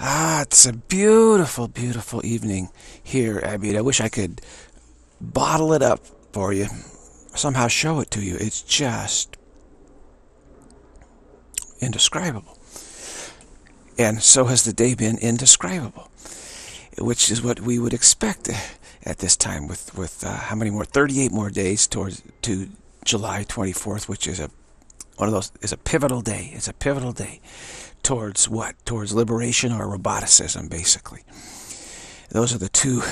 It's a beautiful, beautiful evening here. I mean, I wish I could bottle it up for you, somehow show it to you. It's just indescribable. And so has the day been indescribable, which is what we would expect at this time with how many more? 38 more days to July 24th, which is one of those, is a pivotal day. It's a pivotal day towards what? Towards liberation or roboticism, basically. Those are the two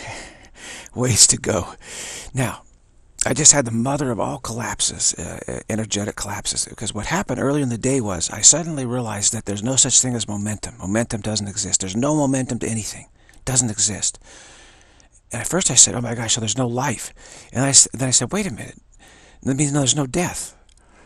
ways to go. Now, I just had the mother of all collapses, energetic collapses, because what happened earlier in the day was I suddenly realized that there's no such thing as momentum. Momentum doesn't exist. There's no momentum to anything. It doesn't exist. And at first I said, oh my gosh, so there's no life. And then I said, wait a minute. That means no, there's no death.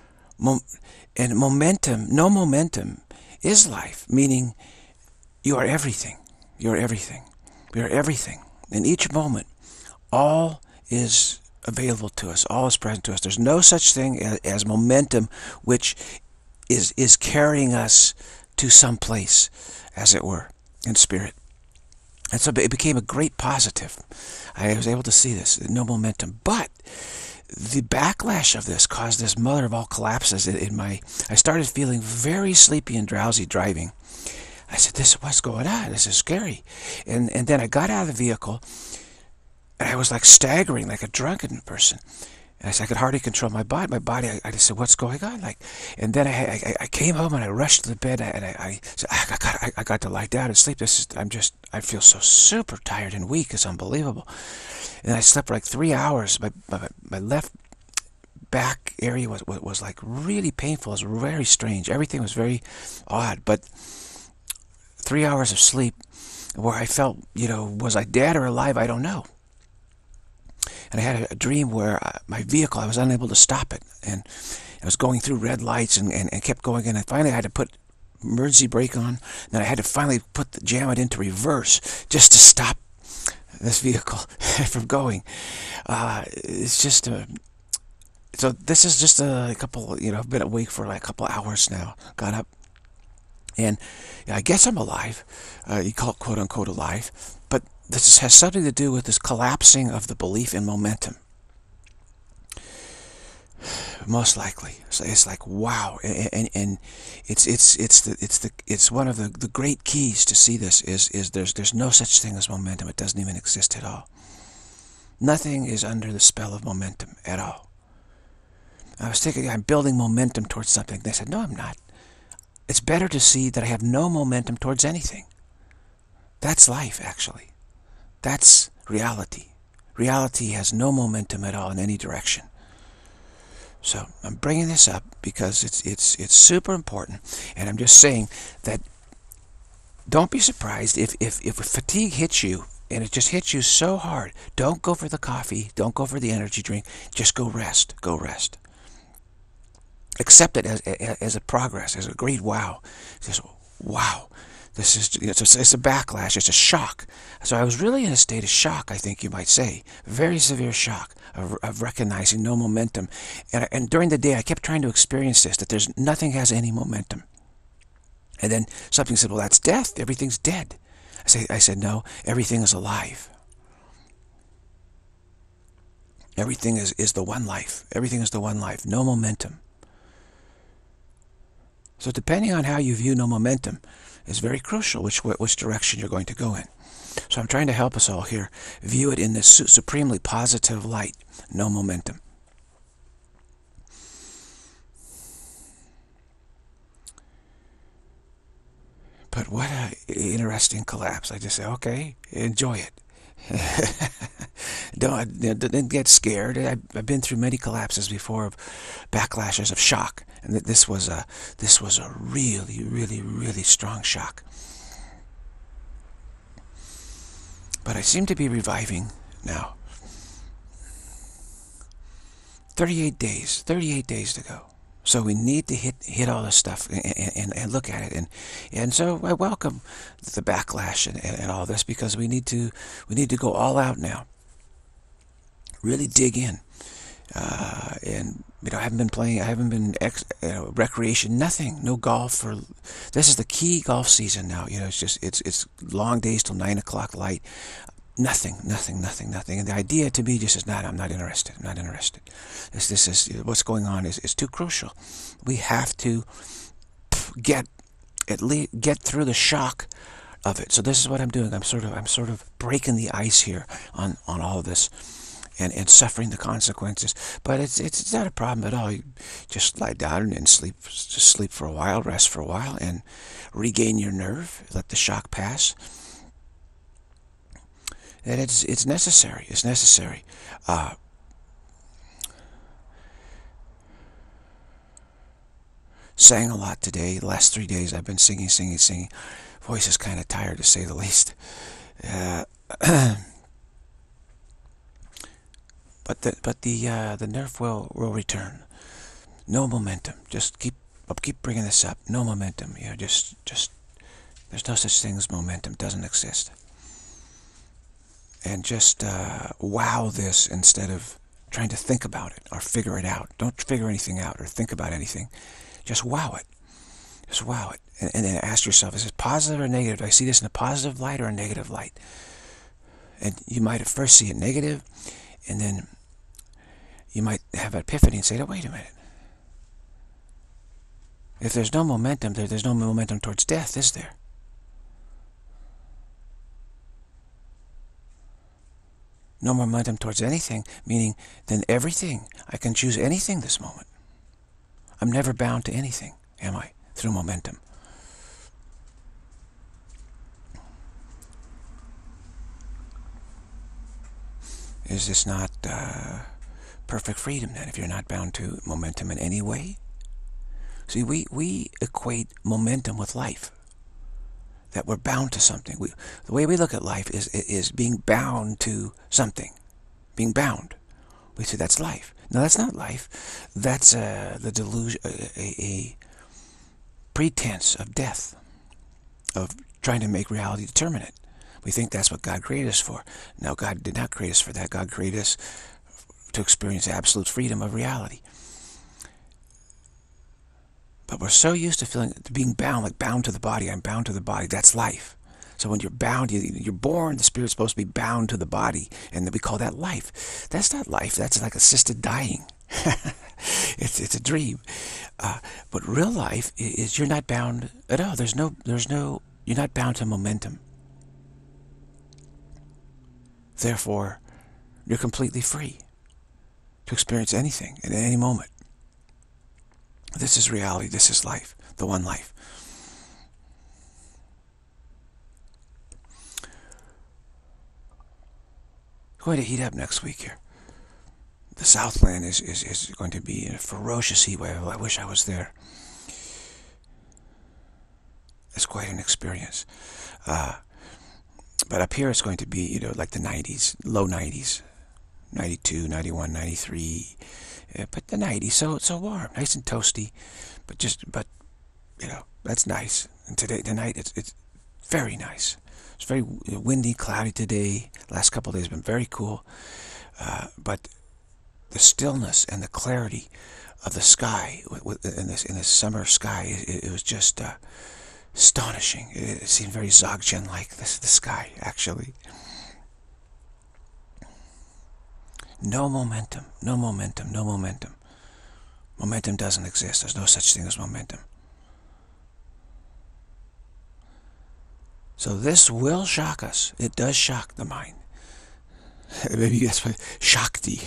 And momentum, no momentum is life, meaning you are everything. You are everything. We are everything. In each moment, all is available to us. All is present to us. There's no such thing as momentum, which is carrying us to some place, as it were, in spirit. And so it became a great positive. I was able to see this, no momentum. But the backlash of this caused this mother of all collapses I started feeling very sleepy and drowsy driving. I said, what's going on? This is scary. And then I got out of the vehicle, and I was like staggering, like a drunken person. And I could hardly control my body. I just said, what's going on? And then I came home and I rushed to the bed and I said, I got to lie down and sleep. I feel so super tired and weak. It's unbelievable. And I slept for like 3 hours. My left back area was like really painful. It was very strange. Everything was very odd. But 3 hours of sleep where I felt, was I dead or alive? I don't know. And I had a dream where my vehicle, I was unable to stop it. And I was going through red lights and kept going. And finally I had to put emergency brake on. And then I had to finally jam it into reverse just to stop this vehicle from going. It's just so this is just a couple, I've been awake for like a couple hours now. Got up. And I guess I'm alive. You call it quote unquote alive. But this has something to do with this collapsing of the belief in momentum. Most likely. So it's like, wow. And it's one of the great keys to see this is there's no such thing as momentum. It doesn't even exist at all. Nothing is under the spell of momentum at all. I was thinking I'm building momentum towards something. They said, no, I'm not. It's better to see that I have no momentum towards anything. That's life, actually. That's reality. Reality has no momentum at all in any direction. So I'm bringing this up because it's super important, and I'm just saying that don't be surprised if fatigue hits you, and it just hits you so hard. Don't go for the coffee. Don't go for the energy drink. Just go rest. Go rest. Accept it as a progress, as a great wow. Just wow. This is it's a backlash. It's a shock. So I was really in a state of shock, I think you might say. Very severe shock of recognizing no momentum. And during the day, I kept trying to experience this, that nothing has any momentum. And then something said, well, that's death. Everything's dead. I said, no, everything is alive. Everything is the one life. Everything is the one life. No momentum. So depending on how you view no momentum is very crucial which direction you're going to go in. So I'm trying to help us all here view it in this supremely positive light. No momentum. But what an interesting collapse. I just say, okay, enjoy it. Don't get scared. I've been through many collapses before of backlashes of shock, and this was a really, really, really strong shock. But I seem to be reviving now. 38 days to go. So we need to hit all this stuff and look at it, and so I welcome the backlash and all this, because we need to go all out now. Really dig in And I haven't been playing. I haven't been recreation. Nothing. No golf. Or this is the key golf season now. It's just it's long days till 9 o'clock light. Nothing. And the idea to me just is not. I'm not interested. I'm not interested. This is what's going on is too crucial. We have to get through the shock of it. So this is what I'm doing. I'm sort of breaking the ice here on all of this. And suffering the consequences, but it's not a problem at all. You just lie down and sleep for a while, rest for a while, and regain your nerve. Let the shock pass. And it's necessary. It's necessary. Sang a lot today. The last 3 days I've been singing. Voice is kind of tired, to say the least. But the nerve will return. No momentum. Just keep bringing this up. No momentum. Just there's no such thing as momentum. Doesn't exist. And just wow this instead of trying to think about it or figure it out. Don't figure anything out or think about anything. Just wow it. Just wow it. And then ask yourself, is it positive or negative? Do I see this in a positive light or a negative light? And you might at first see it negative, and then you might have an epiphany and say, oh, wait a minute. If there's no momentum, there's no momentum towards death, is there? No momentum towards anything, meaning then everything. I can choose anything this moment. I'm never bound to anything, am I? Through momentum. Is this not perfect freedom then, if you're not bound to momentum in any way? See, we equate momentum with life. That we're bound to something. The way we look at life is being bound to something. Being bound. We say that's life. No, that's not life. That's the delusion, a pretense of death, of trying to make reality determinate. We think that's what God created us for. No, God did not create us for that. God created us to experience absolute freedom of reality. But we're so used to being bound, like bound to the body. I'm bound to the body. That's life. So when you're bound, you're born, the spirit's supposed to be bound to the body, and then we call that life. That's not life. That's like assisted dying. It's a dream. But real life is you're not bound at all. You're not bound to momentum. Therefore, you're completely free to experience anything at any moment. This is reality. This is life. The one life. Going to heat up next week here. The Southland is going to be in a ferocious heat wave. I wish I was there. It's quite an experience. But up here it's going to be, like the 90s, low 90s, 92, 91, 93. But the 90s, so warm, nice and toasty, but that's nice. And tonight it's very nice. It's very windy, cloudy today. Last couple of days have been very cool, but the stillness and the clarity of the sky in this summer sky, it was just astonishing. It seemed very Dzogchen-like. The sky actually. No momentum, no momentum, no momentum. Momentum doesn't exist. There's no such thing as momentum. So this will shock us. It does shock the mind. Maybe that's why Shakti.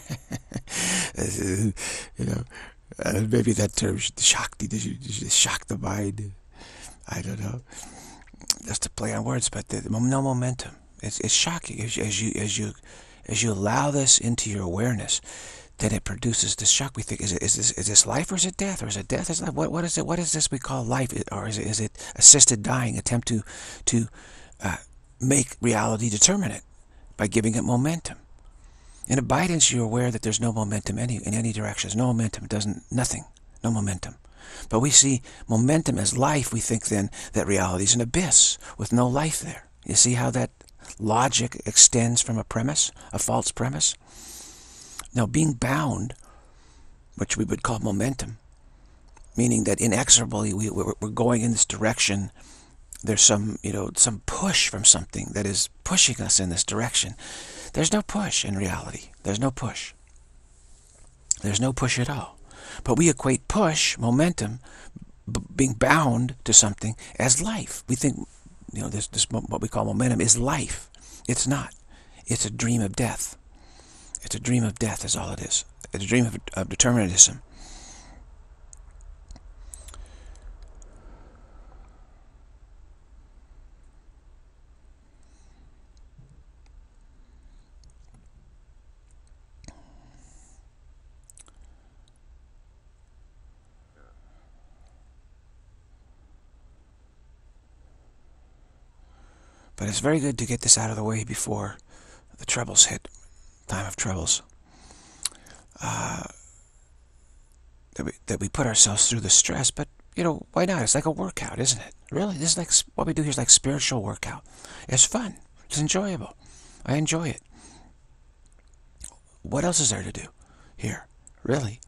Maybe that term, Shakti, shock the mind. I don't know. Just to play on words, but no momentum. It's shocking as you allow this into your awareness. Then it produces this shock. We think, is this life or is it death? Or is it death? Is life? What is it? What is this we call life? Or is it assisted dying? Attempt to make reality determinate by giving it momentum. In abidance, you're aware that there's no momentum in any direction. There's no momentum. Nothing. No momentum. But we see momentum as life. We think then that reality is an abyss with no life there. You see how that logic extends from a premise, a false premise? Now, being bound, which we would call momentum, meaning that inexorably we're going in this direction. There's some, some push from something that is pushing us in this direction. There's no push in reality. There's no push. There's no push at all. But we equate push, momentum, being bound to something, as life. We think, this what we call momentum is life. It's not. It's a dream of death. It's a dream of death is all it is. It's a dream of determinism. But it's very good to get this out of the way before the troubles hit, time of troubles. That we put ourselves through the stress, but, why not? It's like a workout, isn't it? Really, this is like, what we do here is like spiritual workout. It's fun. It's enjoyable. I enjoy it. What else is there to do here? Really?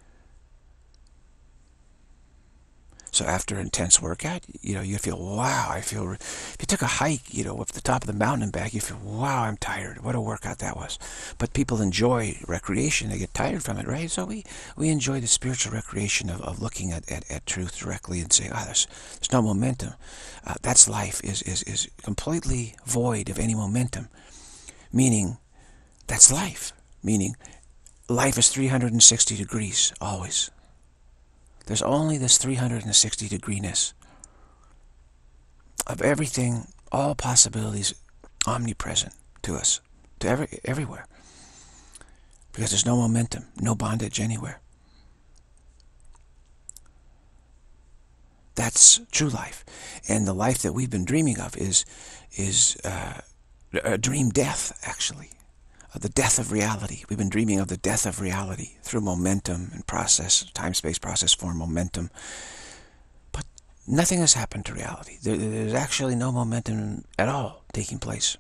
So after an intense workout, you feel, wow, if you took a hike, up the top of the mountain and back, you feel, wow, I'm tired. What a workout that was. But people enjoy recreation. They get tired from it, right? So we enjoy the spiritual recreation of looking at truth directly and saying, there's no momentum. That's life is completely void of any momentum. Meaning, that's life. Meaning, life is 360 degrees, always. There's only this 360 degrees of everything, all possibilities omnipresent to us, to everywhere. Because there's no momentum, no bondage anywhere. That's true life. And the life that we've been dreaming of is a dream death, actually. The death of reality. We've been dreaming of the death of reality through momentum and process, time-space process form momentum. But nothing has happened to reality. There's actually no momentum at all taking place.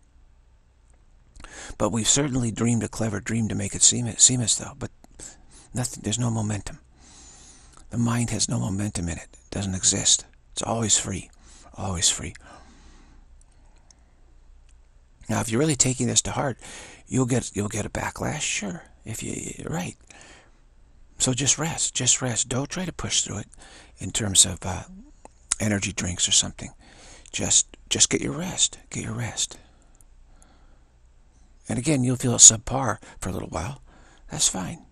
But we've certainly dreamed a clever dream to make it seem as though. But nothing. There's no momentum. The mind has no momentum in it. It doesn't exist. It's always free. Always free. Now, if you're really taking this to heart, you'll get a backlash, sure. You're right. So just rest. Don't try to push through it in terms of energy drinks or something. Just get your rest. Get your rest. And again, you'll feel subpar for a little while. That's fine.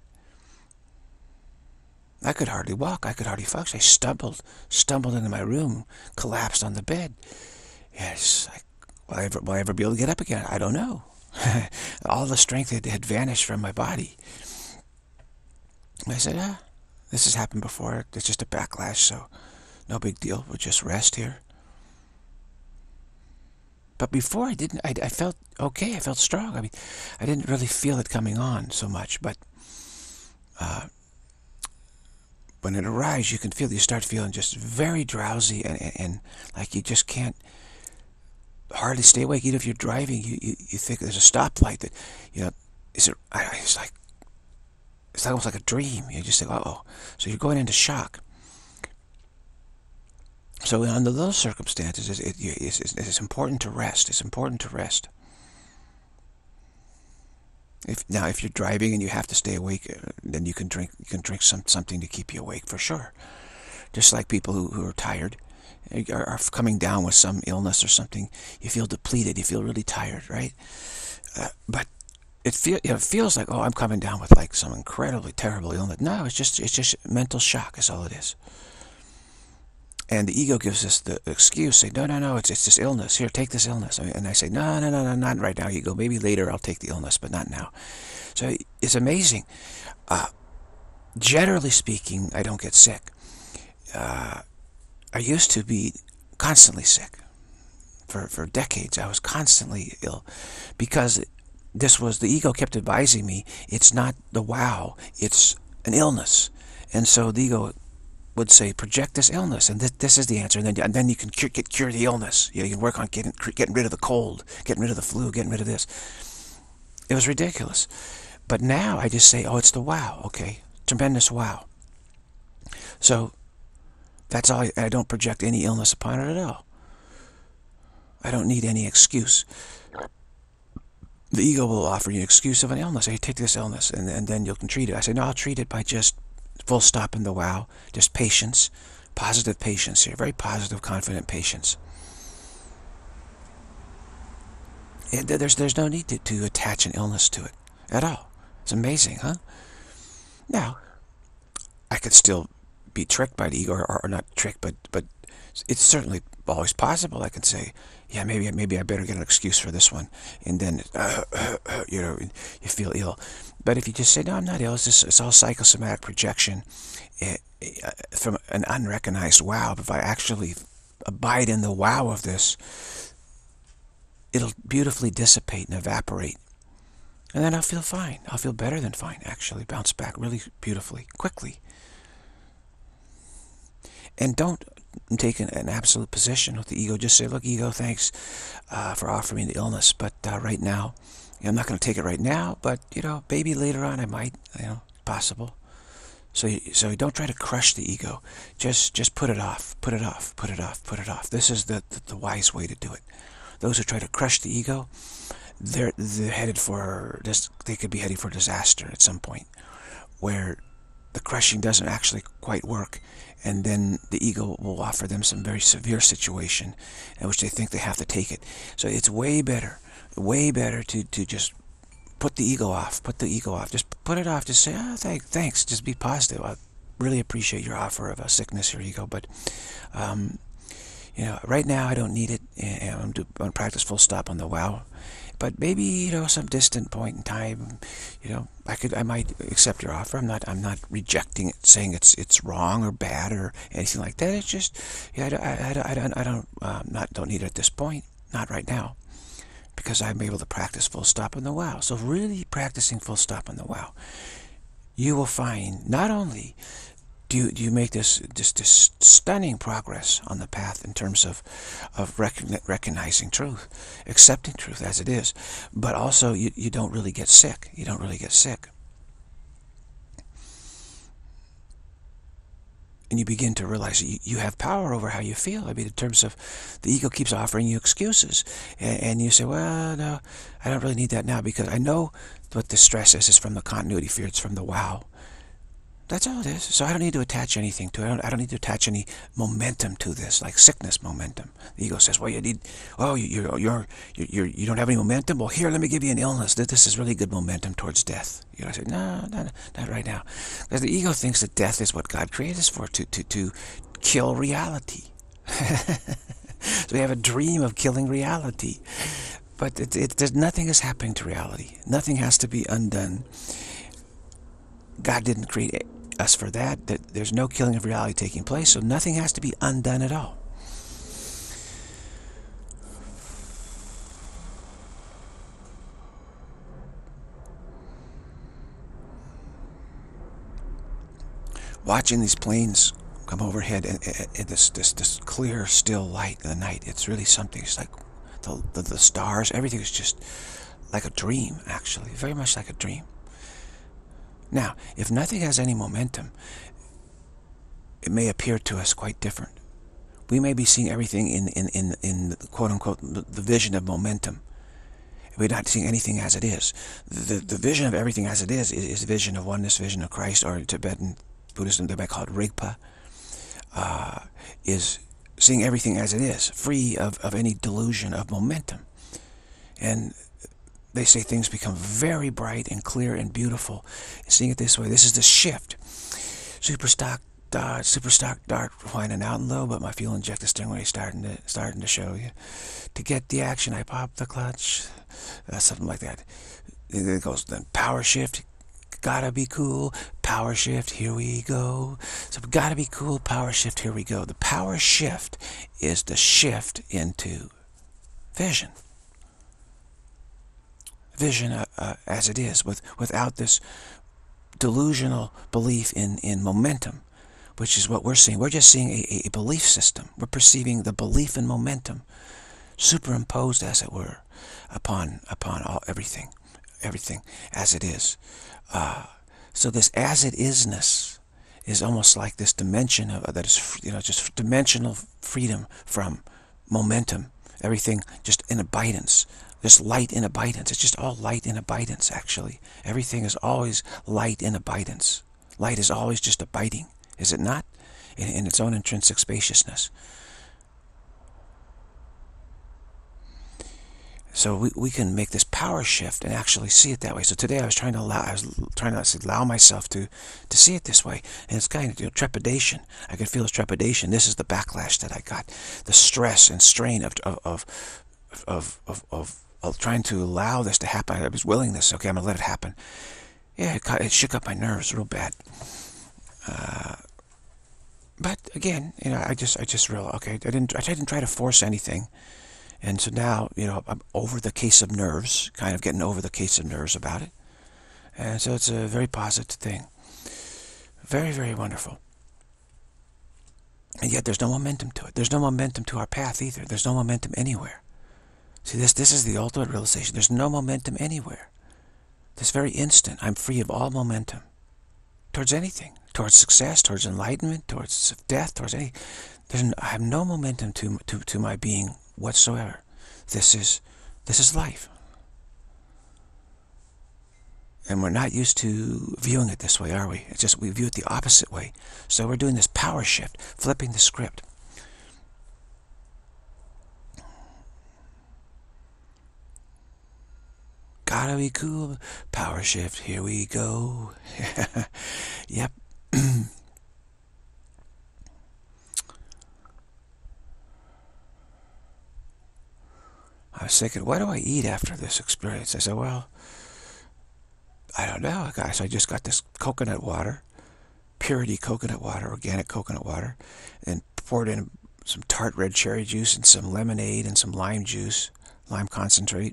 I could hardly walk. I could hardly function. I stumbled into my room, collapsed on the bed. Yes, will I ever be able to get up again? I don't know. All the strength had vanished from my body. I said, this has happened before. It's just a backlash, so no big deal. We'll just rest here. But before I felt okay. I felt strong. I mean, I didn't really feel it coming on so much, but when it arrives, you start feeling just very drowsy and like you just can't hardly stay awake. Even if you're driving, you think there's a stoplight that, it's almost like a dream. You just think, uh-oh. So you're going into shock. So under those circumstances, it's important to rest. It's important to rest. If you're driving and you have to stay awake, then you can drink something to keep you awake for sure. Just like people who are tired, are coming down with some illness or something, you feel depleted, you feel really tired, right? But it feels like, I'm coming down with like some incredibly terrible illness. No, it's just mental shock is all it is. And the ego gives us the excuse, say, no, it's this illness. Here, take this illness. And I say, no, not right now, ego. Maybe later I'll take the illness, but not now. So it's amazing. Generally speaking, I don't get sick. I used to be constantly sick. For decades, I was constantly ill. Because the ego kept advising me, it's not the wow, it's an illness. And so the ego would say, project this illness, and this is the answer, and then you can cure the illness. You can work on getting rid of the cold, getting rid of the flu, getting rid of this. It was ridiculous. But now I just say, oh, it's the wow. Okay, tremendous wow. So that's all. I don't project any illness upon it at all. I don't need any excuse. The ego will offer you an excuse of an illness. Hey, take this illness, and then you can treat it. I say, no, I'll treat it by just full stop in the wow. Just patience, positive patience here. Very positive, confident patience. And there's no need to attach an illness to it at all. It's amazing, huh? Now, I could still be tricked by the ego, or not tricked, but it's certainly always possible. I can say, yeah, maybe I better get an excuse for this one, and then you know, you feel ill. But if you just say, no, I'm not ill, it's all psychosomatic projection from an unrecognized wow. But if I actually abide in the wow of this, it'll beautifully dissipate and evaporate, and then I'll feel fine. I'll feel better than fine, actually. Bounce back really beautifully, quickly. And don't take an absolute position with the ego. Just say, look, ego, thanks for offering me the illness, but right now, I'm not going to take it right now, but, you know, maybe later on I might, you know, possible. So you don't try to crush the ego. Just put it off, put it off, put it off, put it off. This is the wise way to do it. Those who try to crush the ego, they're headed for this. They could be heading for disaster at some point, where the crushing doesn't actually quite work, and then the ego will offer them some very severe situation in which they think they have to take it. So it's way better to just put the ego off. Put the ego off. Just put it off. Just say, oh, thanks. Just be positive. I really appreciate your offer of a sickness here, ego, but you know, right now I don't need it, and I'm going to practice full stop on the wow. But maybe, you know, some distant point in time, you know, I might accept your offer. I'm not rejecting it, saying it's wrong or bad or anything like that. It's just, yeah, I don't need it at this point, not right now, because I'm able to practice full stop on the wow. So really practicing full stop on the wow, you will find not only do you make this stunning progress on the path in terms of recognizing truth, accepting truth as it is, but also you don't really get sick. You don't really get sick. And you begin to realize you have power over how you feel. I mean, in terms of the ego keeps offering you excuses, and you say, well, no, I don't really need that now, because I know what the stress is. It's from the continuity fear. It's from the wow. That's all it is. So I don't need to attach anything to it. I don't need to attach any momentum to this, like sickness momentum. The ego says, well, you need, oh, you don't have any momentum? Well, here, let me give you an illness. This is really good momentum towards death. You know, I say, no, not right now. Because the ego thinks that death is what God created us for, to kill reality. So we have a dream of killing reality. But there's nothing is happening to reality. Nothing has to be undone. God didn't create us for that. There's no killing of reality taking place, so nothing has to be undone at all. Watching these planes come overhead and this clear, still light in the night, it's really something. It's like the stars, everything is just like a dream, actually, very much like a dream. Now, if nothing has any momentum, it may appear to us quite different. We may be seeing everything in quote-unquote the vision of momentum. We're not seeing anything as it is. The vision of everything as it is the vision of oneness, vision of Christ, or in Tibetan Buddhism they might call it Rigpa, is seeing everything as it is, free of any delusion of momentum. And they say things become very bright and clear and beautiful. Seeing it this way, this is the shift. Super stock dart whining out and low, but my fuel injector stingray starting to show you. To get the action, I pop the clutch. Something like that. It goes then power shift. Gotta be cool. Power shift. Here we go. So gotta be cool. Power shift. Here we go. The power shift is the shift into vision. Vision as it is, without this delusional belief in momentum, which is what we're seeing. We're just seeing a belief system. We're perceiving the belief in momentum superimposed, as it were, upon everything. everything as it is. So this as it isness is almost like this dimension of that is, just dimensional freedom from momentum. Everything just in abundance, just light in abundance. It's just all light in abundance. Actually, everything is always light in abundance. Light is always just abiding, is it not? In its own intrinsic spaciousness. So we can make this power shift and actually see it that way. So today I was trying to allow myself to see it this way, and it's kind of trepidation. I could feel this trepidation. This is the backlash that I got, the stress and strain of trying to allow this to happen. I was willing this. Okay, I'm gonna let it happen. Yeah, it shook up my nerves real bad. But again, I just realized, okay, I didn't try to force anything. And so now, I'm over the case of nerves, kind of getting over the case of nerves about it. And so it's a very positive thing. Very, very wonderful. And yet there's no momentum to it. There's no momentum to our path either. There's no momentum anywhere. See, this is the ultimate realization. There's no momentum anywhere. This very instant, I'm free of all momentum. Towards anything. Towards success, towards enlightenment, towards death, towards any... I have no momentum to my being whatsoever. This is life. And we're not used to viewing it this way, are we? It's just we view it the opposite way. So we're doing this power shift, flipping the script. Gotta be cool. Power shift, here we go. Yep. I was thinking, what do I eat after this experience? I said, well, I don't know, guys. I just got this coconut water, purity coconut water, organic coconut water, and poured in some tart red cherry juice and some lemonade and some lime juice, lime concentrate,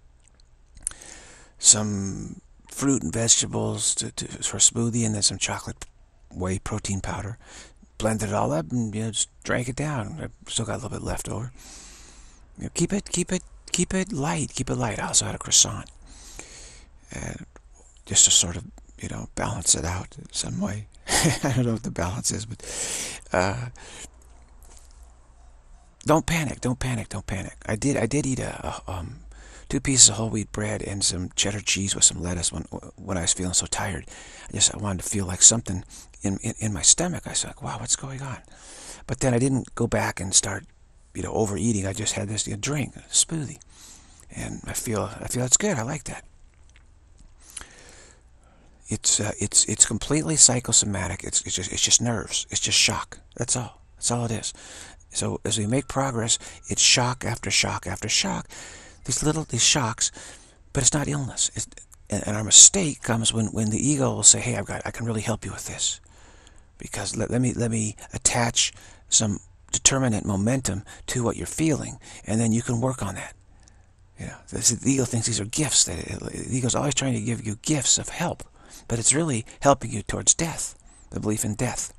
some fruit and vegetables for a smoothie, and then some chocolate whey protein powder. Blended it all up and just drank it down. I still got a little bit left over. Keep it light. Keep it light. I also had a croissant, and just to sort of balance it out in some way. I don't know what the balance is, but don't panic. Don't panic. Don't panic. I did eat 2 pieces of whole wheat bread and some cheddar cheese with some lettuce when I was feeling so tired. I wanted to feel like something in my stomach. I was like, wow, what's going on? But then I didn't go back and start overeating. I just had this drink, a smoothie, and I feel it's good. I like that. It's completely psychosomatic. It's just nerves. It's just shock. That's all. That's all it is. So as we make progress, it's shock after shock after shock. These shocks, but it's not illness. And our mistake comes when the ego will say, "Hey, I can really help you with this, because let me attach some determinate momentum to what you're feeling, and then you can work on that." The ego thinks these are gifts. The ego's always trying to give you gifts of help, but it's really helping you towards death, the belief in death,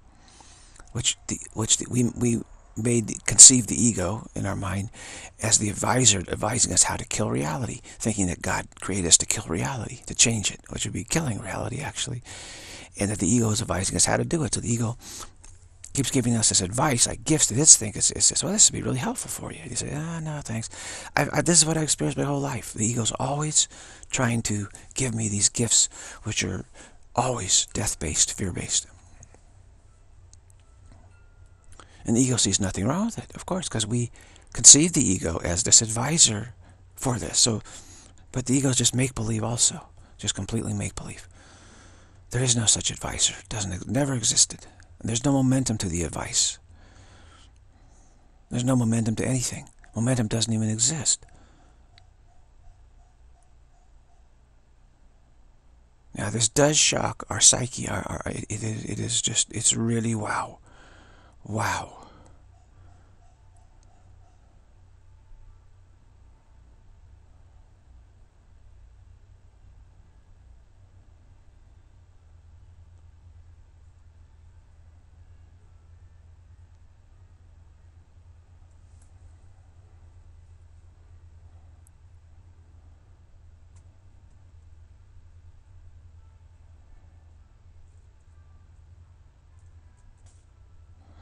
we conceive the ego in our mind as the advisor advising us how to kill reality, thinking that God created us to kill reality, to change it, which would be killing reality actually, and that the ego is advising us how to do it. So the ego keeps giving us this advice, like gifts that it's thinking, it says, well, this would be really helpful for you. You say, no, thanks. This is what I experienced my whole life. The ego's always trying to give me these gifts, which are always death-based, fear-based. And the ego sees nothing wrong with it, of course, because we conceive the ego as this advisor for this. But the ego is just make-believe also, just completely make-believe. There is no such advisor. It never existed. And there's no momentum to the advice. There's no momentum to anything. Momentum doesn't even exist. Now, this does shock our psyche. It is just, it's really wow. Wow.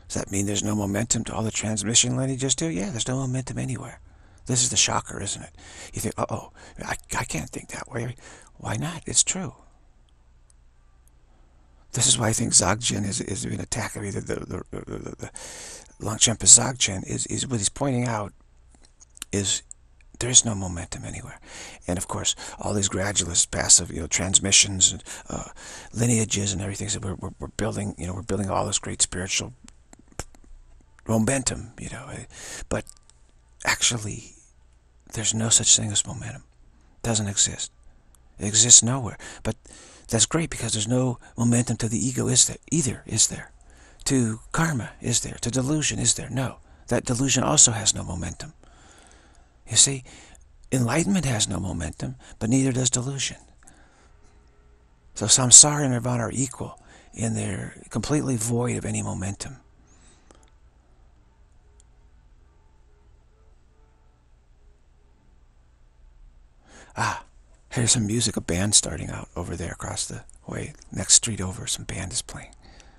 Does that mean there's no momentum to all the transmission lineages too? Yeah, there's no momentum anywhere. This is the shocker, isn't it? You think, uh-oh, I can't think that way. Why not? It's true. This is why I think Dzogchen is being attacked. I mean, the Longchenpa Dzogchen is what he's pointing out is there's no momentum anywhere. And of course, all these gradualist, passive, transmissions and lineages and everything. So we're building, we're building all this great spiritual momentum, but actually, there's no such thing as momentum. It doesn't exist. It exists nowhere. But that's great because there's no momentum to the ego, is there? Either, is there? To karma, is there? To delusion, is there? No. That delusion also has no momentum. You see, enlightenment has no momentum, but neither does delusion. So samsara and nirvana are equal, and they're completely void of any momentum. Ah, here's some music, a band starting out over there across the way. Next street over, some band is playing.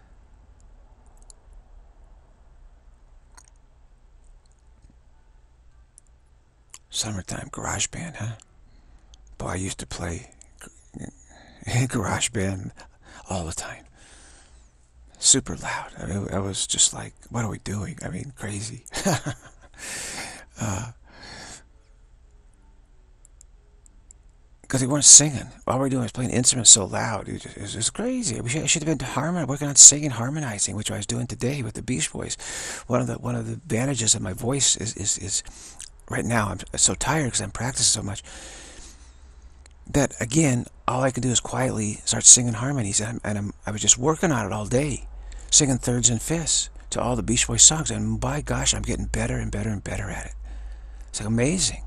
Summertime garage band, huh? Boy, I used to play garage band all the time. Super loud. I was just like, what are we doing? I mean, crazy. Because they weren't singing. All we were doing was playing instruments so loud. It was crazy. I should have been working on singing, harmonizing, which I was doing today with the Beach Boys. One of the advantages of my voice is right now I'm so tired because I'm practicing so much that again all I can do is quietly start singing harmonies, and I was just working on it all day, singing thirds and fifths to all the Beach Boys songs, and by gosh, I'm getting better and better and better at it. It's like amazing.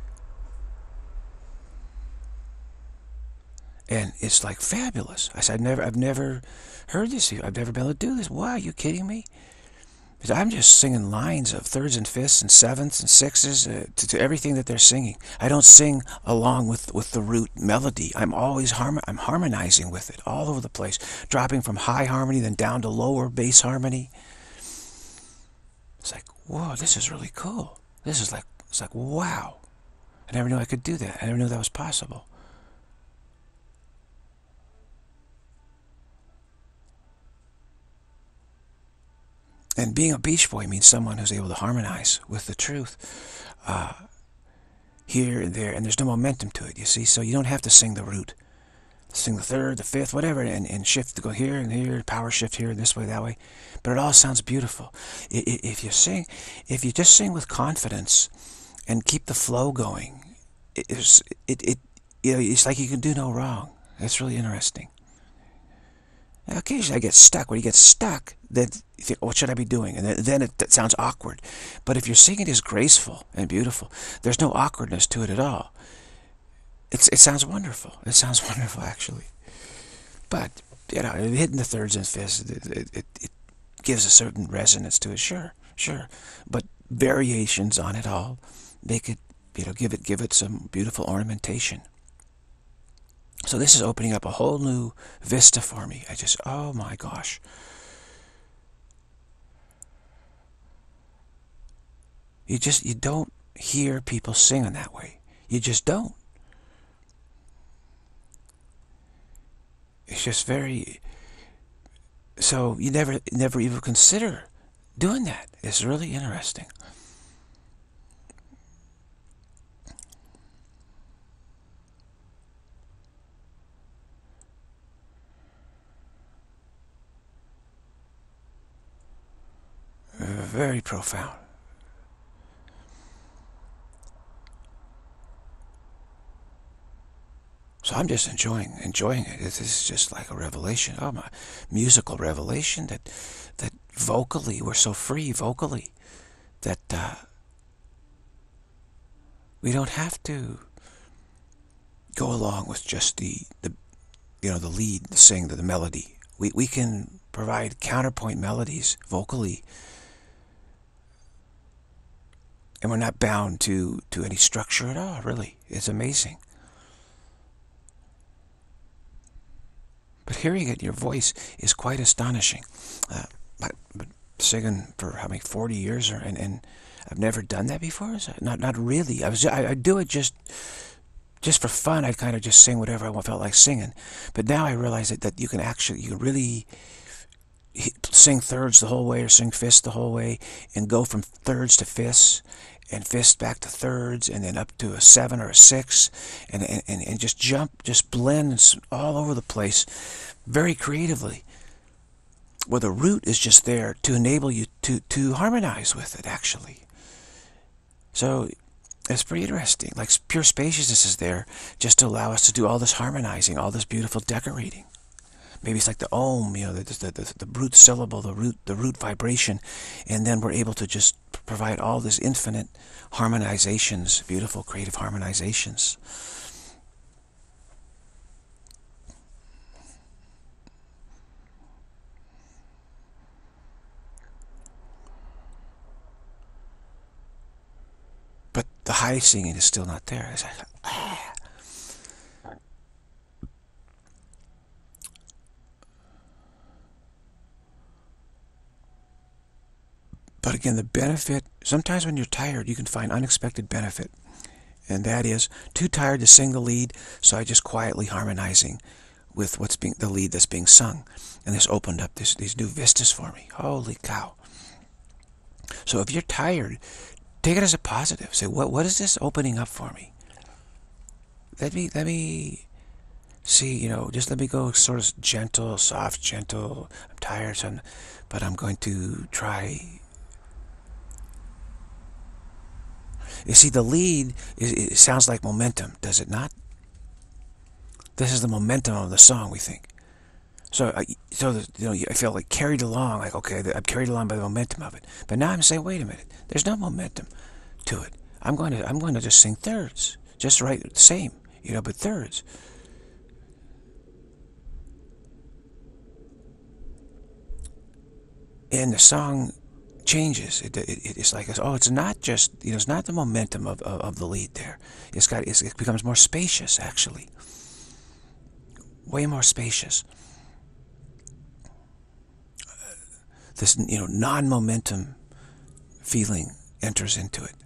And it's like fabulous. I said, I've never heard this. I've never been able to do this. Why, are you kidding me? Because I'm just singing lines of thirds and fifths and sevenths and sixes to everything that they're singing. I don't sing along with the root melody. I'm always I'm harmonizing with it all over the place, dropping from high harmony then down to lower bass harmony. It's like, whoa, this is really cool. It's like, wow. I never knew I could do that. I never knew that was possible. And being a Beach Boy means someone who's able to harmonize with the truth here and there, and there's no momentum to it, you see? So you don't have to sing the root. Sing the third, the fifth, whatever, and shift to go here and here, power shift here, this way, that way. But it all sounds beautiful. If you just sing with confidence and keep the flow going, it's like you can do no wrong. It's really interesting. Now, occasionally I get stuck. When you get stuck, then you think, what should I be doing? And then it sounds awkward. But if your singing is graceful and beautiful, there's no awkwardness to it at all. It sounds wonderful. It sounds wonderful, actually. But, hitting the thirds and fifths, it gives a certain resonance to it, sure. But variations on it all make it, give it some beautiful ornamentation. So this is opening up a whole new vista for me. Oh my gosh. You don't hear people singing that way. You just don't. It's just very, so you never even consider doing that. It's really interesting. Very profound. So I'm just enjoying it. This is just like a revelation. Oh, my musical revelation that vocally we're so free vocally that we don't have to go along with just the lead, the sing, the melody. We can provide counterpoint melodies vocally. And we're not bound to any structure at all, really. It's amazing. But hearing it in your voice is quite astonishing. But singing for how many 40 years, and I've never done that before. So not really. I do it just for fun. I'd kind of just sing whatever I felt like singing. But now I realize that you can really sing thirds the whole way, or sing fifths the whole way, and go from thirds to fifths, and fifths back to thirds, and then up to a 7 or a 6, and just jump, just blend all over the place, very creatively. Well, the root is just there to enable you to harmonize with it, actually. So it's pretty interesting. Like, pure spaciousness is there just to allow us to do all this harmonizing, all this beautiful decorating. Maybe it's like the Om, the root syllable, the root vibration, and then we're able to just provide all this infinite harmonizations, beautiful creative harmonizations. But the high singing is still not there. It's like, ah. But again, the benefit, sometimes when you're tired, you can find unexpected benefit. And that is, too tired to sing the lead, so I just quietly harmonizing with the lead that's being sung. And this opened up these new vistas for me. Holy cow. So if you're tired, take it as a positive. Say, what is this opening up for me? Let me see, just let me go sort of gentle, soft, gentle. I'm tired, but I'm going to try. You see, the lead, it sounds like momentum, does it not? This is the momentum of the song, we think. So I feel like carried along, like, okay, I'm carried along by the momentum of it. But now I'm saying, wait a minute, there's no momentum to it. I'm going to just sing thirds, just right, same, but thirds. And the song changes. It's like, oh, it's not just, it's not the momentum of the lead there. It becomes more spacious, actually. Way more spacious. This, non-momentum feeling enters into it.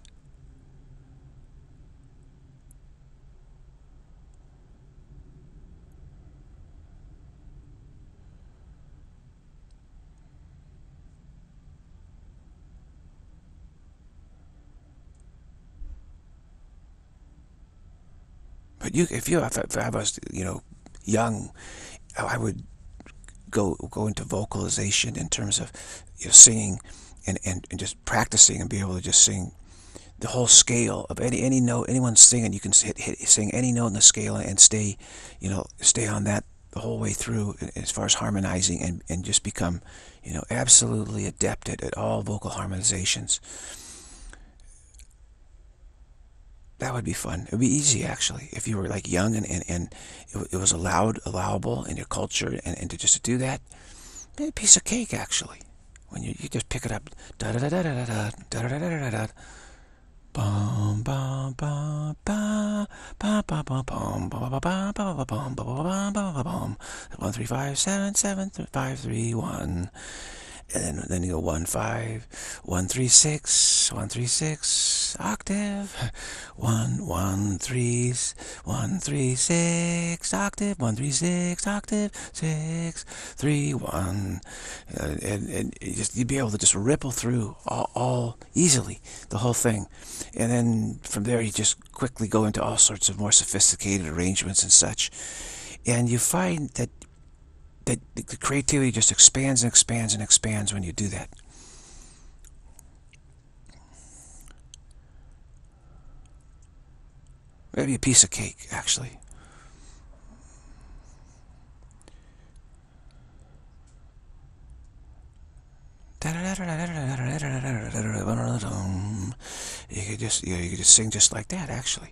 But if I was, young, I would go into vocalization in terms of, singing and just practicing and be able to just sing the whole scale of any note. Anyone's singing, you can sing any note in the scale and stay on that the whole way through as far as harmonizing, and just become, absolutely adept at all vocal harmonizations. That would be fun. It would be easy, actually, if you were like young and it was allowable in your culture, and to do that, a piece of cake, actually. When you just pick it up, da da da da da da da da da da da, bum bum bum ba ba ba ba bum ba ba ba ba ba bum ba ba ba ba bum 1 3 5 7 7 5 3 1. And then you go 1 5 1 3 6 1 3 6 octave 1 1 3 1 3 6 octave 1 3 6 octave 6 3 1, and you'd be able to just ripple through all easily the whole thing, and then from there you just quickly go into all sorts of more sophisticated arrangements and such, and you find that the creativity just expands and expands and expands when you do that. Maybe a piece of cake, actually. You could just sing just like that, actually.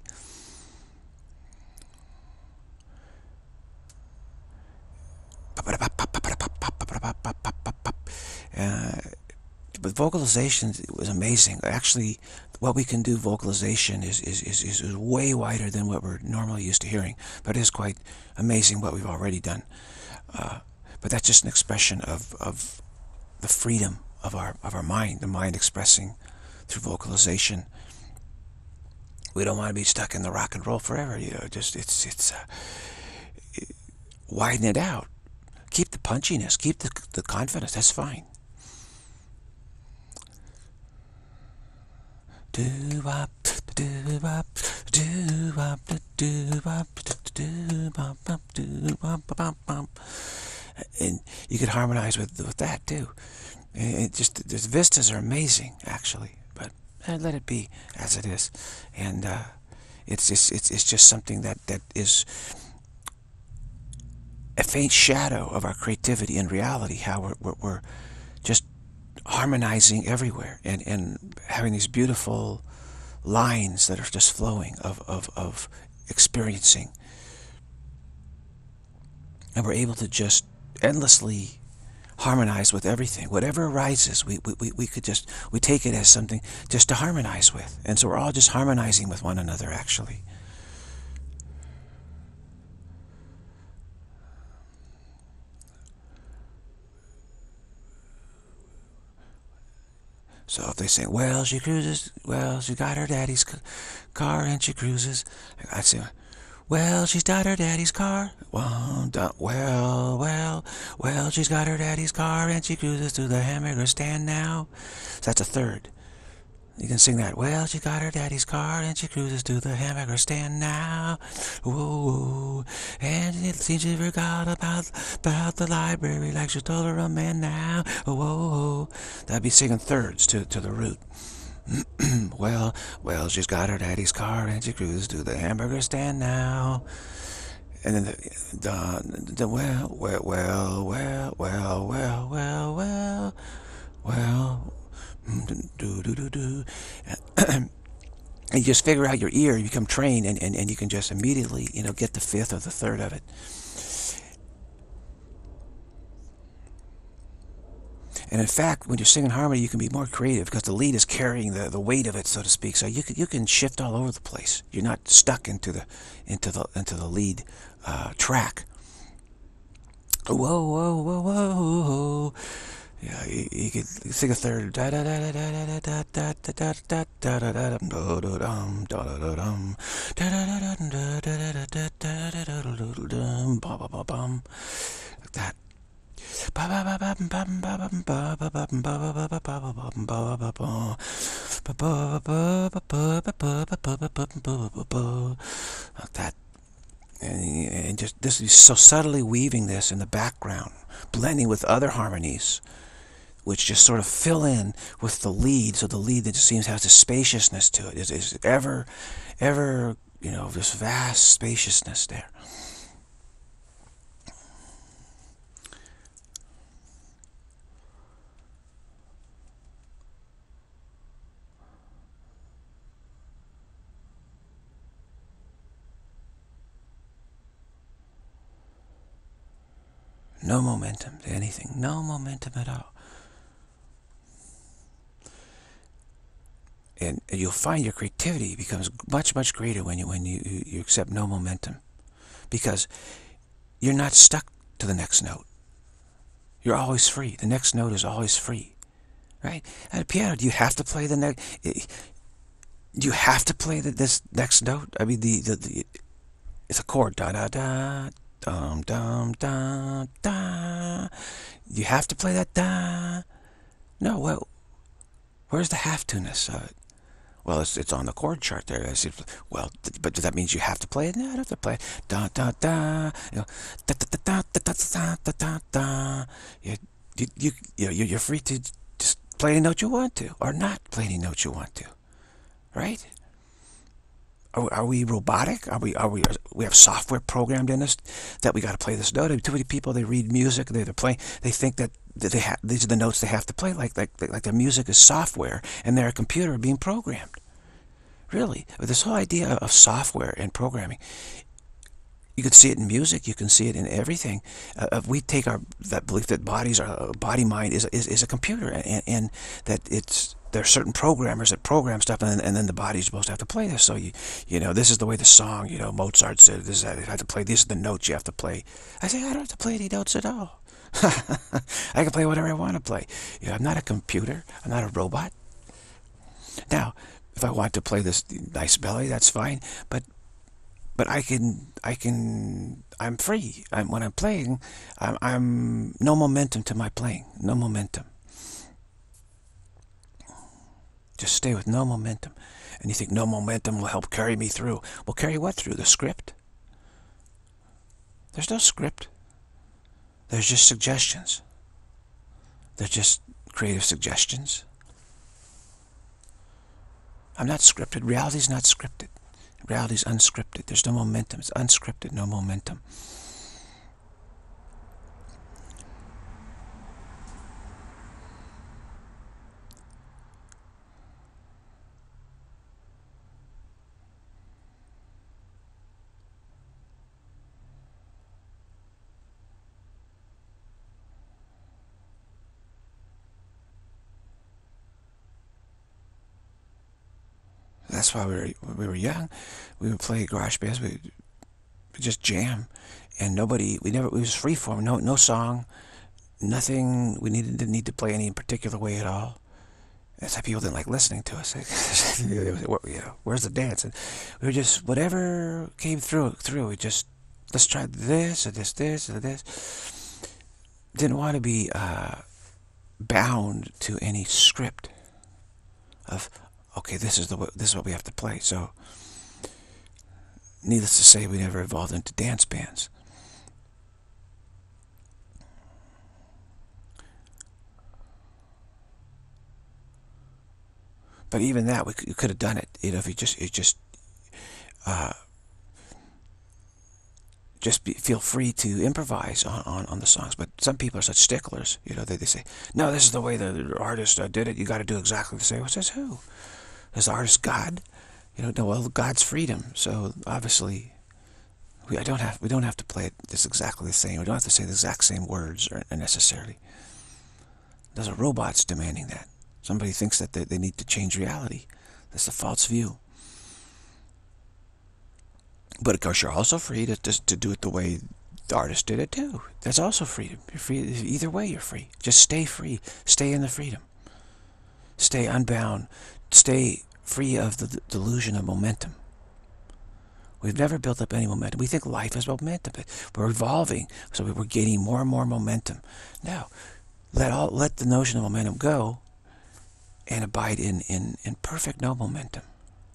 But vocalization was amazing. Actually, what we can do vocalization is way wider than what we're normally used to hearing. But it is quite amazing what we've already done. But that's just an expression of the freedom of our mind, the mind expressing through vocalization. We don't want to be stuck in the rock and roll forever, you know. Just widen it out. Keep the punchiness, keep the confidence. That's fine. Do-wop, do-wop, do-wop, do-wop, do-wop, do-wop. And you could harmonize with that too. It just, the vistas are amazing, actually. But let it be as it is. And it's just something that is a faint shadow of our creativity and reality. How we're just harmonizing everywhere and having these beautiful lines that are just flowing of experiencing. And we're able to just endlessly harmonize with everything. Whatever arises, we take it as something just to harmonize with. And so we're all just harmonizing with one another, actually. So if they say, well, she cruises, well, she got her daddy's car and she cruises, I'd say, well, she's got her daddy's car. Well, she's got her daddy's car and she cruises to the hamburger stand now. So that's a third. You can sing that. Well, she got her daddy's car and she cruises to the hamburger stand now. Whoa, and it seems she forgot about the library like she told her a man now. Whoa, that'd be singing thirds to the root. well, she's got her daddy's car and she cruises to the hamburger stand now. And then the well. Do. And you just figure out your ear, you become trained, and you can just immediately, you know, get the fifth or the third of it. And in fact, when you're singing harmony, you can be more creative because the lead is carrying the weight of it, so to speak. So you can shift all over the place. You're not stuck into the lead track. Whoa. Yeah, you could sing a third. That. That. And just this is so subtly weaving this in the background, blending with other harmonies, which just sort of fill in with the lead, so the lead that just seems to have this spaciousness to it. Is ever, you know, this vast spaciousness there. No momentum to anything. No momentum at all. And you'll find your creativity becomes much greater when you accept no momentum, because you're not stuck to the next note. You're always free. The next note is always free, right? At a piano, do you have to play the next? Do you have to play this next note? I mean, it's a chord. Da da da. Dum dum da da. You have to play that da. No, well, where's the half-tuneness of it? Well, it's on the chord chart there. I said, well, but that means you have to play it? No, I don't have to play it. Da da da. You know, da da da da da da da da da. You're free to just play any note you want to, or not play any note you want to, right? Are we robotic? We have software programmed in us that we got to play this note? Too many people, they read music, they think that these are the notes they have to play, like their music is software and they're a computer being programmed. Really, this whole idea of software and programming, you can see it in music, you can see it in everything. We take that belief that body mind is a computer, and that there are certain programmers that program stuff, and then the body's supposed to have to play this. So you know, this is the way the song, you know, Mozart said this, I have to play, these are the notes you have to play. I say, I don't have to play any notes at all. I can play whatever I want to play. You know, I'm not a computer. I'm not a robot. Now, if I want to play this nice melody, that's fine. But I'm free. When I'm playing, I'm no momentum to my playing. No momentum. Just stay with no momentum. And you think no momentum will help carry me through. Well, carry what through? The script? There's no script. There's just suggestions. They're just creative suggestions. I'm not scripted. Reality's not scripted. Reality's unscripted. There's no momentum. It's unscripted, no momentum. That's why when we were young, we would play garage bands. We just jam, and it was free form. No song, nothing. Didn't need to play any particular way at all. That's why people didn't like listening to us. Where's the dance? And we were just, whatever came through. We just, let's try this or this or this. Didn't want to be bound to any script of, okay, this is what we have to play. So, needless to say, we never evolved into dance bands. But even that, we could have done it. You know, if you feel free to improvise on the songs. But some people are such sticklers. You know, they say, no, this is the way the artist did it. You got to do exactly the same. Well, says who? Is the artist God? You know, no. Well, God's freedom. So obviously, we don't have to play it just exactly the same. We don't have to say the exact same words or necessarily. There's a robots demanding that. Somebody thinks that they need to change reality. That's a false view. But of course, you're also free to do it the way the artist did it too. That's also freedom. You're free. Either way, you're free. Just stay free. Stay in the freedom. Stay unbound. Stay free of the delusion of momentum. We've never built up any momentum. We think life is momentum. We're evolving, so we're gaining more and more momentum. Now, let the notion of momentum go and abide in perfect no momentum.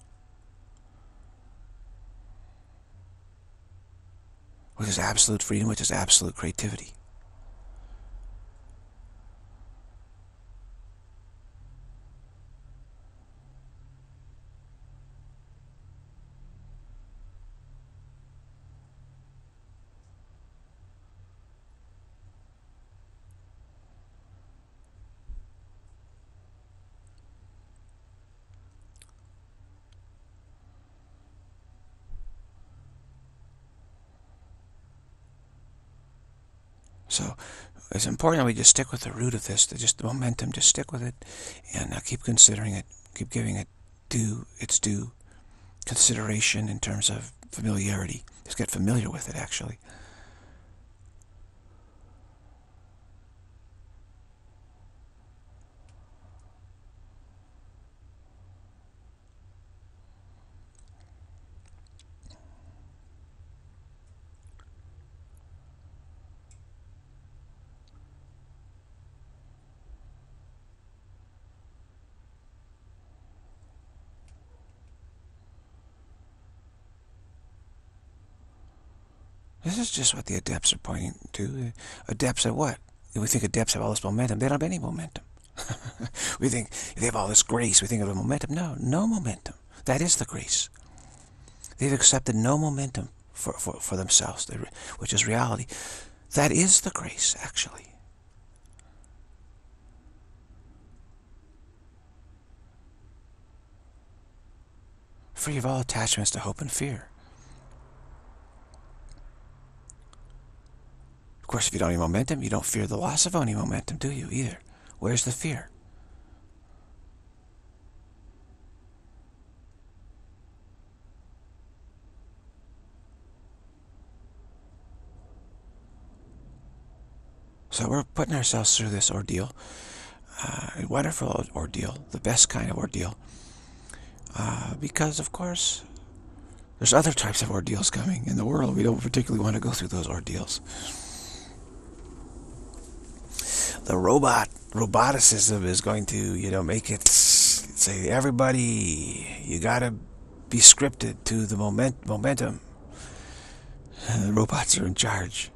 Which is absolute freedom, which is absolute creativity. So it's important that we just stick with the root of this, just the momentum, just stick with it, and keep considering it, keep giving it its due consideration in terms of familiarity. Just get familiar with it, actually. This is just what the adepts are pointing to. Adepts at what? We think adepts have all this momentum. They don't have any momentum. We think they have all this grace. We think of the momentum. No, no momentum. That is the grace. They've accepted no momentum for themselves, which is reality. That is the grace, actually. Free of all attachments to hope and fear. Of course, if you don't have any momentum, you don't fear the loss of any momentum, do you, either? Where's the fear? So we're putting ourselves through this ordeal, a wonderful ordeal, the best kind of ordeal, because, of course, there's other types of ordeals coming in the world. We don't particularly want to go through those ordeals. The roboticism is going to, make it say, everybody, you gotta be scripted to the momentum. The robots are in charge.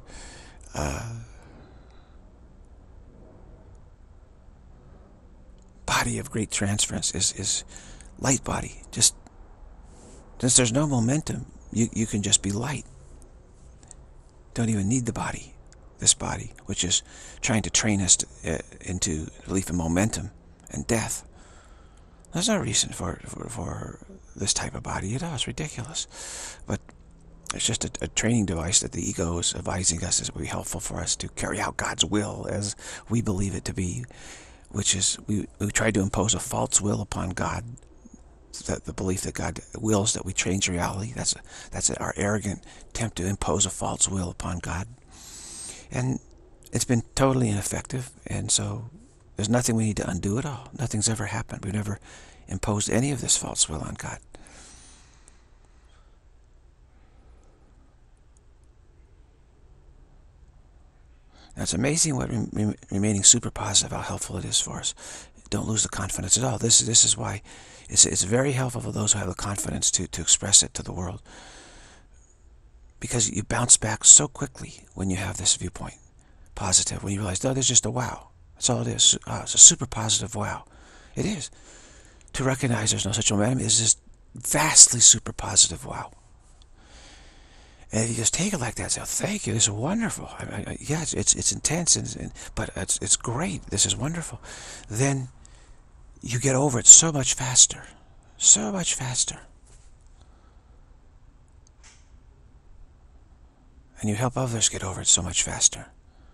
Body of great transference is light body. Just since there's no momentum, you can just be light. Don't even need the body. This body, which is trying to train us into belief in momentum and death. There's no reason for this type of body at all. It's ridiculous. But it's just a training device that the ego is advising us is will be helpful for us to carry out God's will as we believe it to be, which is we try to impose a false will upon God. The belief that God wills that we change reality. That's our arrogant attempt to impose a false will upon God. And it's been totally ineffective, and so there's nothing we need to undo at all. Nothing's ever happened. We've never imposed any of this false will on God. Now, it's amazing what remaining super positive, how helpful it is for us. Don't lose the confidence at all. This is why it's very helpful for those who have the confidence to express it to the world. Because you bounce back so quickly when you have this viewpoint. Positive. When you realize, no, there's just a wow. That's all it is. It's a super positive wow. It is. To recognize there's no such momentum is just vastly super positive wow. And if you just take it like that, say, oh, thank you, this is wonderful. Yeah, it's intense, but it's great. This is wonderful. Then you get over it so much faster. So much faster. And you help others get over it so much faster.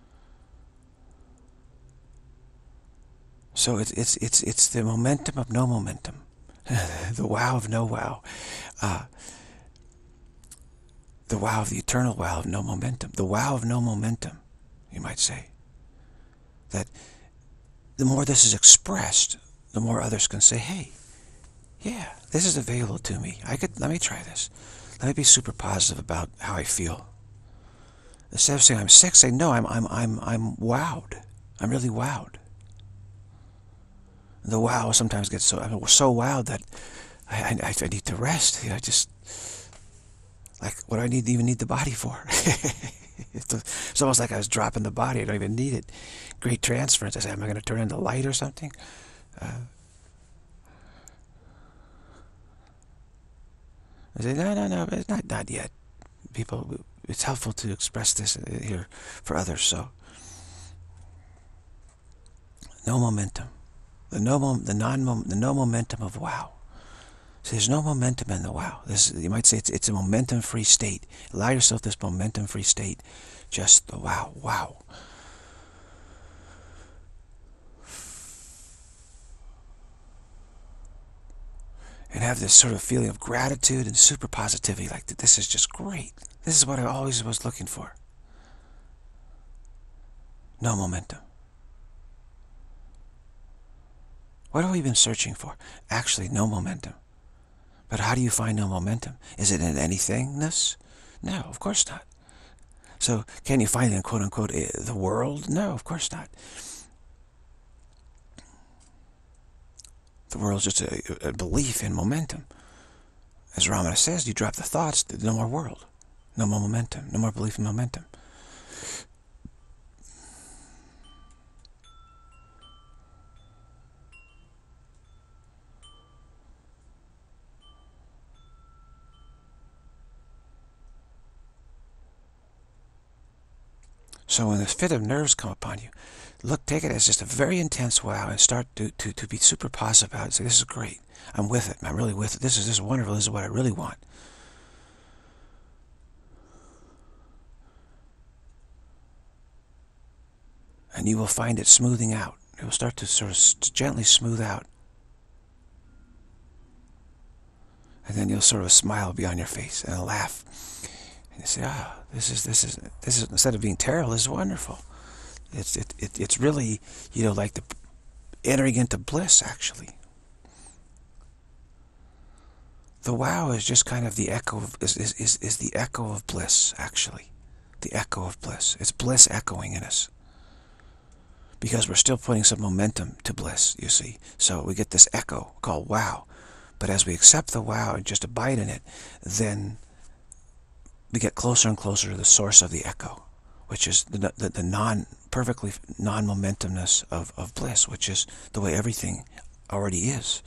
So it's the momentum of no momentum. The wow of no wow. The wow of the eternal wow of no momentum. The wow of no momentum, you might say. That the more this is expressed, the more others can say, hey, yeah, this is available to me. Let me try this. Let me be super positive about how I feel. Instead of saying I'm sick, say no, I'm wowed. I'm really wowed. The wow sometimes gets so wowed that I need to rest. I just, like, what do I even need the body for? It's almost like I was dropping the body. I don't even need it. Great transference. I say, am I going to turn into light or something? I say, no, it's not yet. People, it's helpful to express this here for others. So, no momentum. The no momentum of wow. So there's no momentum in the wow. You might say it's a momentum-free state. Allow yourself this momentum-free state. Just the wow, wow. And have this sort of feeling of gratitude and super positivity, like this is just great. This is what I always was looking for. No momentum. What have we been searching for? Actually, no momentum. But how do you find no momentum? Is it in anythingness? No, of course not. So, can you find it in quote-unquote the world? No, of course not. The world's just a belief in momentum. As Ramana says, you drop the thoughts, no more world. No more momentum. No more belief in momentum. So when this fit of nerves come upon you, take it as just a very intense wow and start to be super positive about it. Say, this is great. I'm with it. I'm really with it. This is wonderful. This is what I really want. And you will find it smoothing out. It will start to sort of gently smooth out. And then you'll sort of a smile be on your face and a laugh. And you say, this is instead of being terrible, this is wonderful. It's really, like the entering into bliss, actually. The wow is just kind of the echo of, is the echo of bliss, actually. The echo of bliss. It's bliss echoing in us. Because we're still putting some momentum to bliss, you see. So we get this echo called wow. But as we accept the wow and just abide in it, then we get closer and closer to the source of the echo, which is the perfectly non-momentumness of bliss, which is the way everything already is.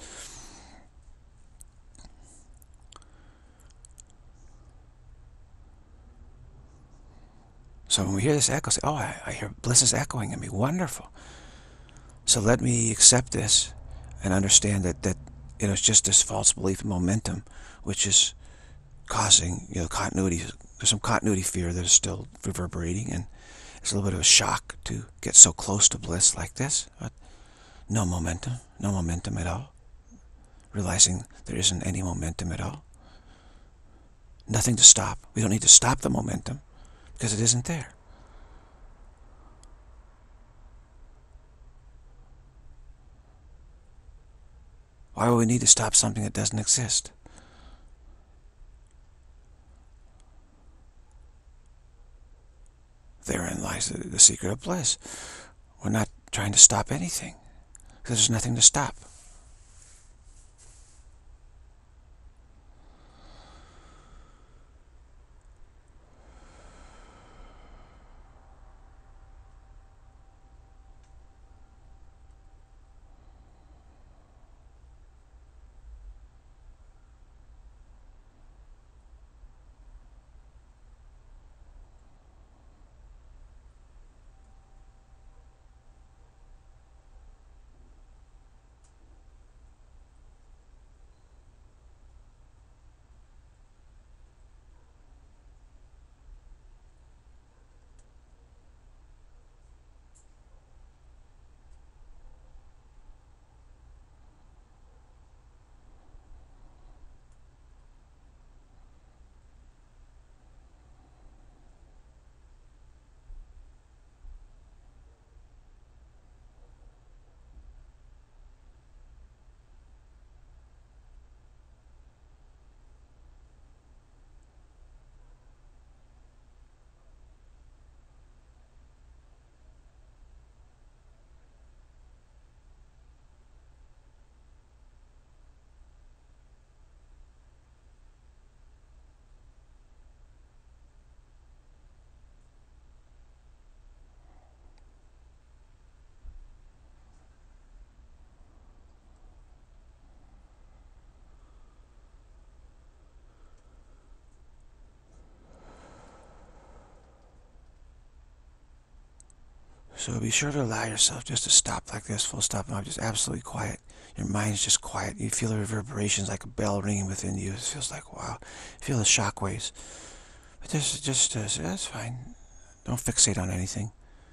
So when we hear this echo, say, oh, I hear bliss is echoing in me. Wonderful. So let me accept this and understand that it's just this false belief in momentum, which is causing, continuity. There's some continuity fear that is still reverberating, and it's a little bit of a shock to get so close to bliss like this. But no momentum at all. Realizing there isn't any momentum at all. Nothing to stop. We don't need to stop the momentum because it isn't there. Why would we need to stop something that doesn't exist? Therein lies the secret of bliss. We're not trying to stop anything because there's nothing to stop. So be sure to allow yourself just to stop like this, full stop, and just absolutely quiet. Your mind's just quiet. You feel the reverberations like a bell ringing within you. It feels like, wow. You feel the shock waves. But that's fine. Don't fixate on anything.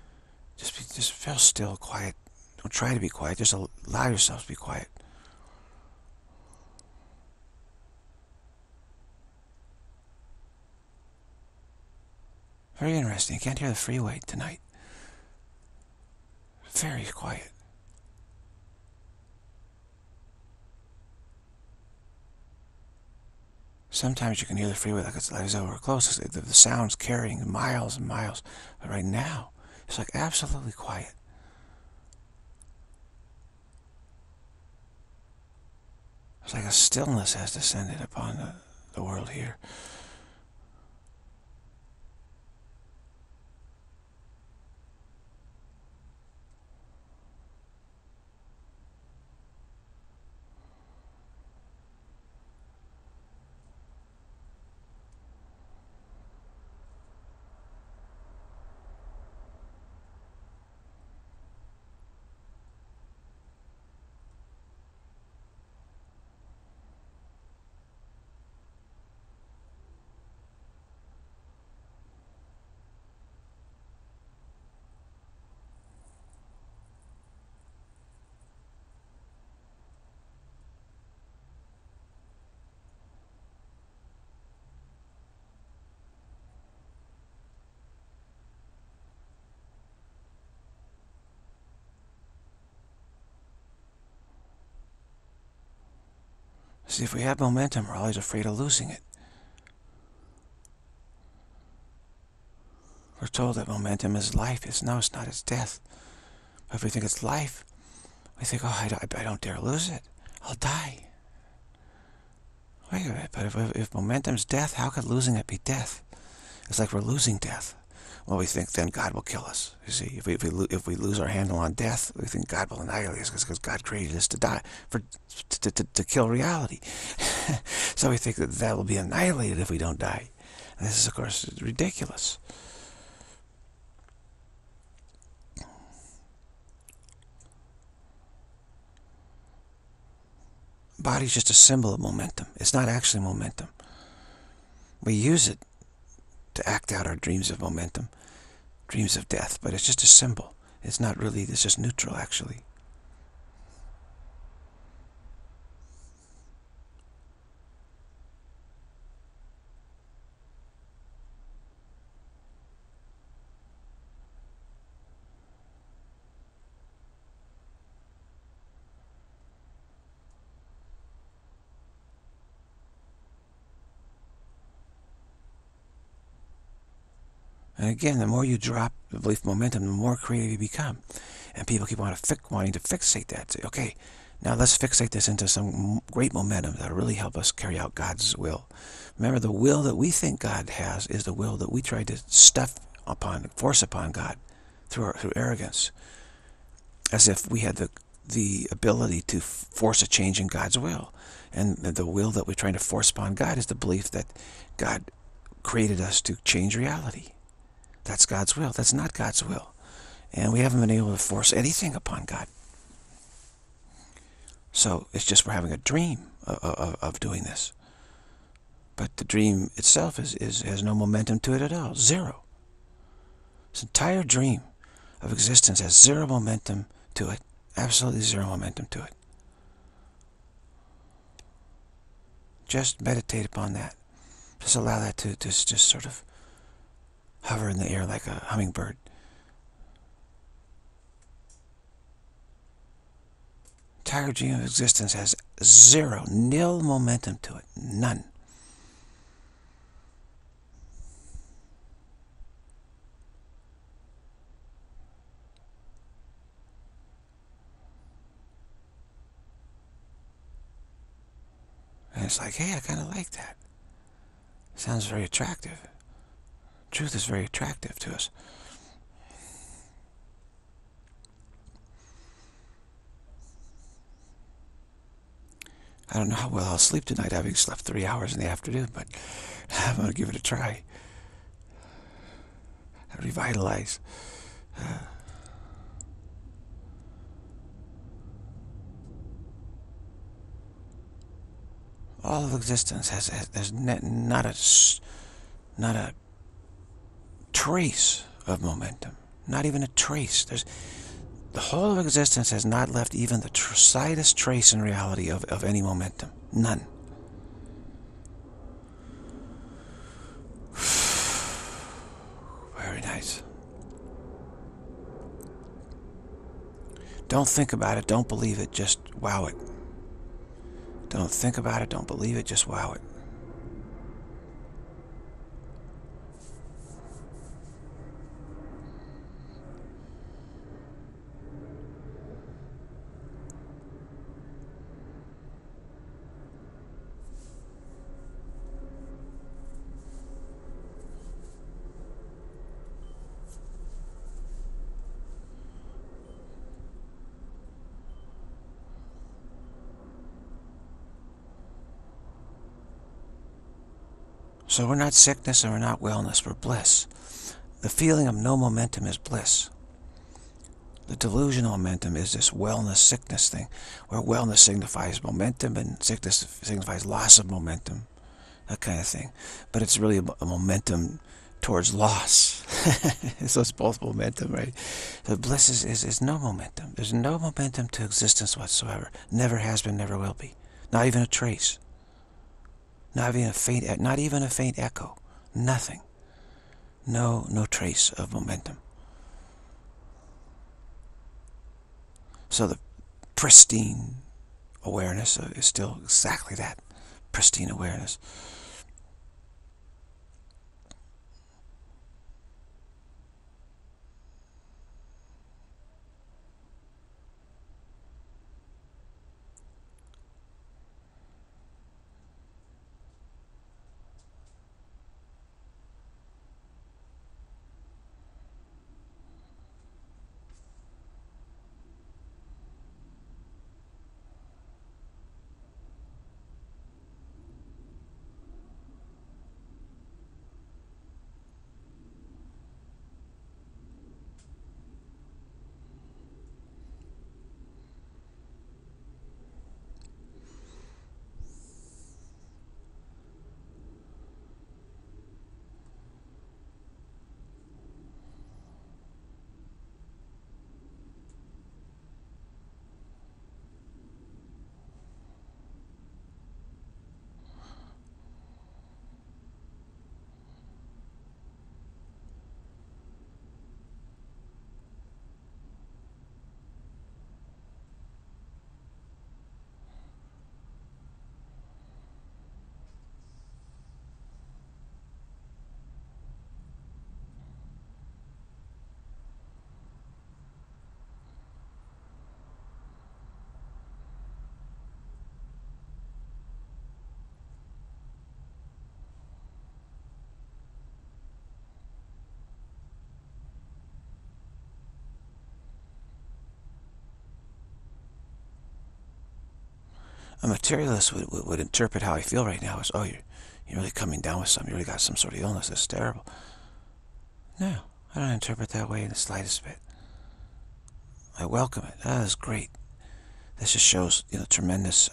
Just feel still, quiet. Don't try to be quiet. Just allow yourself to be quiet. Very interesting. You can't hear the freeway tonight. Very quiet. Sometimes you can hear the freeway like it's over close. The sound's carrying miles and miles. But right now, it's like absolutely quiet. It's like a stillness has descended upon the world here. See, if we have momentum, we're always afraid of losing it. We're told that momentum is life. No, it's not. It's death. But if we think it's life, we think, oh, I don't dare lose it. I'll die. Wait a minute, but if momentum's death, how could losing it be death? It's like we're losing death. Well, we think then God will kill us. You see, if we lose our handle on death, we think God will annihilate us because God created us to die, to kill reality. So we think that will be annihilated if we don't die. And this is, of course, ridiculous. Body's just a symbol of momentum. It's not actually momentum. We use it to act out our dreams of momentum, dreams of death, but it's just a symbol. It's not really, it's just neutral, actually. And again, the more you drop the belief momentum, the more creative you become. And people keep wanting to fixate that. Say, okay, now let's fixate this into some great momentum that'll really help us carry out God's will. Remember, the will that we think God has is the will that we try to force upon God through arrogance. As if we had the ability to force a change in God's will. And the will that we're trying to force upon God is the belief that God created us to change reality. That's God's will. That's not God's will. And we haven't been able to force anything upon God. So it's just we're having a dream of doing this. But the dream itself has no momentum to it at all. Zero. This entire dream of existence has zero momentum to it. Absolutely zero momentum to it. Just meditate upon that. Just allow that to just sort of hover in the air like a hummingbird. Entire dream of existence has zero, nil momentum to it. None. And it's like, hey, I kind of like that. Sounds very attractive. Truth is very attractive to us. I don't know how well I'll sleep tonight, having slept 3 hours in the afternoon, but I'm going to give it a try. Revitalize. All of existence there's not a trace of momentum. Not even a trace. The whole of existence has not left even the slightest trace in reality of any momentum. None. Very nice. Don't think about it. Don't believe it. Just wow it. Don't think about it. Don't believe it. Just wow it. So we're not sickness and we're not wellness, we're bliss. The feeling of no momentum is bliss. The delusional momentum is this wellness-sickness thing, where wellness signifies momentum and sickness signifies loss of momentum, that kind of thing. But it's really a momentum towards loss. So it's both momentum, right? The bliss is no momentum. There's no momentum to existence whatsoever. Never has been, never will be. Not even a trace. Not even a faint echo. Nothing. No trace of momentum. So the pristine, awareness is still exactly that, pristine awareness. A materialist would interpret how I feel right now as, oh, you're really coming down with something. You really got some sort of illness. It's terrible. No, I don't interpret that way in the slightest bit. I welcome it. That is great. This just shows, tremendous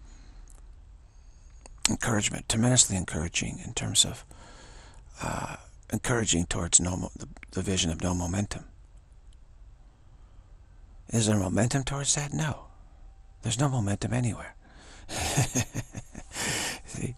encouragement, tremendously encouraging in terms of encouraging towards the vision of no momentum. Is there momentum towards that? No. There's no momentum anywhere. See?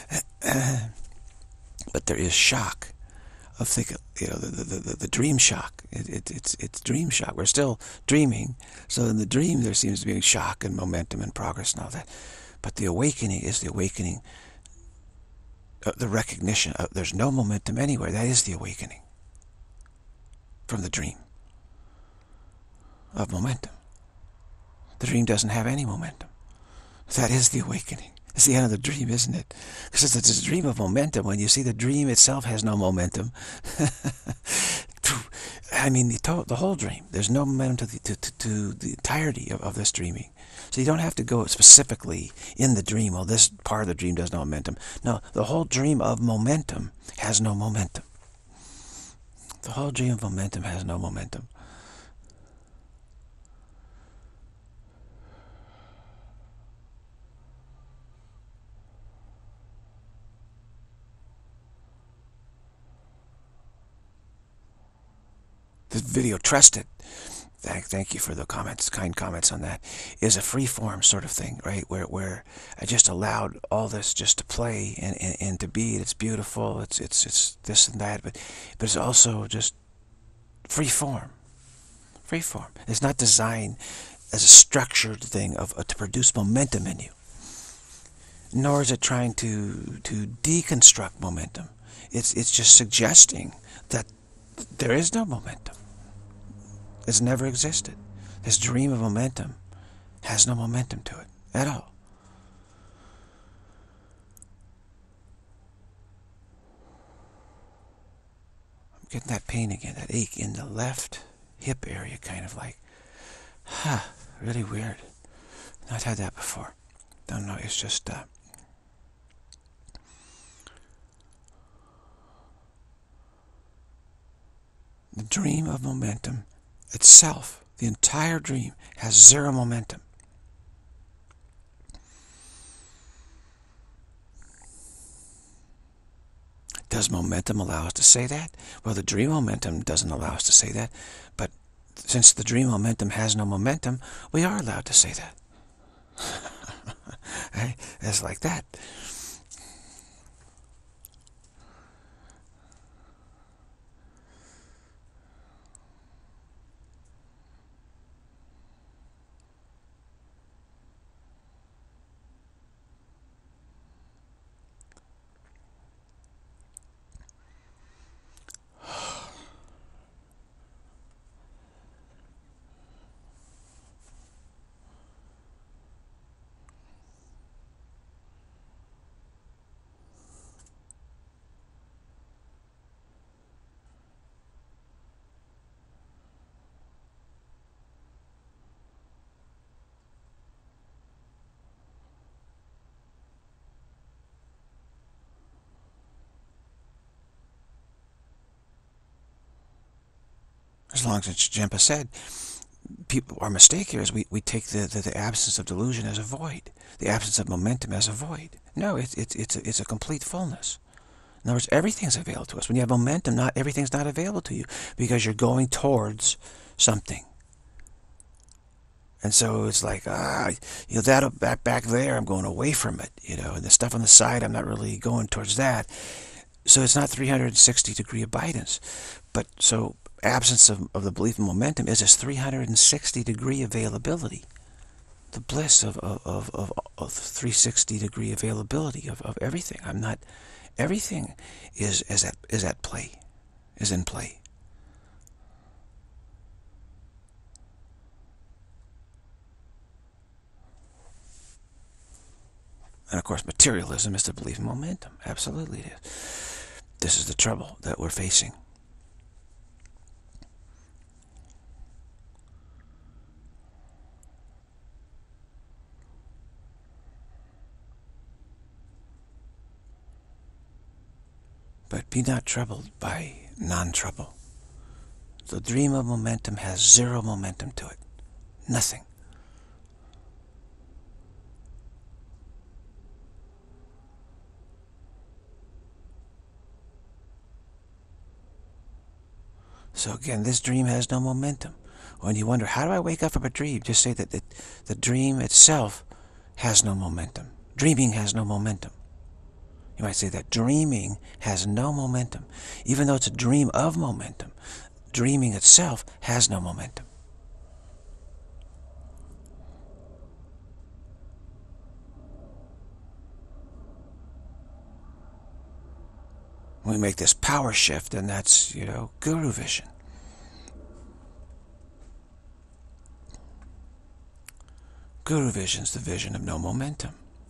But there is shock of thinking, the dream shock. It's dream shock. We're still dreaming, so in the dream there seems to be shock and momentum and progress and all that. But the awakening is the awakening, the recognition of there's no momentum anywhere. That is the awakening from the dream of momentum. The dream doesn't have any momentum. That is the awakening. It's the end of the dream, isn't it? Because it's a dream of momentum. When you see the dream itself has no momentum, I mean, the whole dream, there's no momentum to the entirety of this dreaming. So you don't have to go specifically in the dream, well, this part of the dream does no momentum. No, the whole dream of momentum has no momentum. The whole dream of momentum has no momentum. This video, trust it. Thank you for the comments, kind comments on that. Is a free form sort of thing, right? Where I just allowed all this just to play and to be. It's beautiful. It's this and that, but it's also just free form. Free form. It's not designed as a structured thing to produce momentum in you. Nor is it trying to deconstruct momentum. It's just suggesting that there is no momentum. It's never existed. This dream of momentum has no momentum to it at all. I'm getting that pain again, that ache in the left hip area, kind of like, really weird. Not had that before. Don't know, it's just, the dream of momentum itself, the entire dream, has zero momentum. Does momentum allow us to say that? Well, the dream momentum doesn't allow us to say that, but since the dream momentum has no momentum, we are allowed to say that. Right? It's like that. as long as Jempa said, our mistake here is we take the absence of delusion as a void, the absence of momentum as a void. No, it's a complete fullness. In other words, everything's available to us. When you have momentum, not everything's not available to you because you're going towards something. And so it's like, that back there, I'm going away from it, and the stuff on the side, I'm not really going towards that. So it's not 360-degree abidance. But so absence of the belief in momentum is this 360-degree availability. The bliss of 360-degree availability of everything. Everything is at play, is in play. And of course, materialism is to believe in momentum. Absolutely it is. This is the trouble that we're facing. But be not troubled by non-trouble. The dream of momentum has zero momentum to it. Nothing. So again, this dream has no momentum. When you wonder, how do I wake up from a dream? Just say that the dream itself has no momentum. Dreaming has no momentum. You might say that dreaming has no momentum. Even though it's a dream of momentum, dreaming itself has no momentum. We make this power shift, and that's, guru vision. Guru vision's the vision of no momentum.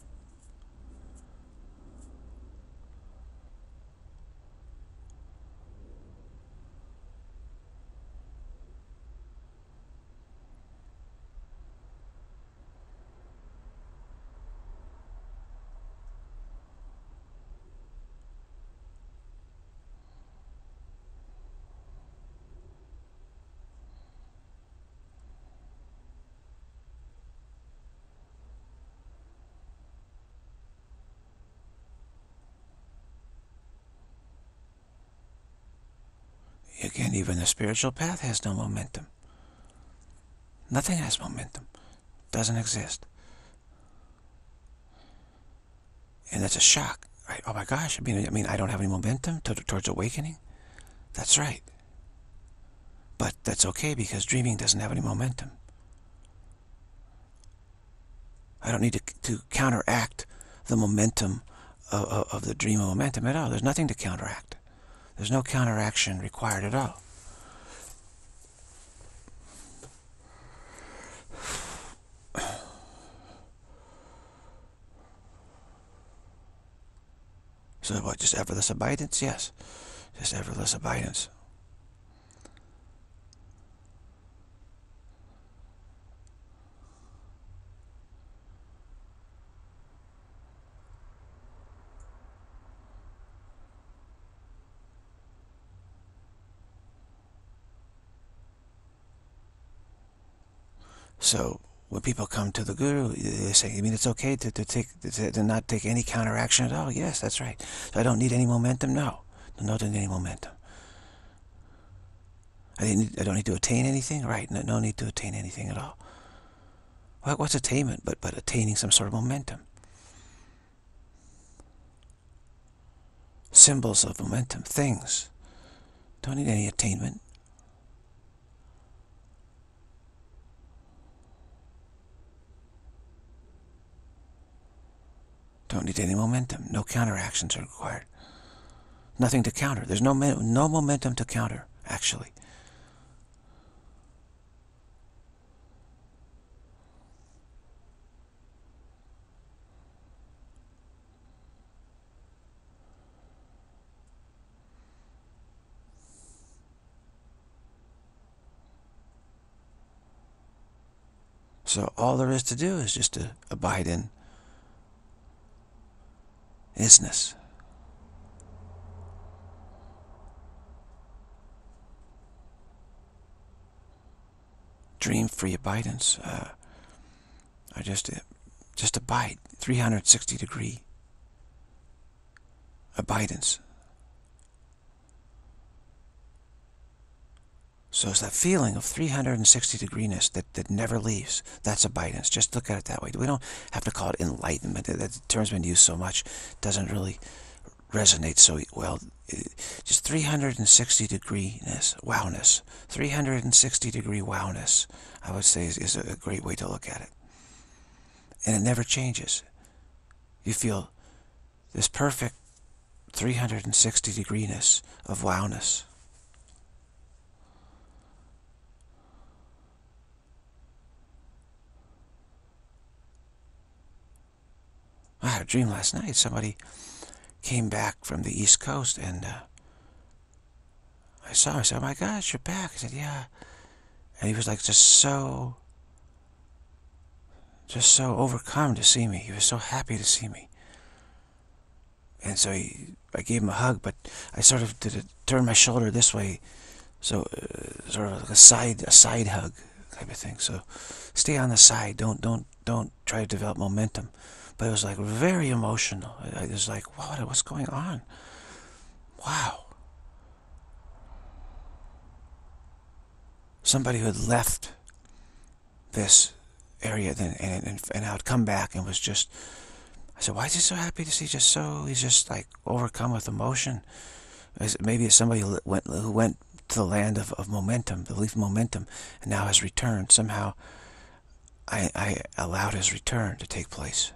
Again, even the spiritual path has no momentum. Nothing has momentum. Doesn't exist. And it's a shock. Right? Oh my gosh, I mean, I don't have any momentum towards awakening? That's right. But that's okay because dreaming doesn't have any momentum. I don't need to counteract the momentum of the dream of momentum at all. There's nothing to counteract. There's no counteraction required at all. So what, just effortless abidance? Yes, just effortless abidance. So when people come to the guru, they say, "You mean it's okay to not take any counteraction at all?" Yes, that's right. So I don't need any momentum. No, don't need any momentum. I don't need to attain anything. Right? No need to attain anything at all. What's attainment but attaining some sort of momentum? Symbols of momentum, things. Don't need any attainment. Don't need any momentum. No counteractions are required. Nothing to counter. There's no momentum to counter, actually. So all there is to do is just to abide in isness. free abidance, or just abide, 360-degree abidance. So it's that feeling of 360-degreeness that never leaves. That's abidance. Just look at it that way. We don't have to call it enlightenment. That term's been used so much, it doesn't really resonate so well. Just 360-degreeness, wowness. 360-degree wowness, I would say, is a great way to look at it. And it never changes. You feel this perfect 360-degreeness of wowness. I had a dream last night. Somebody came back from the East Coast, and I saw him. I said, "Oh my gosh, you're back." I said, "Yeah." And he was like just so overcome to see me. He was so happy to see me. And so I gave him a hug, but I sort of turn my shoulder this way, so sort of like a side hug type of thing. So stay on the side. Don't try to develop momentum. But it was like very emotional. I was like, what's going on? Wow. Somebody who had left this area and had come back and was just, I said, why is he so happy to see? He's just like overcome with emotion. Maybe it's somebody who went to the land of momentum, the leaf momentum, and now has returned. Somehow I allowed his return to take place.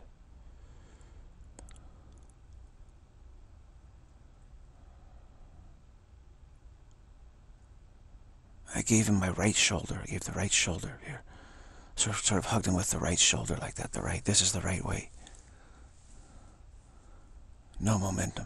I gave him my right shoulder. I gave the right shoulder here. Sort of hugged him with the right shoulder like that. This is the right way. No momentum.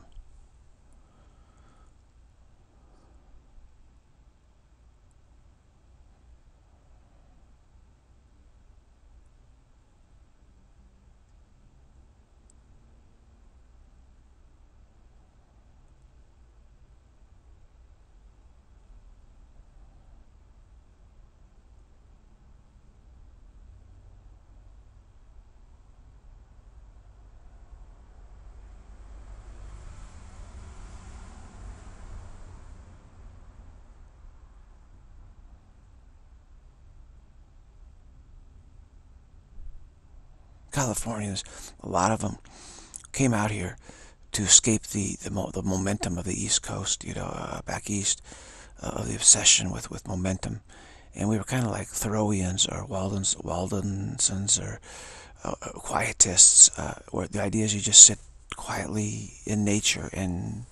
Californians, a lot of them came out here to escape the momentum of the East Coast, back east, of the obsession with momentum. And we were kind of like Thoreauians or Waldensons or quietists, where the idea is you just sit quietly in nature and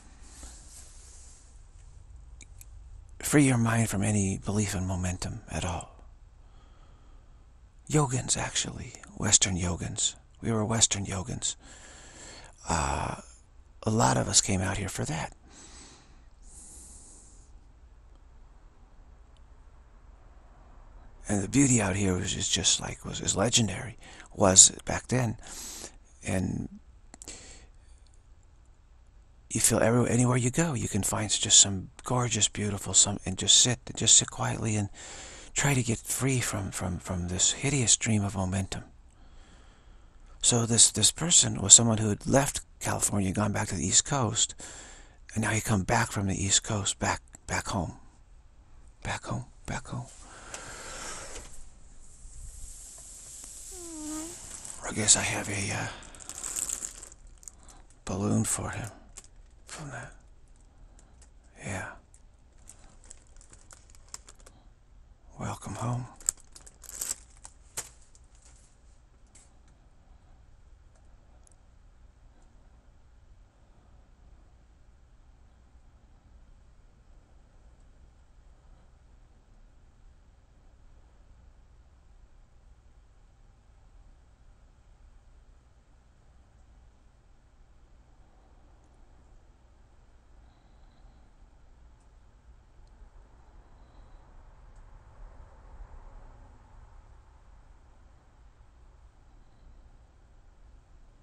free your mind from any belief in momentum at all. Yogins, actually. Western yogins. We were Western yogins. A lot of us came out here for that. And the beauty out here is just like, is legendary. Was back then. And you feel anywhere you go, you can find just some gorgeous, beautiful, and just sit quietly and try to get free from this hideous dream of momentum. So this person was someone who had left California, gone back to the East Coast, and now he come back from the East Coast, back home. Back home. I guess I have a balloon for him from that. Yeah. Welcome home.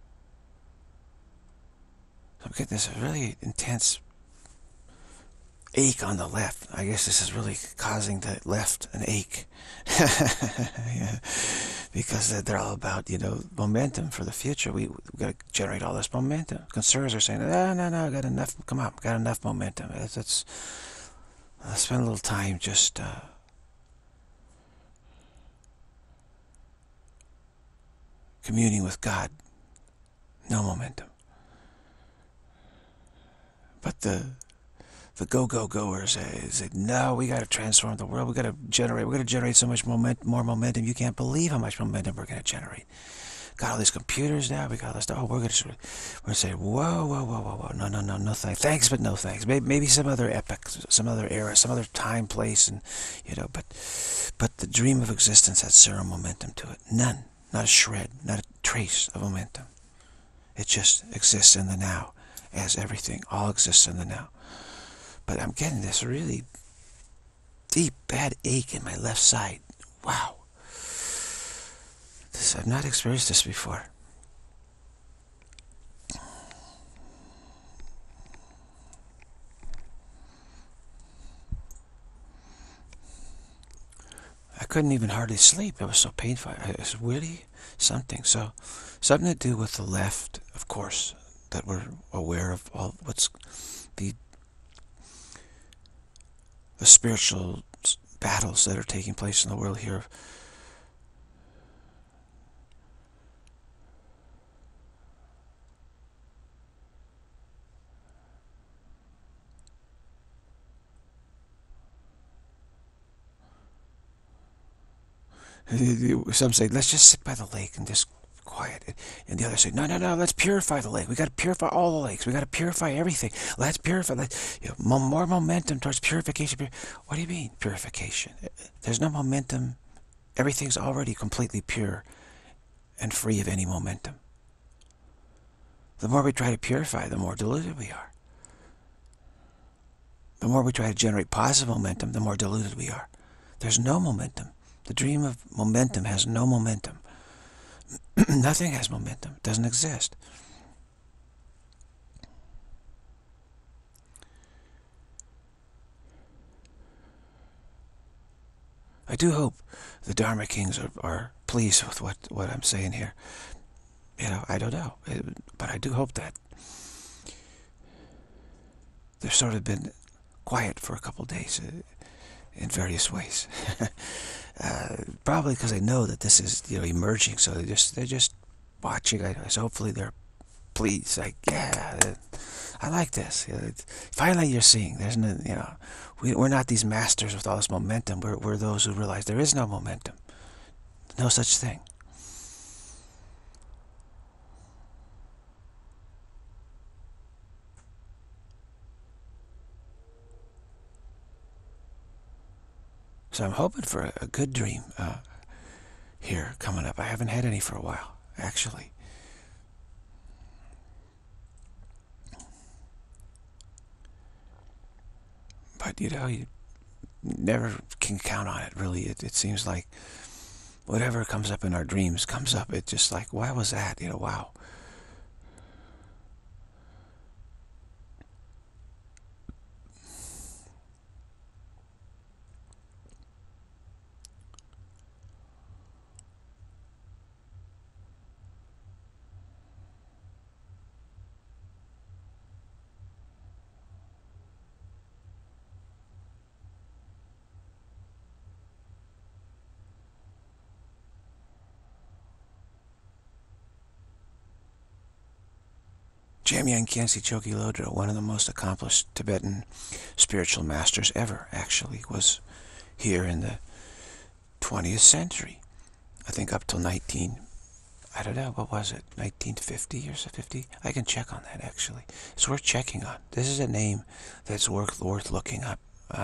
So I'm getting this really intense ache on the left. I guess this is really causing the left an ache. Yeah. Because they're all about, momentum for the future. We got to generate all this momentum. Conservatives are saying, no, got enough, come on, got enough momentum. Let's spend a little time just communing with God. No momentum. But the go-goers say, no, we got to transform the world. We're going to generate so much more momentum. You can't believe how much momentum we're going to generate. Got all these computers now. We got all this stuff. Oh, we're going to say, whoa. No, thanks. Thanks, but no thanks. Maybe some other epoch, some other era, some other time, place, and, but the dream of existence has zero momentum to it. None. Not a shred. Not a trace of momentum. It just exists in the now, as everything. All exists in the now. But I'm getting this really deep, bad ache in my left side. Wow. I've not experienced this before. I couldn't even hardly sleep. It was so painful. It was really something. So, something to do with the left, of course, that we're aware of all what's the spiritual battles that are taking place in the world here. Some say, let's just sit by the lake and just quiet it. And the others say, no, let's purify the lake. We got to purify all the lakes. We got to purify everything. Let's purify. More momentum towards purification. What do you mean, purification? There's no momentum. Everything's already completely pure and free of any momentum. The more we try to purify, the more diluted we are. The more we try to generate positive momentum, the more diluted we are. There's no momentum. The dream of momentum has no momentum. Nothing has momentum. It doesn't exist. I do hope the Dharma Kings are pleased with what I'm saying here. I don't know. But I do hope that they've sort of been quiet for a couple of days in various ways. Probably because they know that this is emerging, so they're just watching. So hopefully they're pleased. Like, yeah, I like this. Finally, you're seeing. There's no, we're not these masters with all this momentum. We're those who realize there is no momentum, no such thing. So I'm hoping for a good dream here coming up. I haven't had any for a while, actually. But, you never can count on it, really. It seems like whatever comes up in our dreams comes up. It's just like, why was that? Wow. Jamyang Khyentse Chokyi Lodro, one of the most accomplished Tibetan spiritual masters ever, actually, was here in the 20th century. I think up till I don't know, what was it, 1950 or so, 50? I can check on that, actually. It's worth checking on. This is a name that's worth looking up.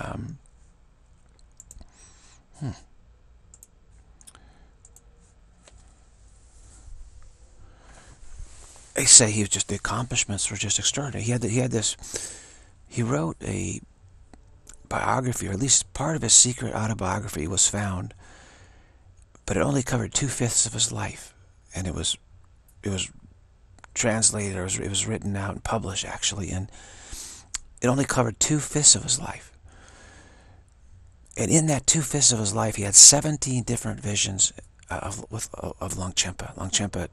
They say the accomplishments were just extraordinary. He wrote a biography, or at least part of his secret autobiography was found, but it only covered 2/5 of his life, and it was translated, or it was written out and published, actually, in It only covered 2/5 of his life. And in that 2/5 of his life, he had 17 different visions of Longchenpa. Longchenpa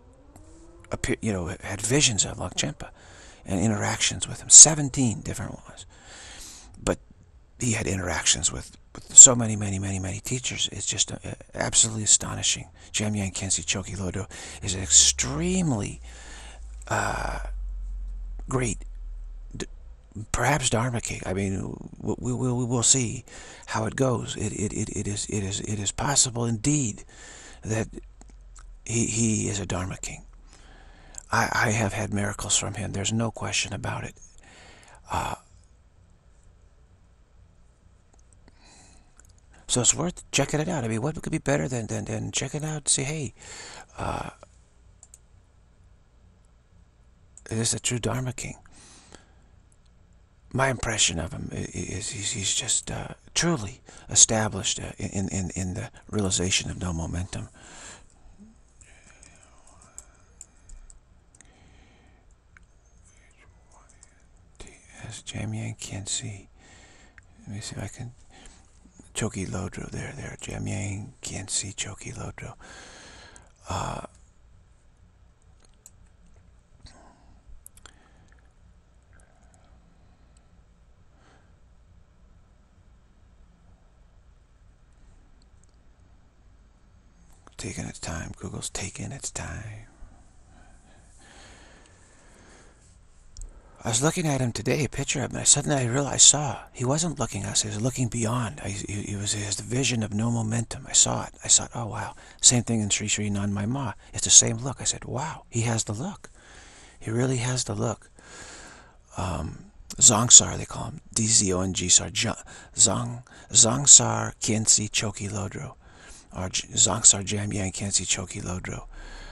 had visions of Longchenpa and interactions with him. 17 different ones. But he had interactions with so many teachers. It's just absolutely astonishing. Jamyang Khyentse Chokyi Lodro is an extremely great, perhaps Dharma king. I mean, we will see how it goes. It is possible indeed that he is a Dharma king. I have had miracles from him. There's no question about it. So it's worth checking it out. I mean, what could be better than checking it out and say, hey, it is a true Dharma king. My impression of him is he's just truly established in the realization of no momentum. As Jamyang Khyentse. Let me see if I can. Chokyi Lodro, there. Jamyang Khyentse Chokyi Lodro. Taking its time. Google's taking its time. I was looking at him today, a picture of him, and suddenly I saw he wasn't looking at us, he was looking beyond. He has the vision of no momentum. I saw it. Oh wow. Same thing in Sri Sri Anandamayi Ma. It's the same look. I said, wow, he has the look. He really has the look. Zongsar, they call him. D-Z-O-N-G-Sar. Zongsar Khyentse Chokyi Lodro. Or Zongsar Jamyang Khyentse Chokyi Lodro.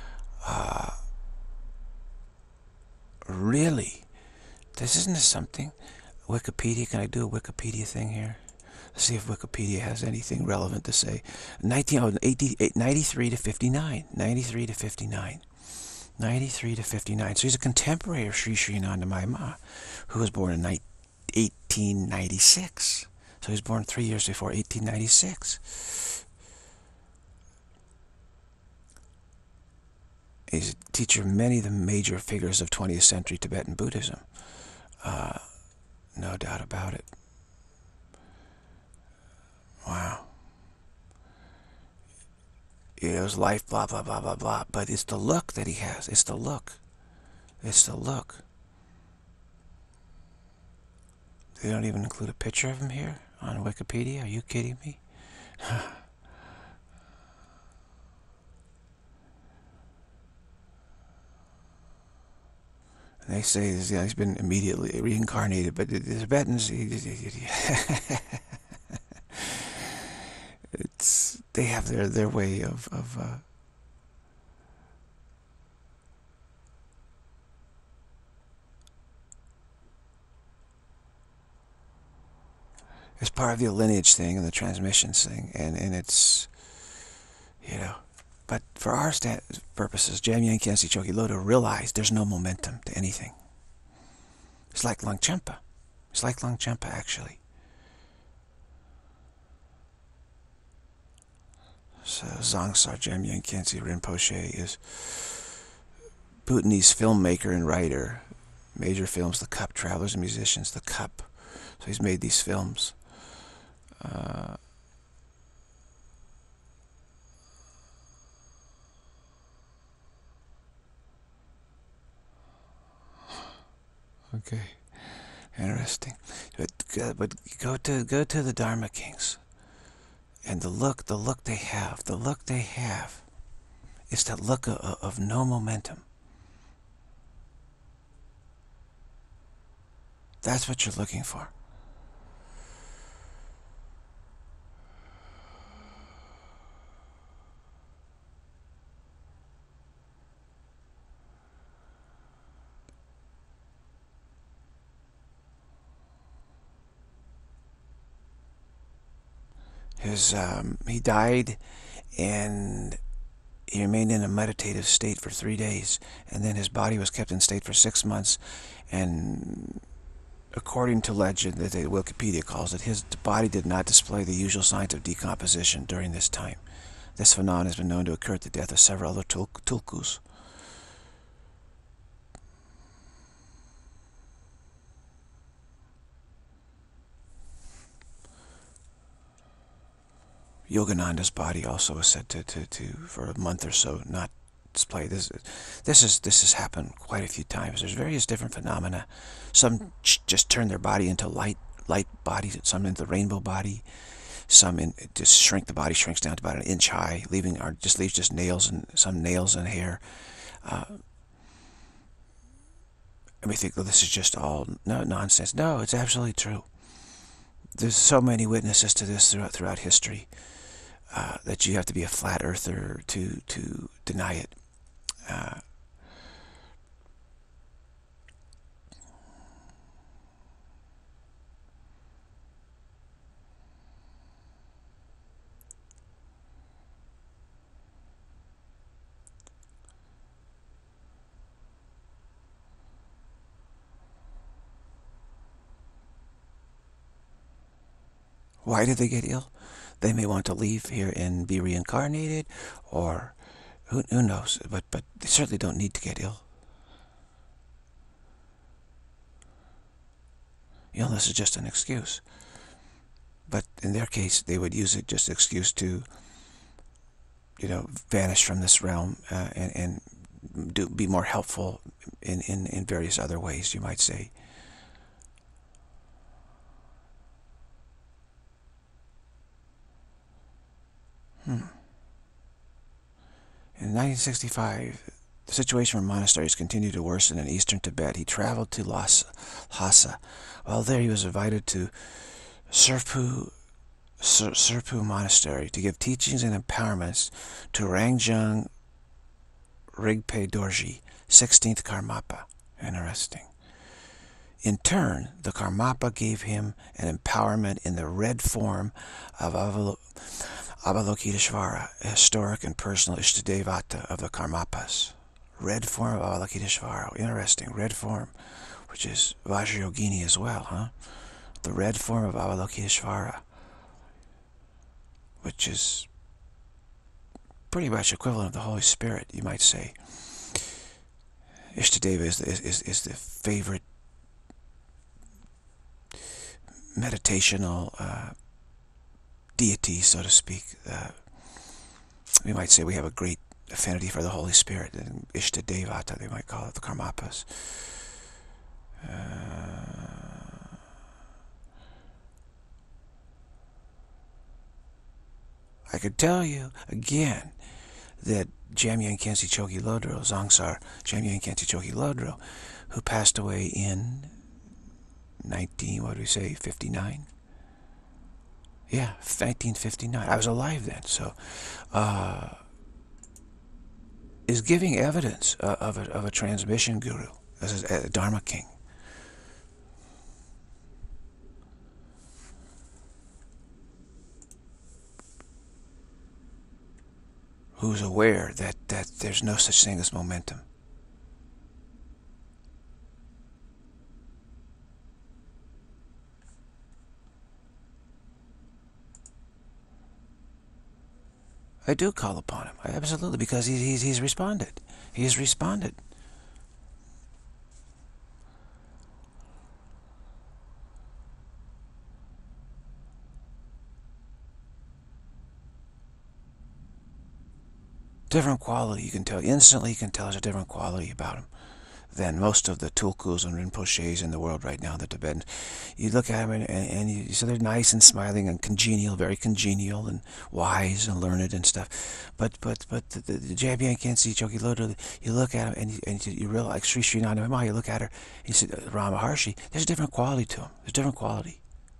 Really? Isn't this something? Wikipedia, can I do a Wikipedia thing here? Let's see if Wikipedia has anything relevant to say. 93 to 59. 93 to 59. 93 to 59. So he's a contemporary of Sri Sri Anandamayi Ma, who was born in 1896. So he was born 3 years before 1896. He's a teacher of many of the major figures of 20th century Tibetan Buddhism. No doubt about it. Wow. His life, blah, blah, blah, blah, blah. But it's the look that he has. It's the look. It's the look. They don't even include a picture of him here on Wikipedia? Are you kidding me? They say he's been immediately reincarnated, but the Tibetans, they have their way of it's part of the lineage thing and the transmissions thing, and it's, but for our purposes, Jamyang Khyentse Chokyi Lodro realized there's no momentum to anything. It's like Longchenpa. It's like Longchenpa, actually. So Zongsar Jamyang Khyentse Rinpoche is Bhutanese filmmaker and writer. Major films, The Cup, Travelers and Musicians, The Cup. So he's made these films. Okay, interesting. But go to the Dharma Kings, and the look they have, it's that look of no momentum. That's what you're looking for. He died, and he remained in a meditative state for 3 days, and then his body was kept in state for 6 months, and according to legend, that Wikipedia calls it, his body did not display the usual signs of decomposition during this time. This phenomenon has been known to occur at the death of several other tulkus. Yogananda's body also was said to for a month or so not display this. This has happened quite a few times. There's various different phenomena. Some just turn their body into light bodies. Some into the rainbow body. Some just shrink. The body shrinks down to about an inch high, leaving just nails and some nails and hair. And we think, well, this is just all nonsense. No, it's absolutely true. There's so many witnesses to this throughout history that you have to be a flat earther to deny it. Why did they get ill? They may want to leave here and be reincarnated, or who knows? But they certainly don't need to get ill. Illness is just an excuse. But in their case, they would use it just as an excuse to, vanish from this realm and be more helpful in various other ways, you might say. In 1965, the situation for monasteries continued to worsen in eastern Tibet. He traveled to Lhasa. While there, he was invited to Serpu Monastery to give teachings and empowerments to Rangjung Rigpe Dorji, 16th Karmapa. Interesting. In turn, the Karmapa gave him an empowerment in the red form of Avalokiteshvara, a historic and personal Ishtadevata of the Karmapas. Red form of Avalokiteshvara. Interesting. Red form, which is Vajrayogini as well, huh? The red form of Avalokiteshvara, which is pretty much equivalent of the Holy Spirit, you might say. Ishtadeva is the favorite meditational deity, so to speak. We might say we have a great affinity for the Holy Spirit, and Ishtadevata, they might call it, the Karmapas. I could tell you again that Jamyang Khyentse Chogye Lodro, Zongsar Jamyang Khyentse Chogye Lodro, who passed away in 59? Yeah, 1959. I was alive then, so is giving evidence of a transmission guru, as a Dharma king. Who's aware that there's no such thing as momentum. I do call upon him, absolutely, because he's responded. He has responded. Different quality, you can tell. Instantly you can tell there's a different quality about him than most of the tulkus and rinpoches in the world right now, the Tibetans. You look at them and you so they're nice and smiling and congenial, very congenial and wise and learned and stuff. But the Jamyang Khyentse Chogye Lodro, you look at him and you realize, like Sri Nanda Ma, you look at her and you say, Rama Maharshi, there's a different quality to him. There's a different quality.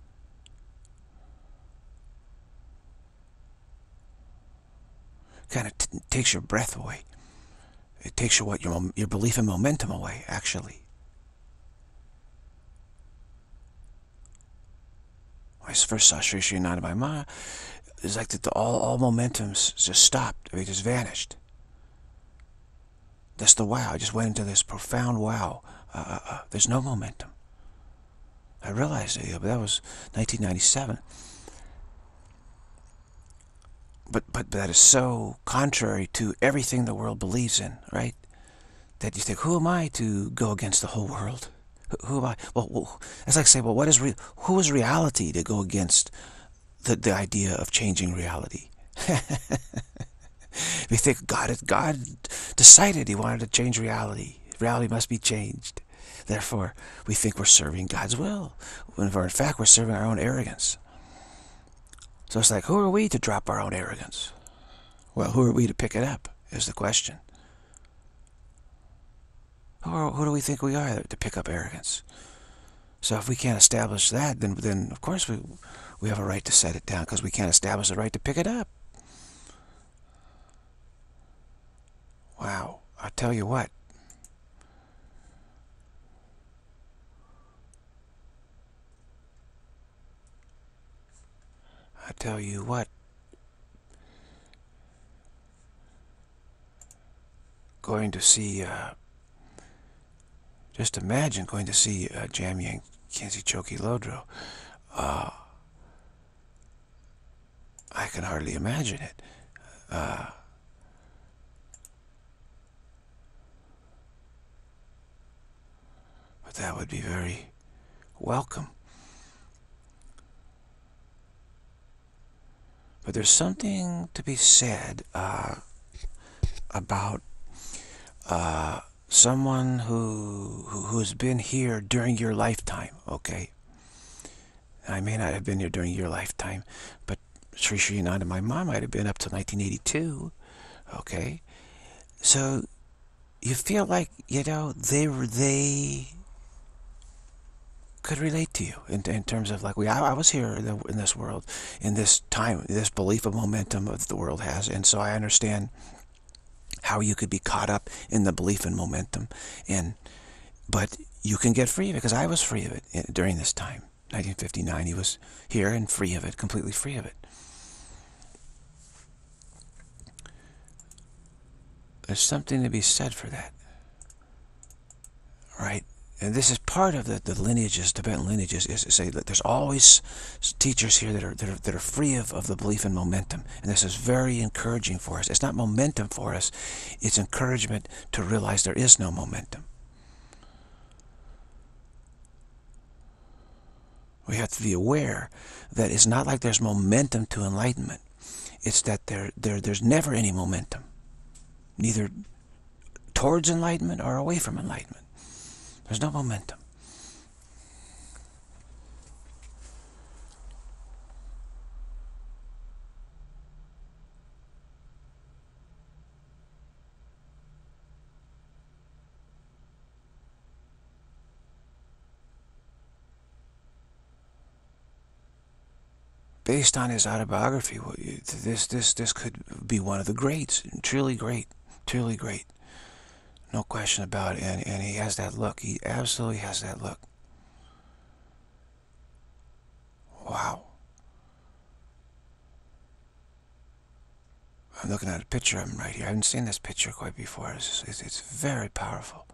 Kind of takes your breath away. It takes your belief in momentum away, actually. When I first saw Sri Srinadamai Ma, it's like that all momentums just stopped. I mean, just vanished. That's the wow. I just went into this profound wow. There's no momentum. I realized it, but that was 1997. But that is so contrary to everything the world believes in, right? That you think, who am I to go against the whole world? Who am I? Well, it's like saying, well, who is reality to go against the idea of changing reality? We think God decided he wanted to change reality. Reality must be changed. Therefore, we think we're serving God's will, when in fact we're serving our own arrogance. So it's like, who are we to drop our own arrogance? Well, who are we to pick it up, is the question. Who do we think we are to pick up arrogance? So if we can't establish that, then of course we have a right to set it down, because we can't establish the right to pick it up. Wow, I'll tell you what. I tell you what. Going to see, just imagine going to see Jamyang Khyentse Chokyi Lodro. I can hardly imagine it. But that would be very welcome. But there's something to be said about someone who's been here during your lifetime, okay? I may not have been here during your lifetime, but Sri Sri Ananda, my mom, might have been up to 1982, okay? So you feel like, they could relate to you in terms of like, I was here in this world, in this time, this belief of momentum that the world has, and so I understand how you could be caught up in the belief in momentum, but you can get free of it, because I was free of it during this time. 1959, he was here and free of it, completely free of it. There's something to be said for that, right? And this is part of the lineages, Tibetan lineages, is to say that there's always teachers here that are free of the belief in momentum. And this is very encouraging for us. It's not momentum for us. It's encouragement to realize there is no momentum. We have to be aware that it's not like there's momentum to enlightenment. It's that there's never any momentum, neither towards enlightenment or away from enlightenment. There's no momentum. Based on his autobiography, this could be one of the greats, truly great, truly great. No question about it, and he has that look. He absolutely has that look. Wow. I'm looking at a picture of him right here. I haven't seen this picture quite before. It's very powerful.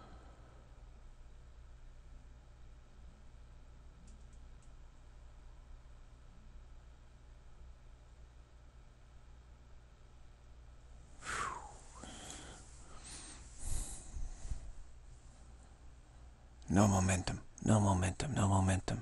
No momentum, no momentum, no momentum.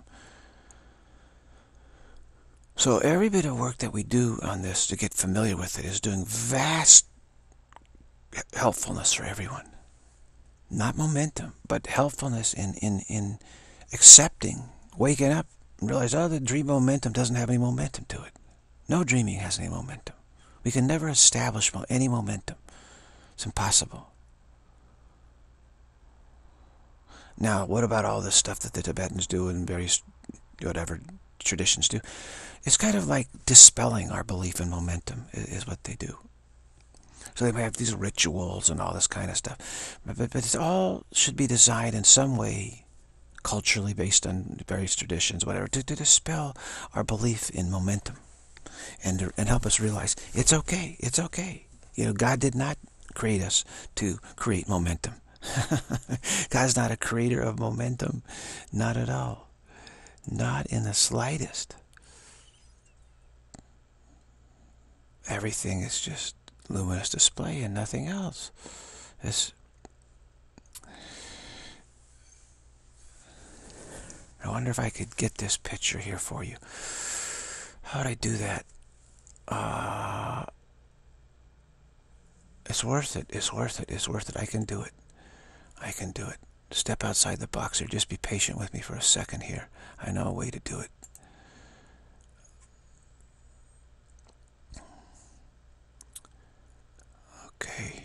So every bit of work that we do on this to get familiar with it is doing vast helpfulness for everyone. Not momentum, but helpfulness in accepting, waking up, and realize, oh, the dream momentum doesn't have any momentum to it. No dreaming has any momentum. We can never establish any momentum. It's impossible. Now, what about all this stuff that the Tibetans do and various whatever traditions do? It's kind of like dispelling our belief in momentum is what they do. So they might have these rituals and all this kind of stuff. But it all should be designed in some way, culturally based on various traditions, whatever, to dispel our belief in momentum and help us realize it's okay, it's okay. God did not create us to create momentum. God's not a creator of momentum, not at all. Not in the slightest. Everything is just luminous display and nothing else. This, I wonder if I could get this picture here for you. How'd I do that? It's worth it. It's worth it. It's worth it. I can do it. I can do it. Step outside the box here. Just be patient with me for a second here. I know a way to do it. Okay.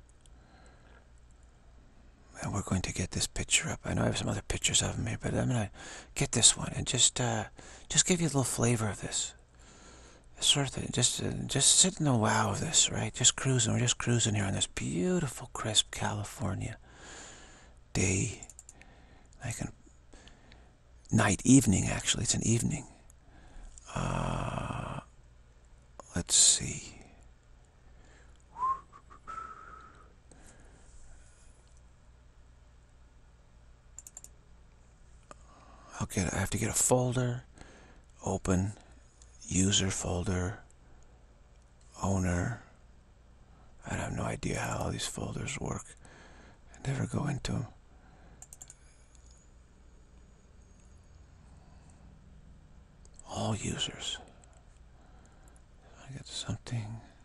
And we're going to get this picture up. I know I have some other pictures of him here, but I'm going to get this one and just give you a little flavor of this. It's worth it. Just sit in the wow of this, right? Just cruising. We're just cruising here on this beautiful, crisp California day. Like a night, evening, actually. It's an evening. Let's see. I have to get a folder, open, user folder, owner. I have no idea how all these folders work. I never go into them. All users. I get something.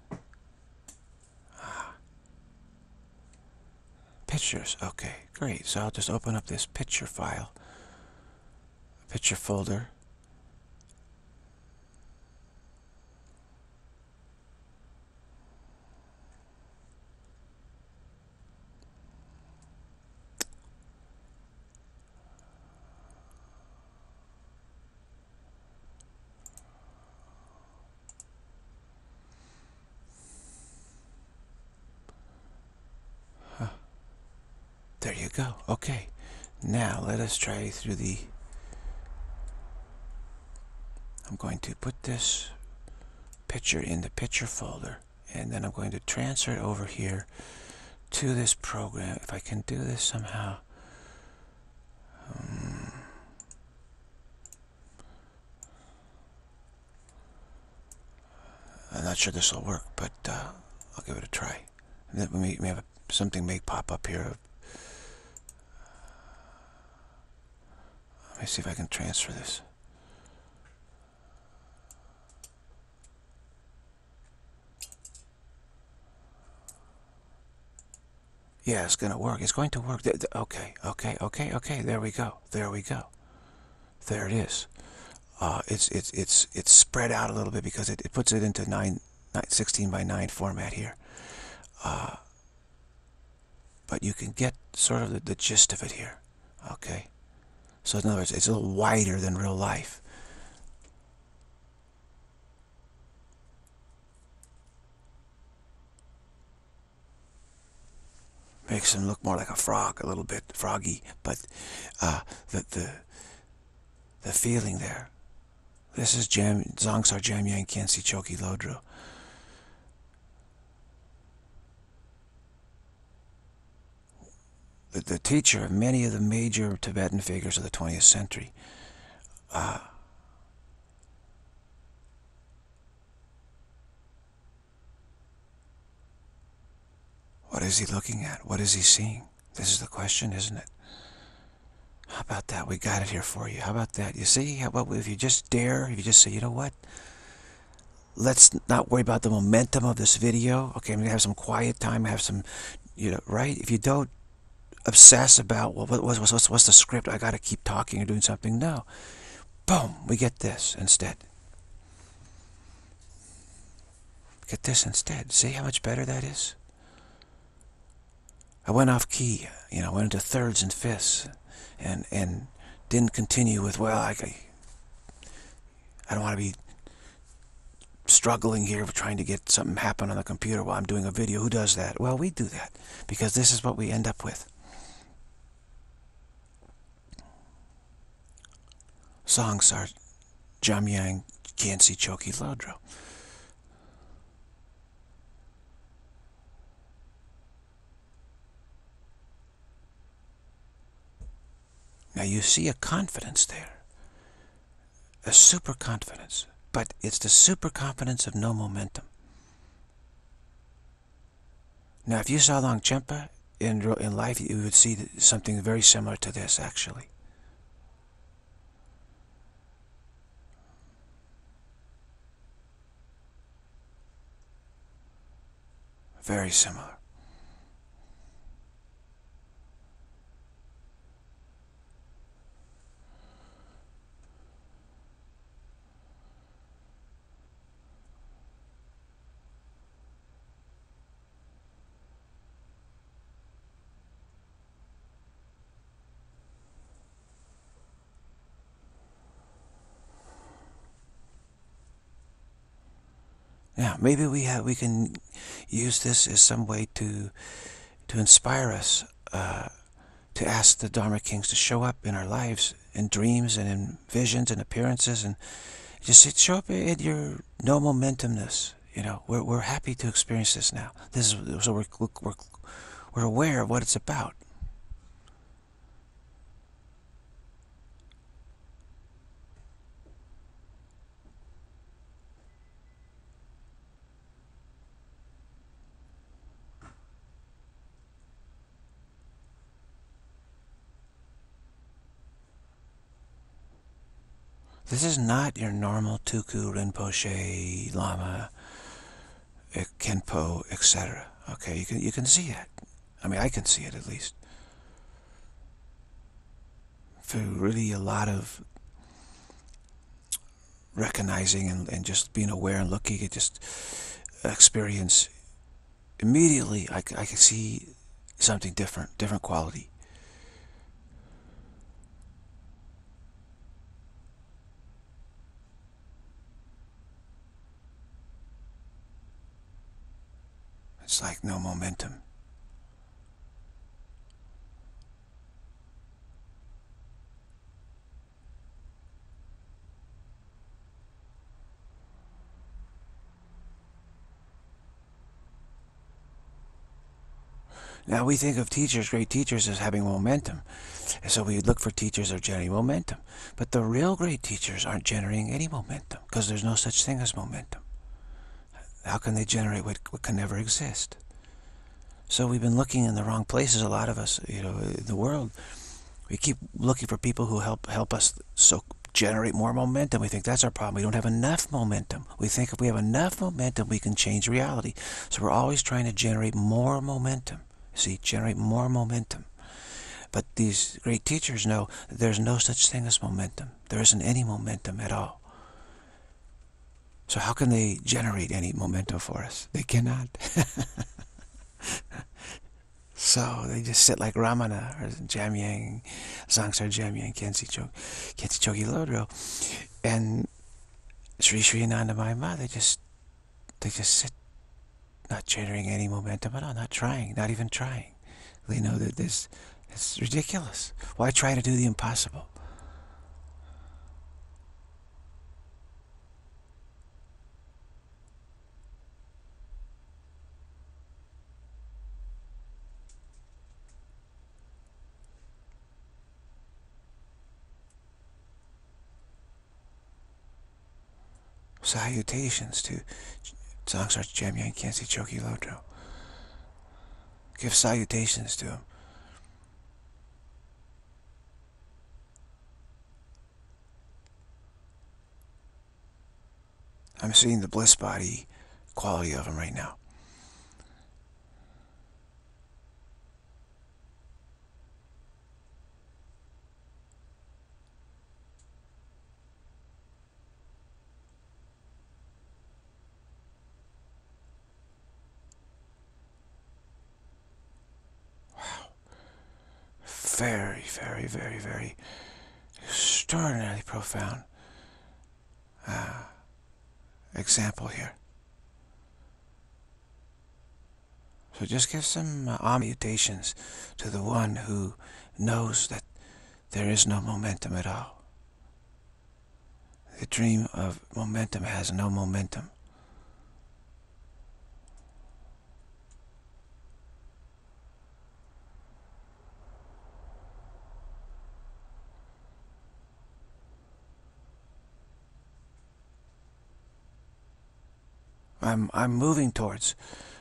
Pictures. Okay, great. So I'll just open up this picture file. Picture folder. There you go. Okay. Now let us try through the... I'm going to put this picture in the picture folder, and then I'm going to transfer it over here to this program. If I can do this somehow. I'm not sure this will work, but I'll give it a try. And then we may have something may pop up here. Let me see if I can transfer this. Yeah, it's going to work. It's going to work. Okay. There we go. There it is. It's spread out a little bit because it puts it into 16 by 9 format here. But you can get sort of the gist of it here. Okay. So in other words, it's a little wider than real life. Makes him look more like a frog, a little bit froggy, but the feeling there. This is Dzongsar Jamyang Khyentse Chokyi Lodro. The teacher of many of the major Tibetan figures of the 20th century. What is he looking at? What is he seeing? This is the question, isn't it? How about that? We got it here for you. How about that? You see, how about if you just dare, if you just say, you know what? Let's not worry about the momentum of this video. Okay, I'm going to have some quiet time, have some, right? If you don't obsess about, well, what's the script? I got to keep talking or doing something. No. Boom, we get this instead. Get this instead. See how much better that is? I went off key, went into thirds and fifths, and didn't continue with, well, I don't want to be struggling here trying to get something happen on the computer while I'm doing a video. Who does that? Well, we do that, because this is what we end up with. Dzongsar Jamyang Khyentse Chokyi Lodro. Now you see a confidence there. a super confidence, but it's the super confidence of no momentum. Now, if you saw Longchenpa in life, you would see something very similar to this, actually. Very similar. Yeah, maybe we can use this as some way to inspire us, to ask the Dharma Kings to show up in our lives, in dreams and in visions and appearances, and just show up in your no momentumness. You know, we're happy to experience this now. This is so we're aware of what it's about. This is not your normal Tuku, Rinpoche, Lama, Kenpo, etc. Okay, you can see that. I mean, I can see it at least. Through really a lot of recognizing and just being aware and looking at just experience, immediately I can see something different quality. It's like no momentum. Now we think of teachers, great teachers, as having momentum. And so we look for teachers that are generating momentum. But the real great teachers aren't generating any momentum, because there's no such thing as momentum. How can they generate what can never exist? So we've been looking in the wrong places, a lot of us, you know, in the world. We keep looking for people who help us generate more momentum. We think that's our problem. We don't have enough momentum. We think if we have enough momentum, we can change reality. So we're always trying to generate more momentum. See, generate more momentum. But these great teachers know that there's no such thing as momentum. There isn't any momentum at all. So how can they generate any momentum for us? They cannot. So they just sit like Ramana or Jamyang, Zongsar Jamyang, Khyentse Chökyi Lodro, and Sri Sri Anandamayi Ma. They just sit, not generating any momentum at all, not trying, not even trying. They know that it's ridiculous. Why try to do the impossible? Salutations to Zongsar Jamyang Khyentse Chökyi Lodro. Give salutations to him. I'm seeing the bliss body quality of him right now. Very, very, very, very extraordinarily profound example here. So just give some salutations to the one who knows that there is no momentum at all. The dream of momentum has no momentum. I'm moving towards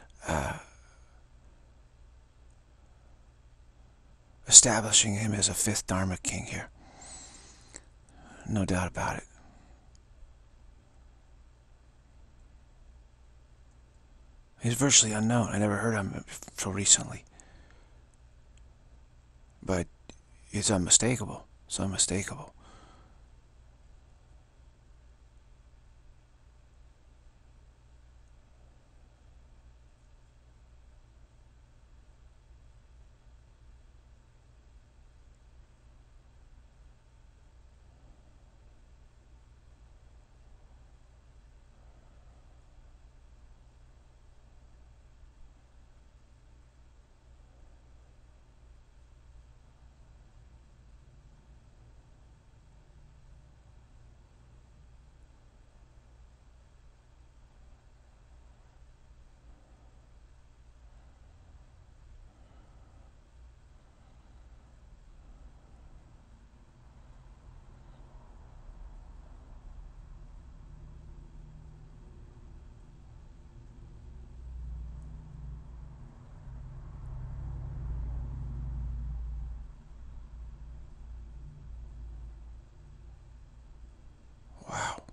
establishing him as a fifth Dharma king here. No doubt about it. He's virtually unknown. I never heard of him until recently. But it's unmistakable. It's unmistakable. Wow.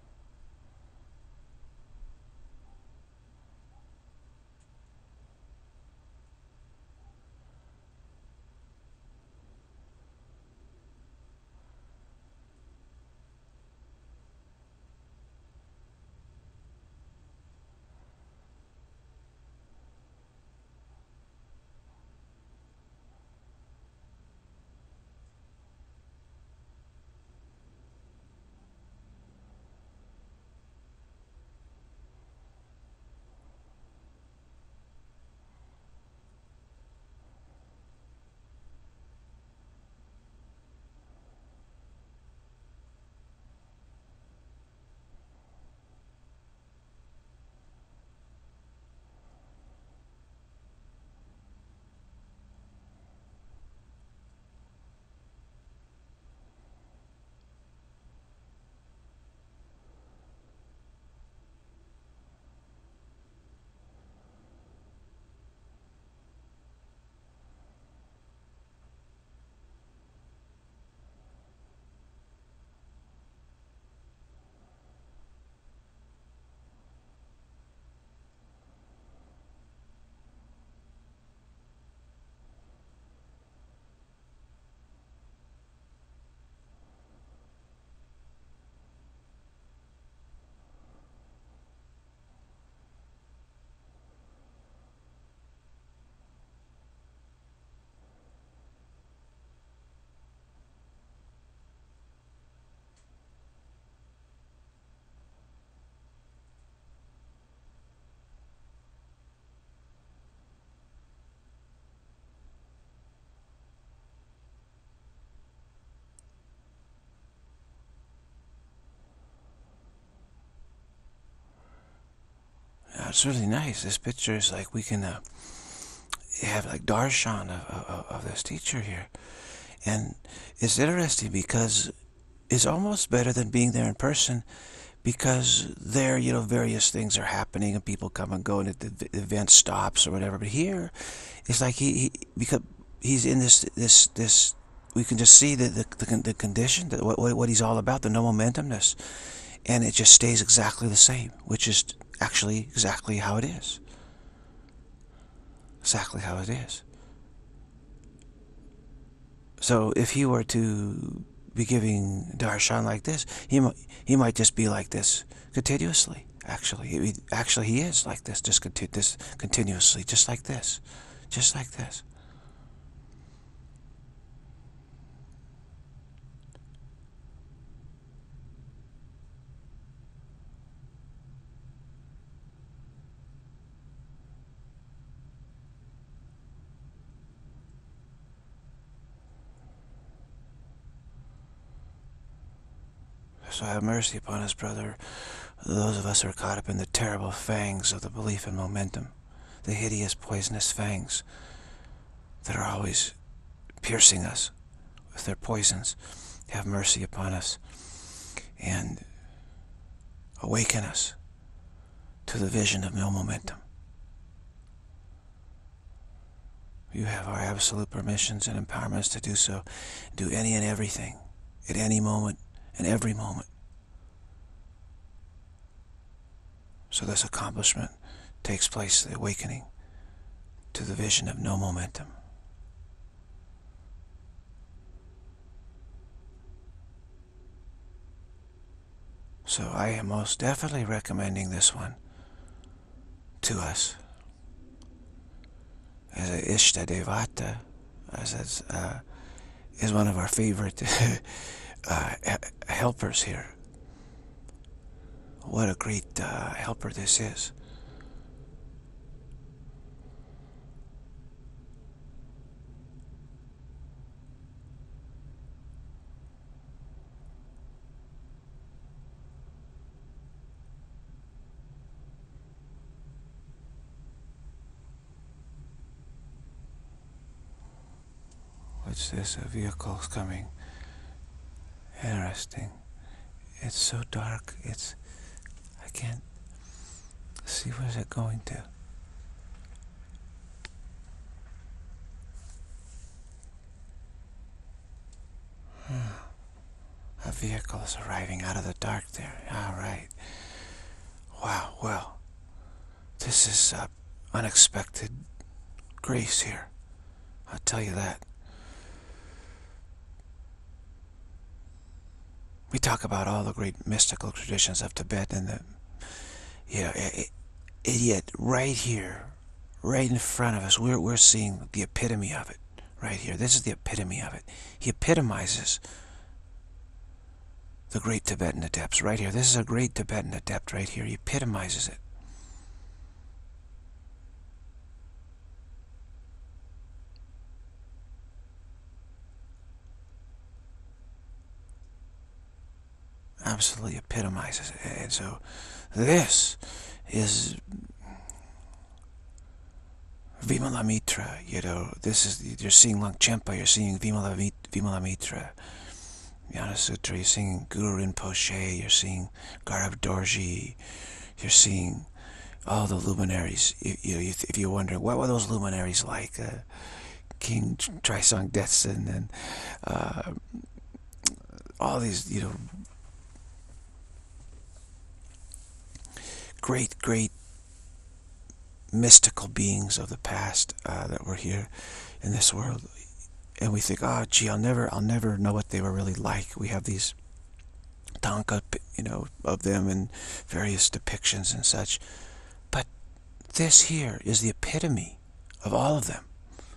It's really nice. This picture is like we can have like darshan of this teacher here. And it's interesting because it's almost better than being there in person, because there, various things are happening and people come and go and the event stops or whatever. But here, it's like because he's in this we can just see the condition, what he's all about, the no momentumness, and it just stays exactly the same, which is actually exactly how it is. Exactly how it is. So if he were to be giving darshan like this, he might just be like this continuously. Actually, he is like this, just continuously, just like this, just like this. So have mercy upon us, brother. Those of us who are caught up in the terrible fangs of the belief in momentum, the hideous poisonous fangs that are always piercing us with their poisons. Have mercy upon us and awaken us to the vision of no momentum. You have our absolute permissions and empowerments to do so. Do any and everything, at any moment, and every moment. So this accomplishment takes place, the awakening to the vision of no momentum. So I am most definitely recommending this one to us as a Ishta Devata, is one of our favorite helpers here. What a great helper this is. What's this? A vehicle's coming. Interesting. It's so dark. I can't see where's it going to. A vehicle is arriving out of the dark there. All right. Wow. Well, this is unexpected grace here. I'll tell you that. We talk about all the great mystical traditions of Tibet and yet right here, right in front of us, we're seeing the epitome of it right here. This is the epitome of it. He epitomizes the great Tibetan adepts right here. This is a great Tibetan adept right here. He epitomizes it. Absolutely epitomizes it. And so this is Vimalamitra. This is, you're seeing Longchenpa, you're seeing Vimalamitra. Jnana Sutra, you're seeing Guru Rinpoche, you're seeing Garab Dorji, you're seeing all the luminaries. If you're wondering, what were those luminaries like? King Trisong Detsen and all these, great mystical beings of the past that were here in this world, and we think, oh gee, I'll never know what they were really like. We have these tanka, of them and various depictions and such, but this here is the epitome of all of them.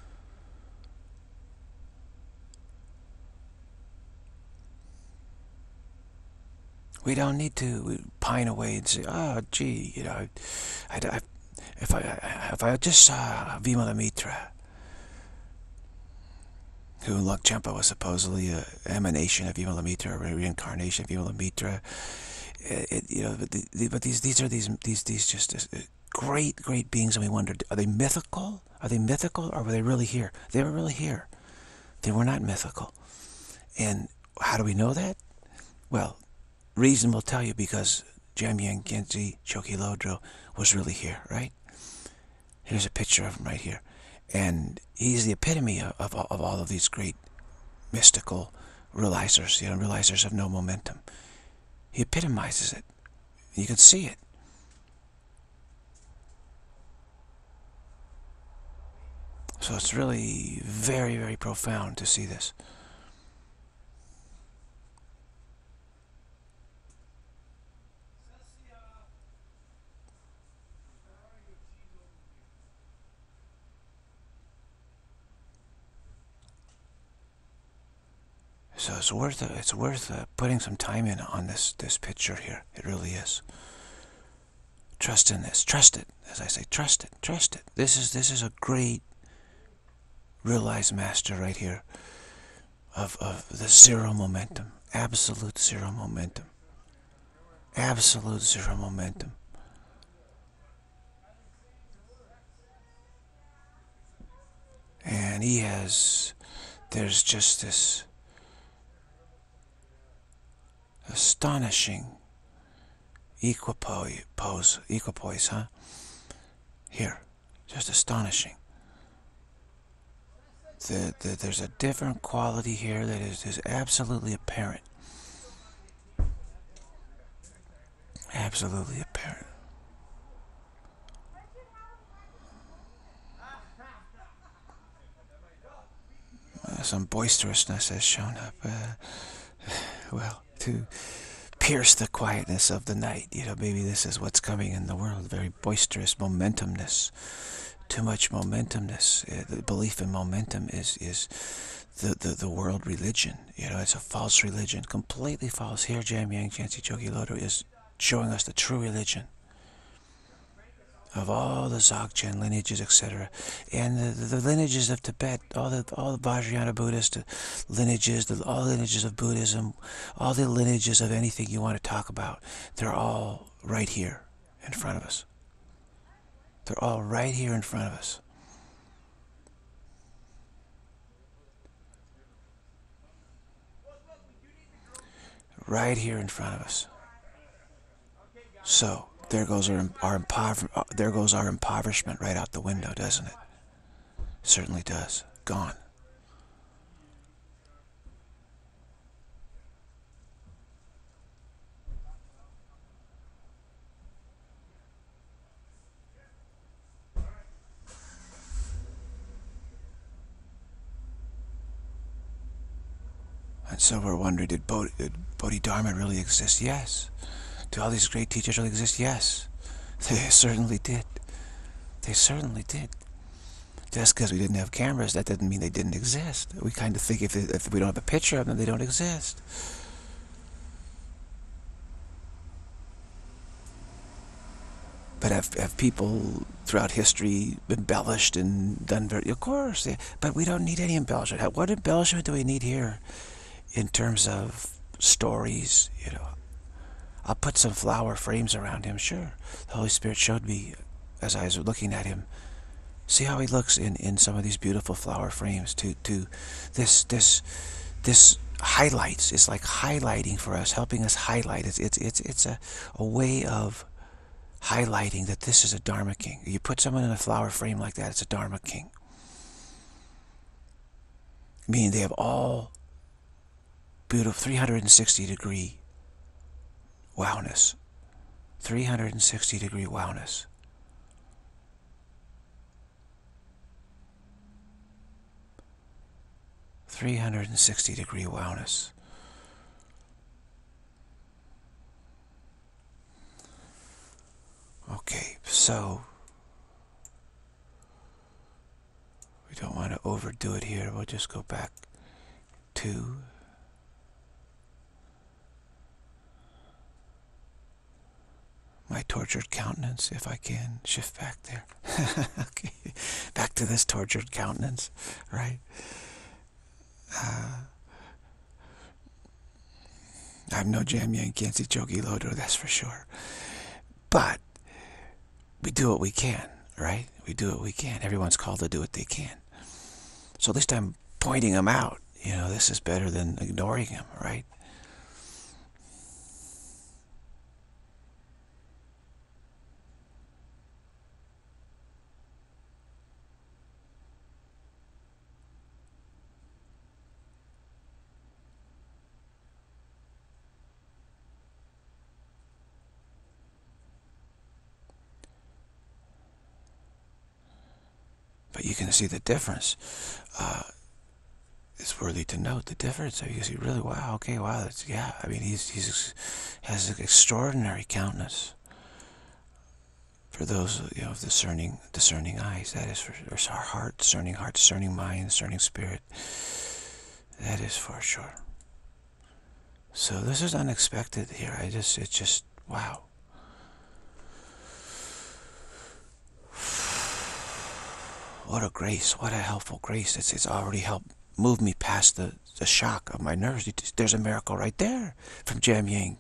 We don't need to pine away and say, oh, gee, if I just saw Vimalamitra, who Longchenpa was supposedly an emanation of Vimalamitra, or a reincarnation of Vimalamitra, but these are just great beings, and we wondered, are they mythical? Are they mythical, or were they really here? They were really here. They were not mythical. And how do we know that? Well, reason will tell you, because Jamyang Genji Choki Lodro was really here, right? Here's a picture of him right here. And he's the epitome of all of these great mystical realizers, realizers of no momentum. He epitomizes it. You can see it. So it's really very, very profound to see this. So it's worth putting some time in on this picture here. It really is. Trust in this. Trust it. As I say, trust it. Trust it. This is a great realized master right here of the zero momentum. Absolute zero momentum. Absolute zero momentum. And there's just this astonishing Equipoise, huh? Here, just astonishing. There's a different quality here that is absolutely apparent. Absolutely apparent. Some boisterousness has shown up. Well, to pierce the quietness of the night. Maybe this is what's coming in the world. Very boisterous momentumness. Too much momentumness. The belief in momentum is the world religion. It's a false religion. Completely false. Here, Jamyang Chansi Chogi Lodro is showing us the true religion of all the Dzogchen lineages, etc., and the lineages of Tibet, all the Vajrayana Buddhist lineages, all the lineages of Buddhism, all the lineages of anything you want to talk about. They're all right here in front of us. They're all right here in front of us. Right here in front of us. So there goes our impoverishment right out the window, doesn't it? Certainly does. Gone. And so we're wondering, did Bodhidharma really exist? Yes. Do all these great teachers really exist? Yes. They certainly did. They certainly did. Just because we didn't have cameras, that didn't mean they didn't exist. We kind of think if we don't have a picture of them, they don't exist. But have people throughout history embellished and done of course, but we don't need any embellishment. What embellishment do we need here in terms of stories? I'll put some flower frames around him, sure. The Holy Spirit showed me as I was looking at him. See how he looks in some of these beautiful flower frames. To this highlights. It's like highlighting for us, helping us highlight. It's a way of highlighting that this is a Dharma King. You put someone in a flower frame like that, it's a Dharma King. Meaning they have all beautiful 360-degree wowness. 360-degree wowness. .360-degree wowness. Okay, so we don't want to overdo it here. We'll just go back to my tortured countenance, if I can shift back there. Okay, back to this tortured countenance, right? I'm no Jamyang Khyentse Chogi Lodro, that's for sure. But we do what we can, right? We do what we can. Everyone's called to do what they can. So at least I'm pointing them out. This is better than ignoring him, right? But you can see the difference. It's worthy to note the difference. So you can see, really, wow, okay, wow, that's, yeah. I mean, he's has an extraordinary countenance. For those, of discerning eyes, that is for our heart, discerning mind, discerning spirit. That is for sure. So this is unexpected here. It's just, wow. What a grace, what a helpful grace. It's already helped move me past the shock of my nerves. There's a miracle right there from Jamyang.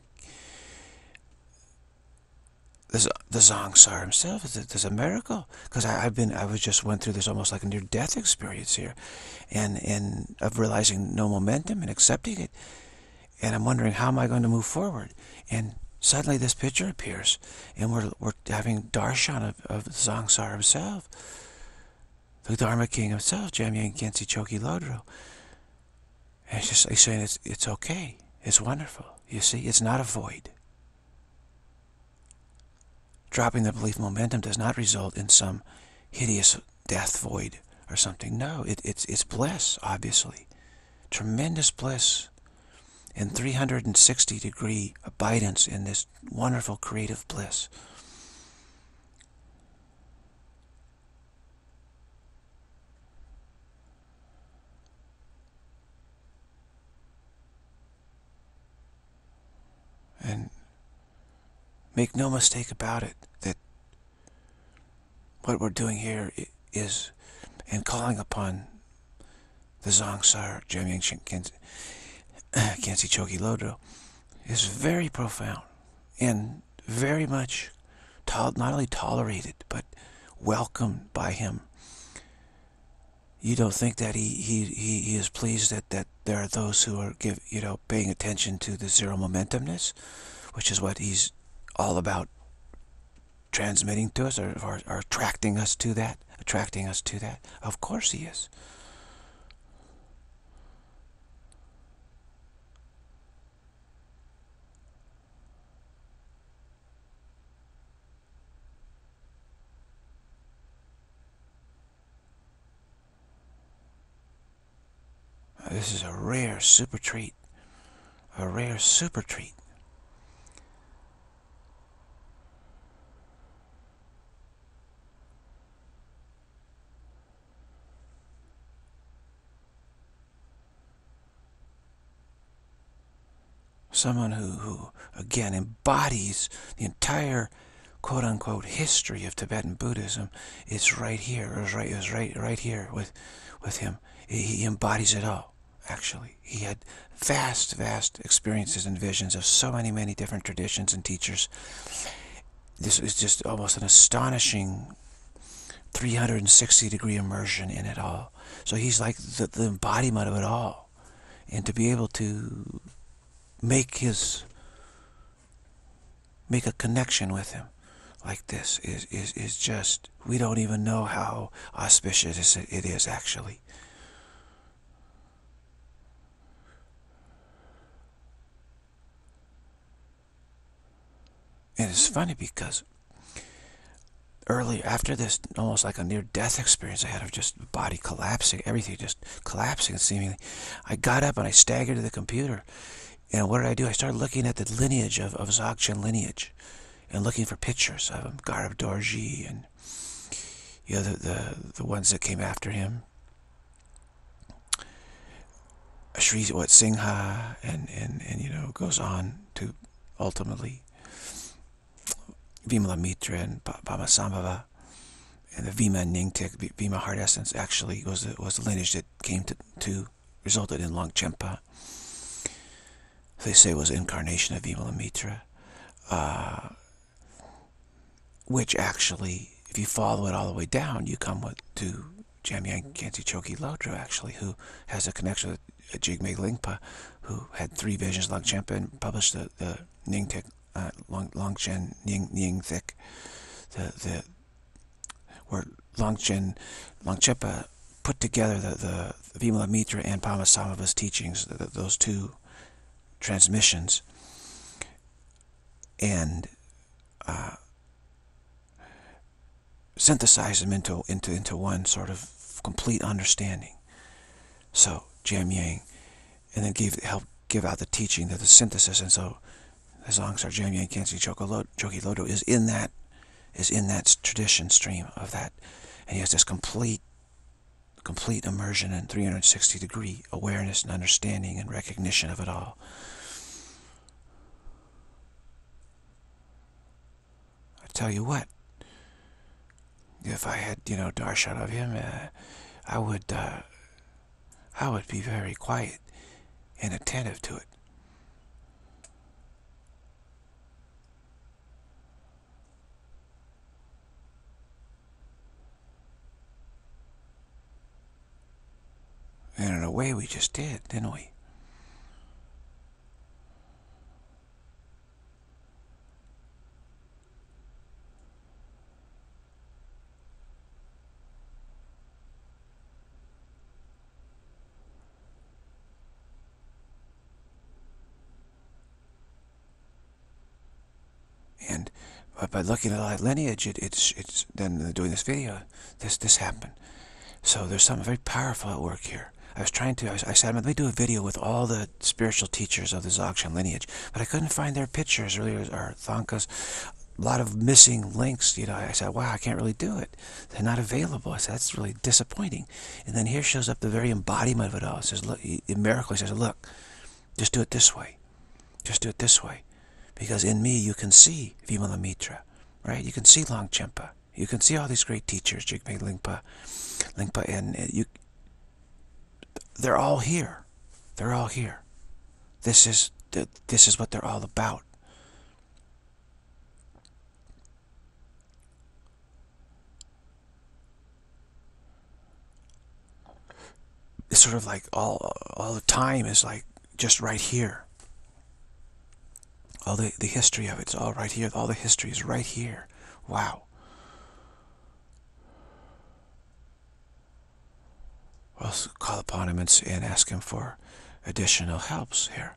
The Dzong himself. There's a miracle. Because I went through this almost like a near-death experience here. And of realizing no momentum and accepting it. And I'm wondering, how am I going to move forward? And suddenly this picture appears, and we're having darshan of Dzongsar himself, the Dharma King himself, Jamyang Khyentse Chokyi Lodro. And he's saying it's okay, it's wonderful. You see, it's not a void. Dropping the belief momentum does not result in some hideous death void or something. No, it's bliss, obviously. Tremendous bliss and 360-degree abidance in this wonderful creative bliss. And make no mistake about it, that what we're doing here is, and calling upon the Dzongsar, Jamyang Khyentse Chokyi Lodro, is very profound and very much not only tolerated but welcomed by him. You don't think that he is pleased that there are those who are paying attention to the zero momentumness, which is what he's all about transmitting to us, or attracting us to that. Of course he is. This is a rare super treat. A rare super treat. Someone who again embodies the entire quote-unquote history of Tibetan Buddhism is right here. It was right here with him. He embodies it all. Actually, he had vast experiences and visions of so many different traditions and teachers. This is just almost an astonishing 360-degree immersion in it all. So he's like the embodiment of it all. And to be able to make a connection with him like this is just, we don't even know how auspicious it is actually. And it's funny because early, after this, almost like a near-death experience I had of just body collapsing, everything just collapsing seemingly, I got up and I staggered to the computer. And what did I do? I started looking at the lineage of Dzogchen lineage and looking for pictures of him, Garab Dorji and the ones that came after him, Sri Singha, and goes on to ultimately Vimalamitra and Padmasambhava, and the Vima Nyingtik, Vima Heart Essence, actually was the lineage that came to resulted in Longchenpa. They say it was incarnation of Vimalamitra, which actually, if you follow it all the way down, you come to Jamyang Khyentse Chokyi Lodro, actually, who has a connection with Jigme Lingpa, who had 3 visions of Longchenpa and published the Nyingtik, Longchen Nyingthik, where Longchenpa put together the Vimalamitra and Padmasambhava's teachings, those 2 transmissions, and synthesize them into one sort of complete understanding. So Jamyang, and then help give out the teaching, the synthesis, and so the Dzongsar Jamyang Khyentse Chokyi Lodro is in that tradition stream of that, and he has this complete immersion and 360-degree awareness and understanding and recognition of it all. I tell you what, if I had darshan of him, I would be very quiet and attentive to it. And in a way we just did, didn't we? by looking at the lineage, it's then doing this video, this happened. So there's something very powerful at work here. I said, let me do a video with all the spiritual teachers of the Dzogchen lineage, but I couldn't find their pictures or Thangka's. A lot of missing links, I said, wow, I can't really do it. They're not available. I said, that's really disappointing. And then here shows up the very embodiment of it all. It says, look, in Miracle, he says, look, just do it this way. Just do it this way. Because in me, you can see Vimalamitra, right? You can see Longchenpa. You can see all these great teachers, Jigme Lingpa, and they're all here. They're all here. This is what they're all about. It's sort of like all the time is like just right here. All the history of it's all right here. All the history is right here. Wow. We'll call upon him and ask him for additional helps here.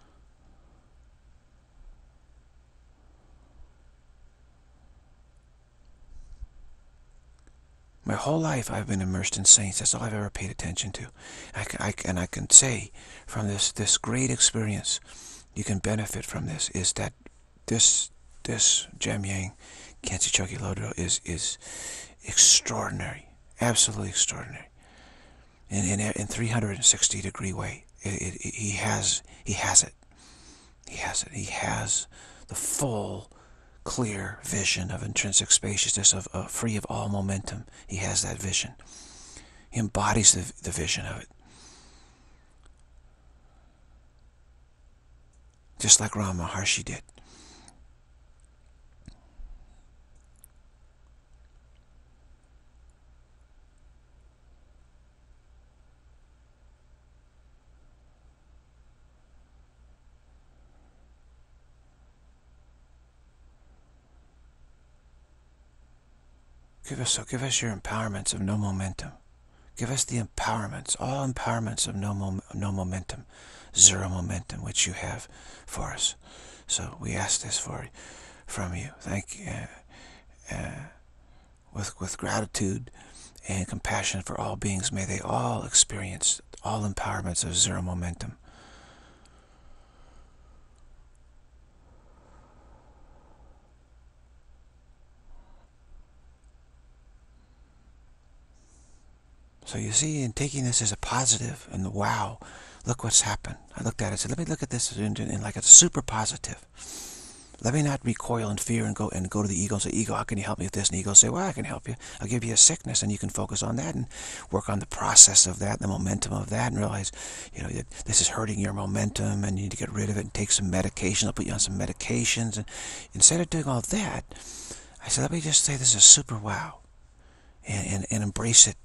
My whole life I've been immersed in saints. That's all I've ever paid attention to. And I can say from this great experience, you can benefit from this, is that this Jamyang Khyentse Chökyi Lodro is extraordinary, absolutely extraordinary, in 360-degree way. He has it. He has the full, clear vision of intrinsic spaciousness, of free of all momentum. He has that vision. He embodies the vision of it. Just like Ramana Maharshi did. Give us your empowerments of no momentum. Give us the empowerments, all empowerments of no momentum, zero momentum, which you have for us. So we ask this from you. Thank you, with gratitude and compassion for all beings. May they all experience all empowerments of zero momentum. So you see, in taking this as a positive, and wow, look what's happened. I looked at it and said, let me look at this in like a super positive. Let me not recoil in fear and go to the ego and say, ego, how can you help me with this? And the ego say, well, I can help you. I'll give you a sickness, and you can focus on that and work on the process of that, the momentum of that, and realize, this is hurting your momentum, and you need to get rid of it and take some medication. I'll put you on some medications. And instead of doing all that, I said, let me just say this is super wow, and embrace it.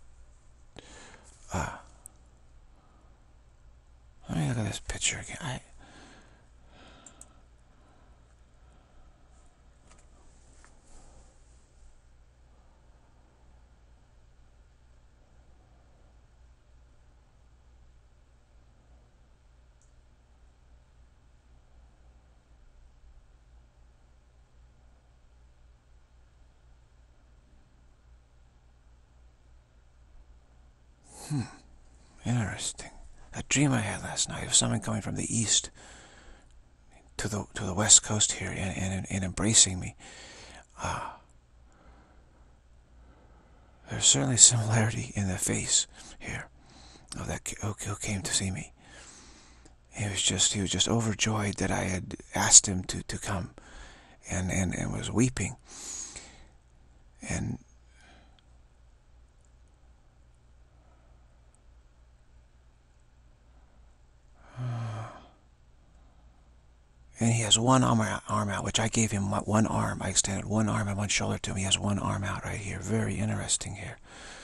Let me look at this picture again. Interesting. That dream I had last night of someone coming from the east to the west coast here and embracing me. There's certainly similarity in the face here of that who came to see me. He was just overjoyed that I had asked him to come, and was weeping. And he has one arm out, which I gave him one arm. I extended one arm and one shoulder to him. He has one arm out right here. Very interesting here.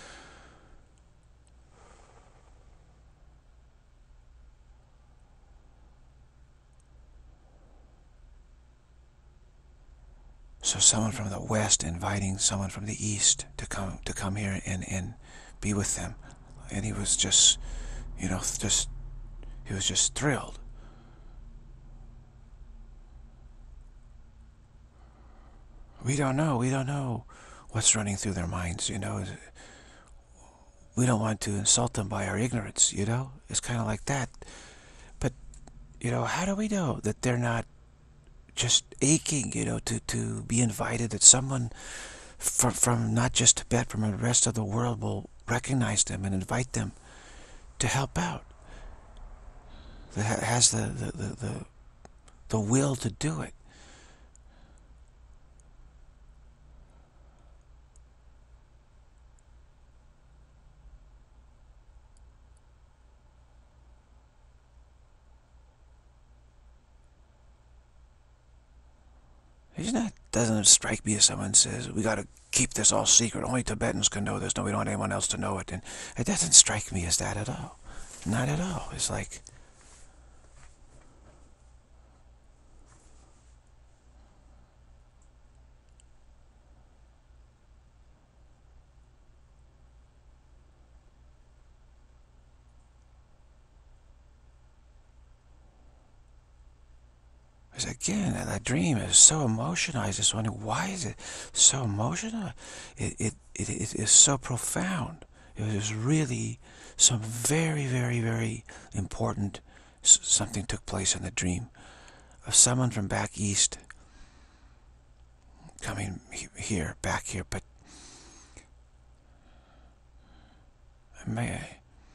So someone from the west inviting someone from the east to come here and be with them. And he was just, he was just thrilled. We don't know. We don't know what's running through their minds, you know. We don't want to insult them by our ignorance, you know. It's kind of like that. But, you know, how do we know that they're not just aching, you know, to be invited, that someone from not just Tibet, from the rest of the world will recognize them and invite them to help out, that has the will to do it. Isn't that, doesn't it strike me as someone says, we got to keep this all secret, only Tibetans can know this, no, we don't want anyone else to know it, and it doesn't strike me as that at all. Not at all. It's like, because again, that dream is so emotional. I was just wondering, why is it so emotional? It is so profound. It was really some very, very, very important, something took place in the dream of someone from back east coming here, back here, but may I?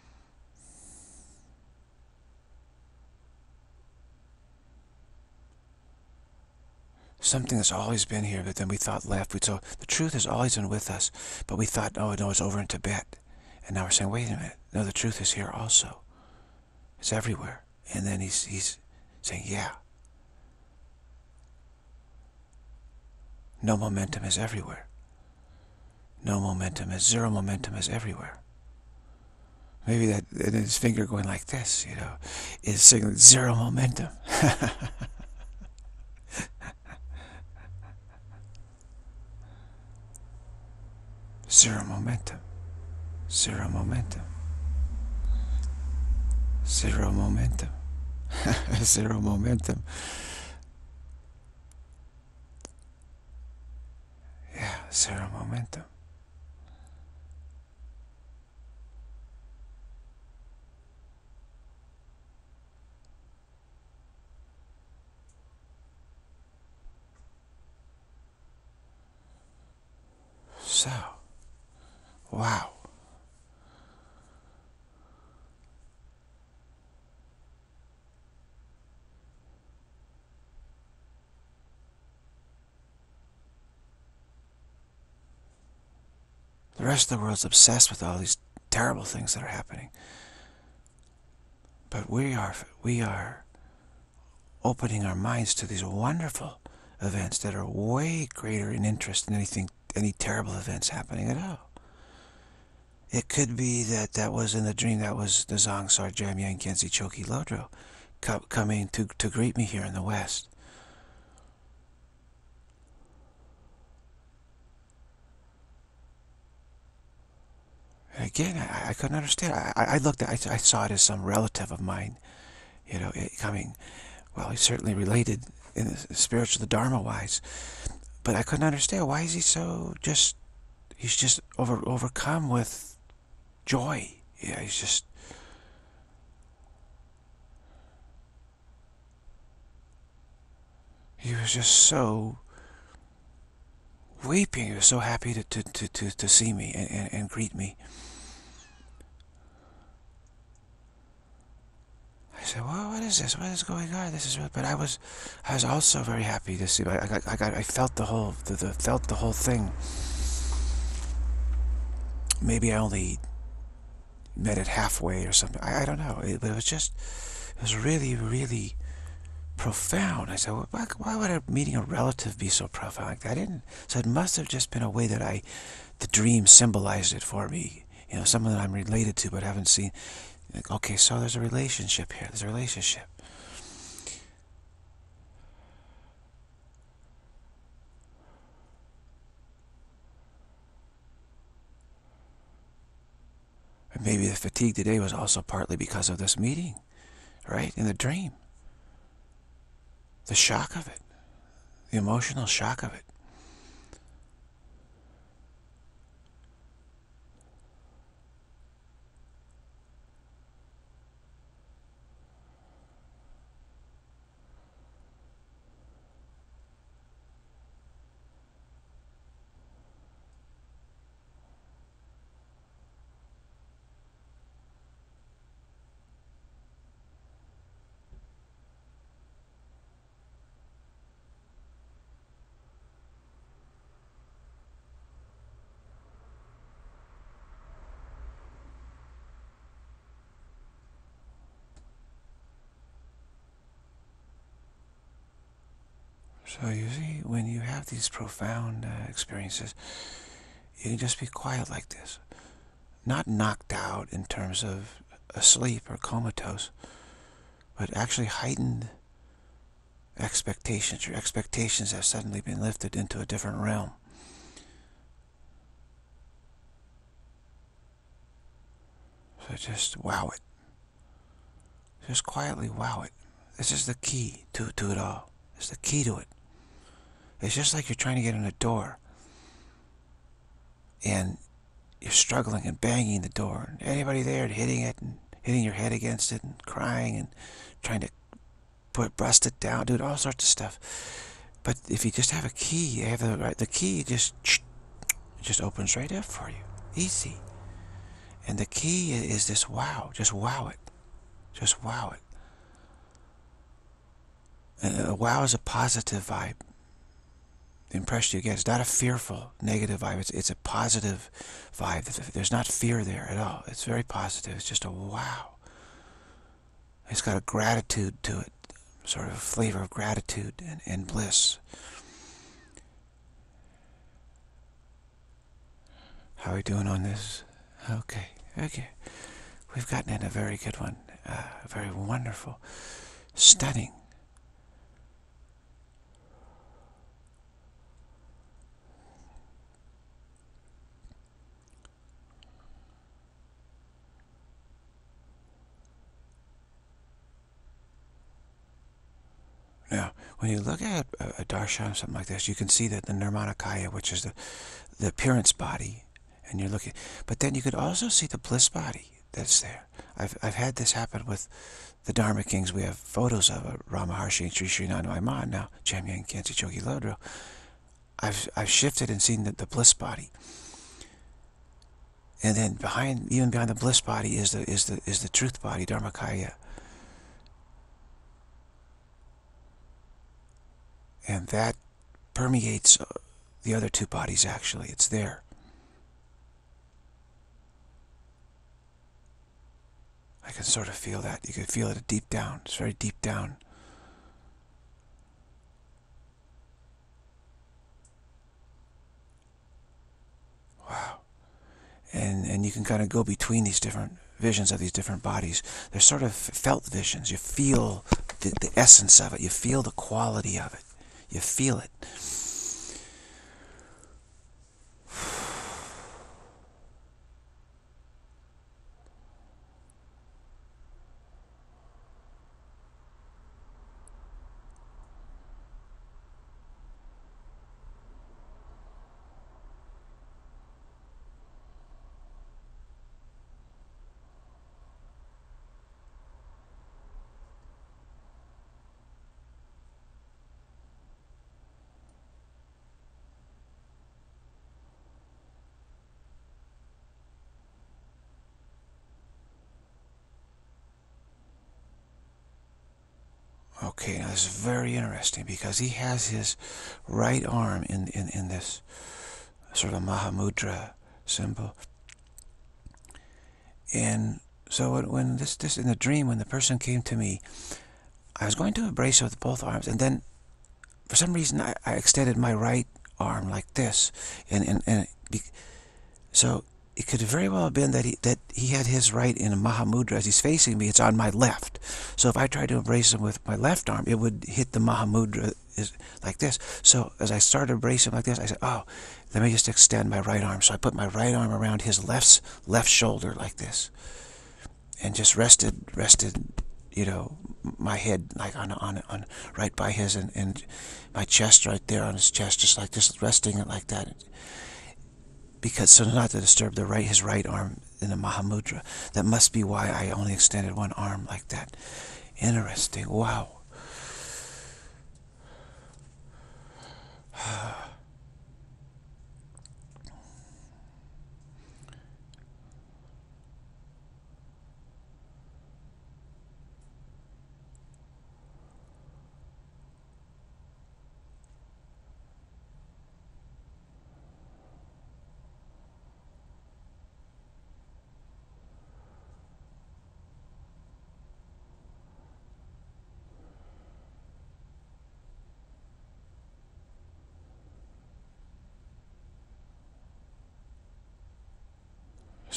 Something that's always been here, but then we thought left. So the truth has always been with us, but we thought, oh no, it's over in Tibet. And now we're saying, wait a minute, no, the truth is here also. It's everywhere. And then he's saying, yeah. No momentum is everywhere. No momentum is, zero momentum is everywhere. Maybe that, and his finger going like this, you know, is signaling zero momentum. Zero momentum. Zero momentum. Zero momentum. Zero momentum. Yeah, zero momentum. So, wow. The rest of the world's obsessed with all these terrible things that are happening. But we are opening our minds to these wonderful events that are way greater in interest than any terrible events happening at all. It could be that was in the dream, that was the Zongsar Jamyang Khyentse Chokyi Lodro coming to greet me here in the West. And again, I couldn't understand. I looked at, I saw it as some relative of mine, you know, coming. Well, he's certainly related in the spiritual, the Dharma-wise, but I couldn't understand, why is he so he's just overcome with joy. Yeah, he's just, he was just so weeping. He was so happy to see me and greet me. I said, well, what is this? What is going on? This is really, but I was also very happy to see. I felt the whole thing. Maybe I only met it halfway or something. I don't know. But it was really, really profound. I said, well, why would meeting a relative be so profound like that? So it must have just been a way that the dream symbolized it for me. You know, someone that I'm related to but haven't seen. Like, okay, so there's a relationship here. There's a relationship. And maybe the fatigue today was also partly because of this meeting, right? In the dream. The shock of it. The emotional shock of it. So you see, when you have these profound experiences, you can just be quiet like this. Not knocked out in terms of asleep or comatose, but actually heightened expectations. Your expectations have suddenly been lifted into a different realm. So just wow it. Just quietly wow it. This is the key to it all. It's the key to it. It's just like you're trying to get in a door and you're struggling and banging the door. And anybody there and hitting it and hitting your head against it and crying and trying to bust it down, doing all sorts of stuff. But if you just have a key, you have the key just opens right up for you. Easy. And the key is this wow. Just wow it. Just wow it. And a wow is a positive vibe. The impression you get is not a fearful, negative vibe. It's a positive vibe. There's not fear there at all. It's very positive. It's just a wow. It's got a gratitude to it. Sort of a flavor of gratitude and bliss. How are we doing on this? Okay. We've gotten in a very good one. Very wonderful. Stunning. Now, when you look at a darshan, something like this, you can see that the Nirmanakaya, which is the appearance body, and you're looking. But then you could also see the bliss body that's there. I've had this happen with the Dharma Kings. We have photos of Ramaharshi and Sri Sri Nanu Aiman, now Jamyang Khyentse Chogi Lodro. I've shifted and seen the bliss body. And then even behind the bliss body is the truth body, Dharmakaya. And that permeates the other two bodies, actually. It's there. I can sort of feel that. You can feel it deep down. It's very deep down. Wow. And you can kind of go between these different visions of these different bodies. They're sort of felt visions. You feel the essence of it. You feel the quality of it. You feel it. Okay, now this is very interesting because he has his right arm in this sort of Mahamudra symbol. And so when this in the dream, when the person came to me, I was going to embrace her with both arms, and then for some reason I extended my right arm like this, so it could very well have been that he had his right in a Mahamudra. As he's facing me, it's on my left. So if I tried to embrace him with my left arm, it would hit the Mahamudra like this. So as I started to embrace him like this, I said, oh, let me just extend my right arm. So I put my right arm around his left shoulder like this, and just rested, you know, my head like on right by his, and my chest right there on his chest, just like this, resting it like that. Because so not to disturb his right arm in the Mahamudra. That must be why I only extended one arm like that. Interesting. Wow.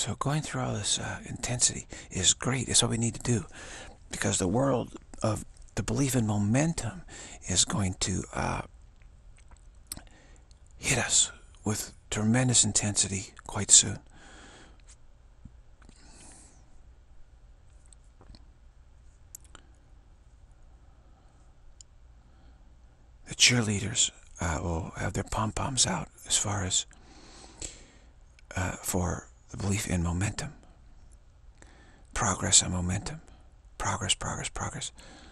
So going through all this intensity is great. It's what we need to do, because the world of the belief in momentum is going to hit us with tremendous intensity quite soon. The cheerleaders will have their pom-poms out as far as for the belief in momentum. Progress and momentum. Progress, progress, progress.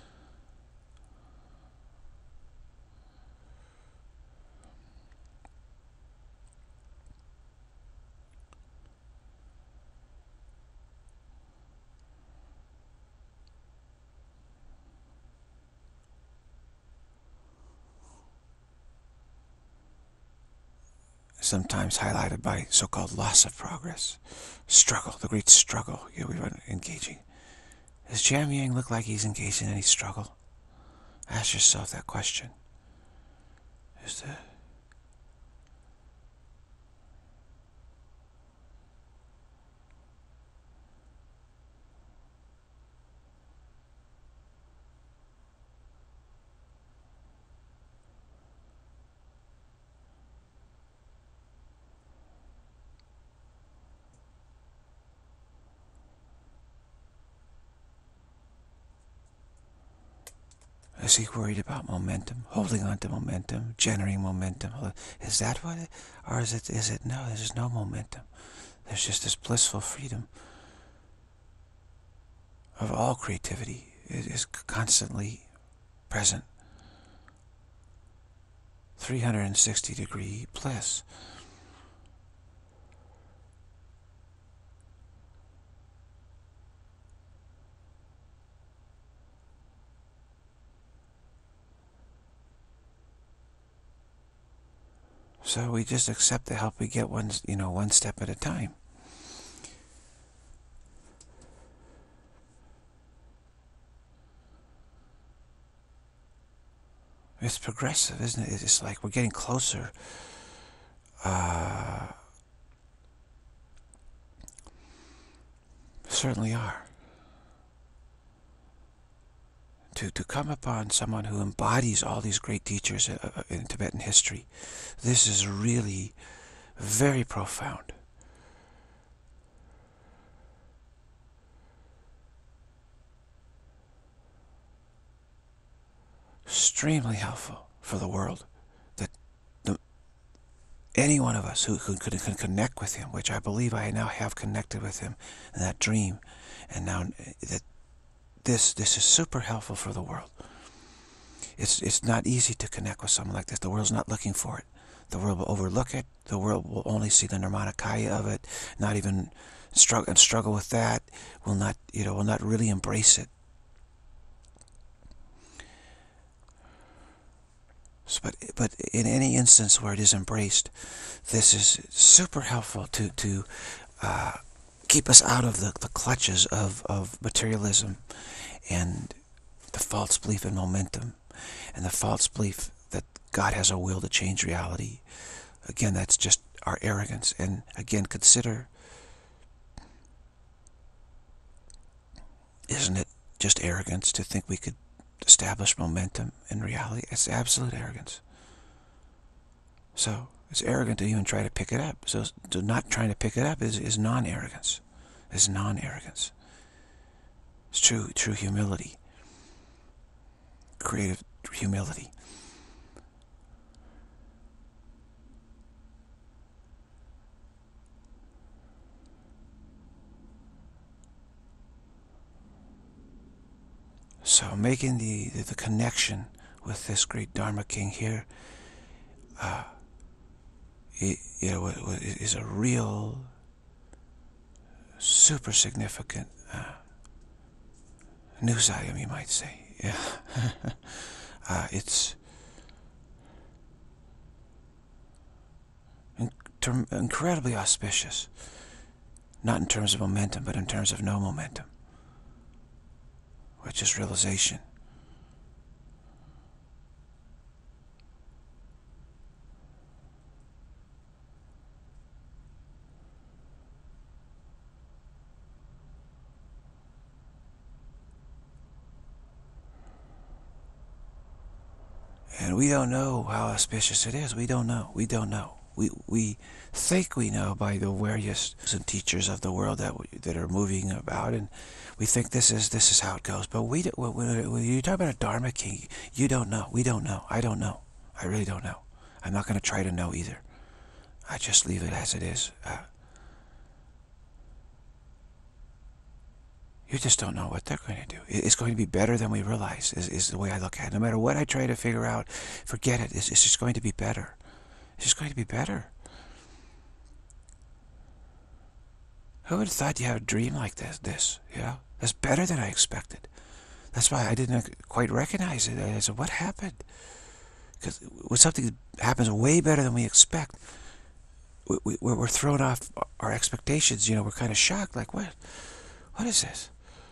Sometimes highlighted by so-called loss of progress. Struggle, the great struggle we were engaging. Does Jeremy Yang look like he's engaged in any struggle? Ask yourself that question. Is the Is he worried about momentum, holding on to momentum, generating momentum? Is that what it, or is it no, there's no momentum. There's just this blissful freedom of all creativity. It is constantly present. 360-degree bliss. So we just accept the help we get one step at a time. It's progressive, isn't it? It's like we're getting closer. Certainly are. To come upon someone who embodies all these great teachers in Tibetan history, this is really very profound. Extremely helpful for the world. That any one of us who can connect with him, which I believe I now have connected with him in that dream, and now that this is super helpful for the world. It's not easy to connect with someone like this. The world's not looking for it. The world will overlook it. The world will only see the Nirmanakaya of it, not even struggle with that. Will not really embrace it. But in any instance where it is embraced, this is super helpful to keep us out of the clutches of materialism and the false belief in momentum and the false belief that God has a will to change reality. Again, that's just our arrogance. And again, consider, isn't it just arrogance to think we could establish momentum in reality? It's absolute arrogance. So it's arrogant to even try to pick it up. So not trying to pick it up is non-arrogance. Is non-arrogance. It's true humility. Creative humility. So making the connection with this great Dharma King here, is a real, super significant news item, you might say. Yeah, it's incredibly auspicious, not in terms of momentum, but in terms of no momentum, which is realization. And we don't know how auspicious it is. We don't know. We don't know. We think we know by the various teachers of the world that are moving about, and we think this is how it goes. But when you talk about a Dharma king, you don't know. We don't know. I don't know. I really don't know. I'm not going to try to know either. I just leave it as it is. You just don't know what they're going to do. It's going to be better than we realize, is the way I look at it. No matter what I try to figure out, forget it. It's just going to be better. It's just going to be better. Who would have thought you have a dream like this? You know? That's better than I expected. That's why I didn't quite recognize it. I said, what happened? Because when something happens way better than we expect, we're thrown off our expectations. You know, we're kind of shocked. Like, what? What is this?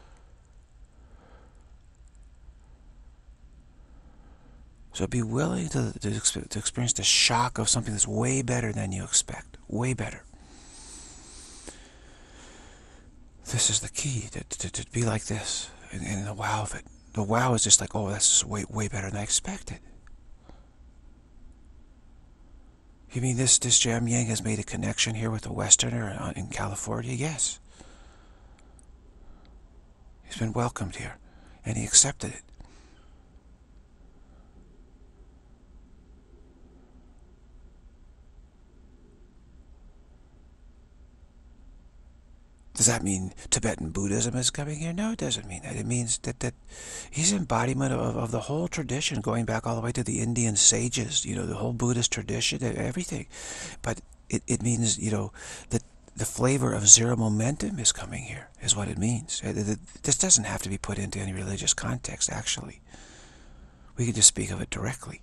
So be willing to experience the shock of something that's way better than you expect. Way better. This is the key, to be like this, and the wow of it. The wow is just like, oh, that's just way better than I expected. You mean this Jamyang has made a connection here with a Westerner in California? Yes. He's been welcomed here, and he accepted it. Does that mean Tibetan Buddhism is coming here? No, it doesn't mean that. It means that he's an embodiment of the whole tradition, going back all the way to the Indian sages, you know, the whole Buddhist tradition, everything. But it means, you know, that the flavor of zero momentum is coming here, is what it means. This doesn't have to be put into any religious context, actually. We can just speak of it directly.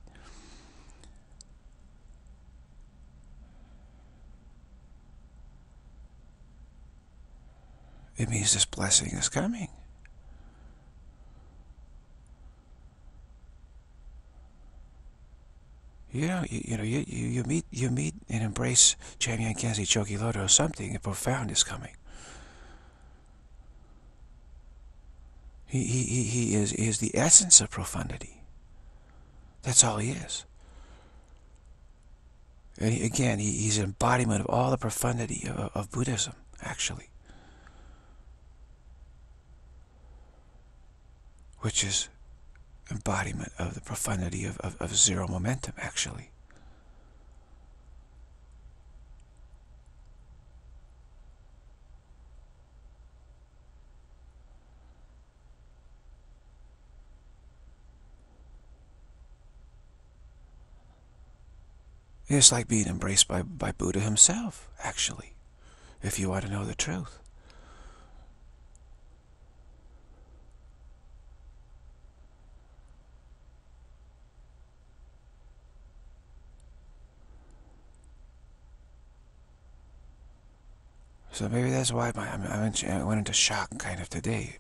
It means this blessing is coming. You know, you meet and embrace Jamyang Khyentse Chokyi Lodro. Something profound is coming. He is the essence of profundity. That's all he is. And he's an embodiment of all the profundity of Buddhism, actually. Which is embodiment of the profundity of zero momentum, actually. It's like being embraced by Buddha himself, actually, if you want to know the truth. So maybe that's why I went into shock kind of today.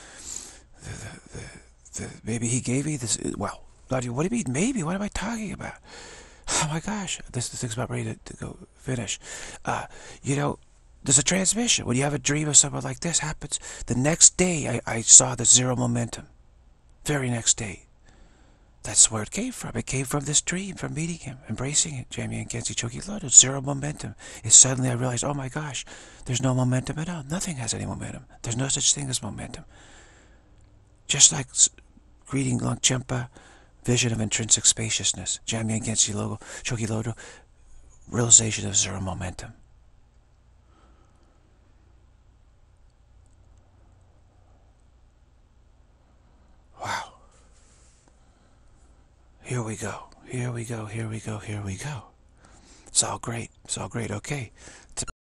Maybe he gave me this. Well, what do you mean maybe? What am I talking about? Oh my gosh, this thing's about ready to go finish. You know, there's a transmission. When you have a dream of something like this happens, the next day I saw the zero momentum. Very next day. That's where it came from. It came from this dream, from meeting him, embracing it. Jamyang Khyentse Chokyi Lodro. Zero momentum. It's suddenly I realized, oh my gosh, there's no momentum at all. Nothing has any momentum. There's no such thing as momentum. Just like greeting Longchenpa, vision of intrinsic spaciousness. Jamyang Khyentse Chokyi Lodro, realization of zero momentum. Wow. Here we go. Here we go. Here we go. Here we go. It's all great. It's all great. Okay.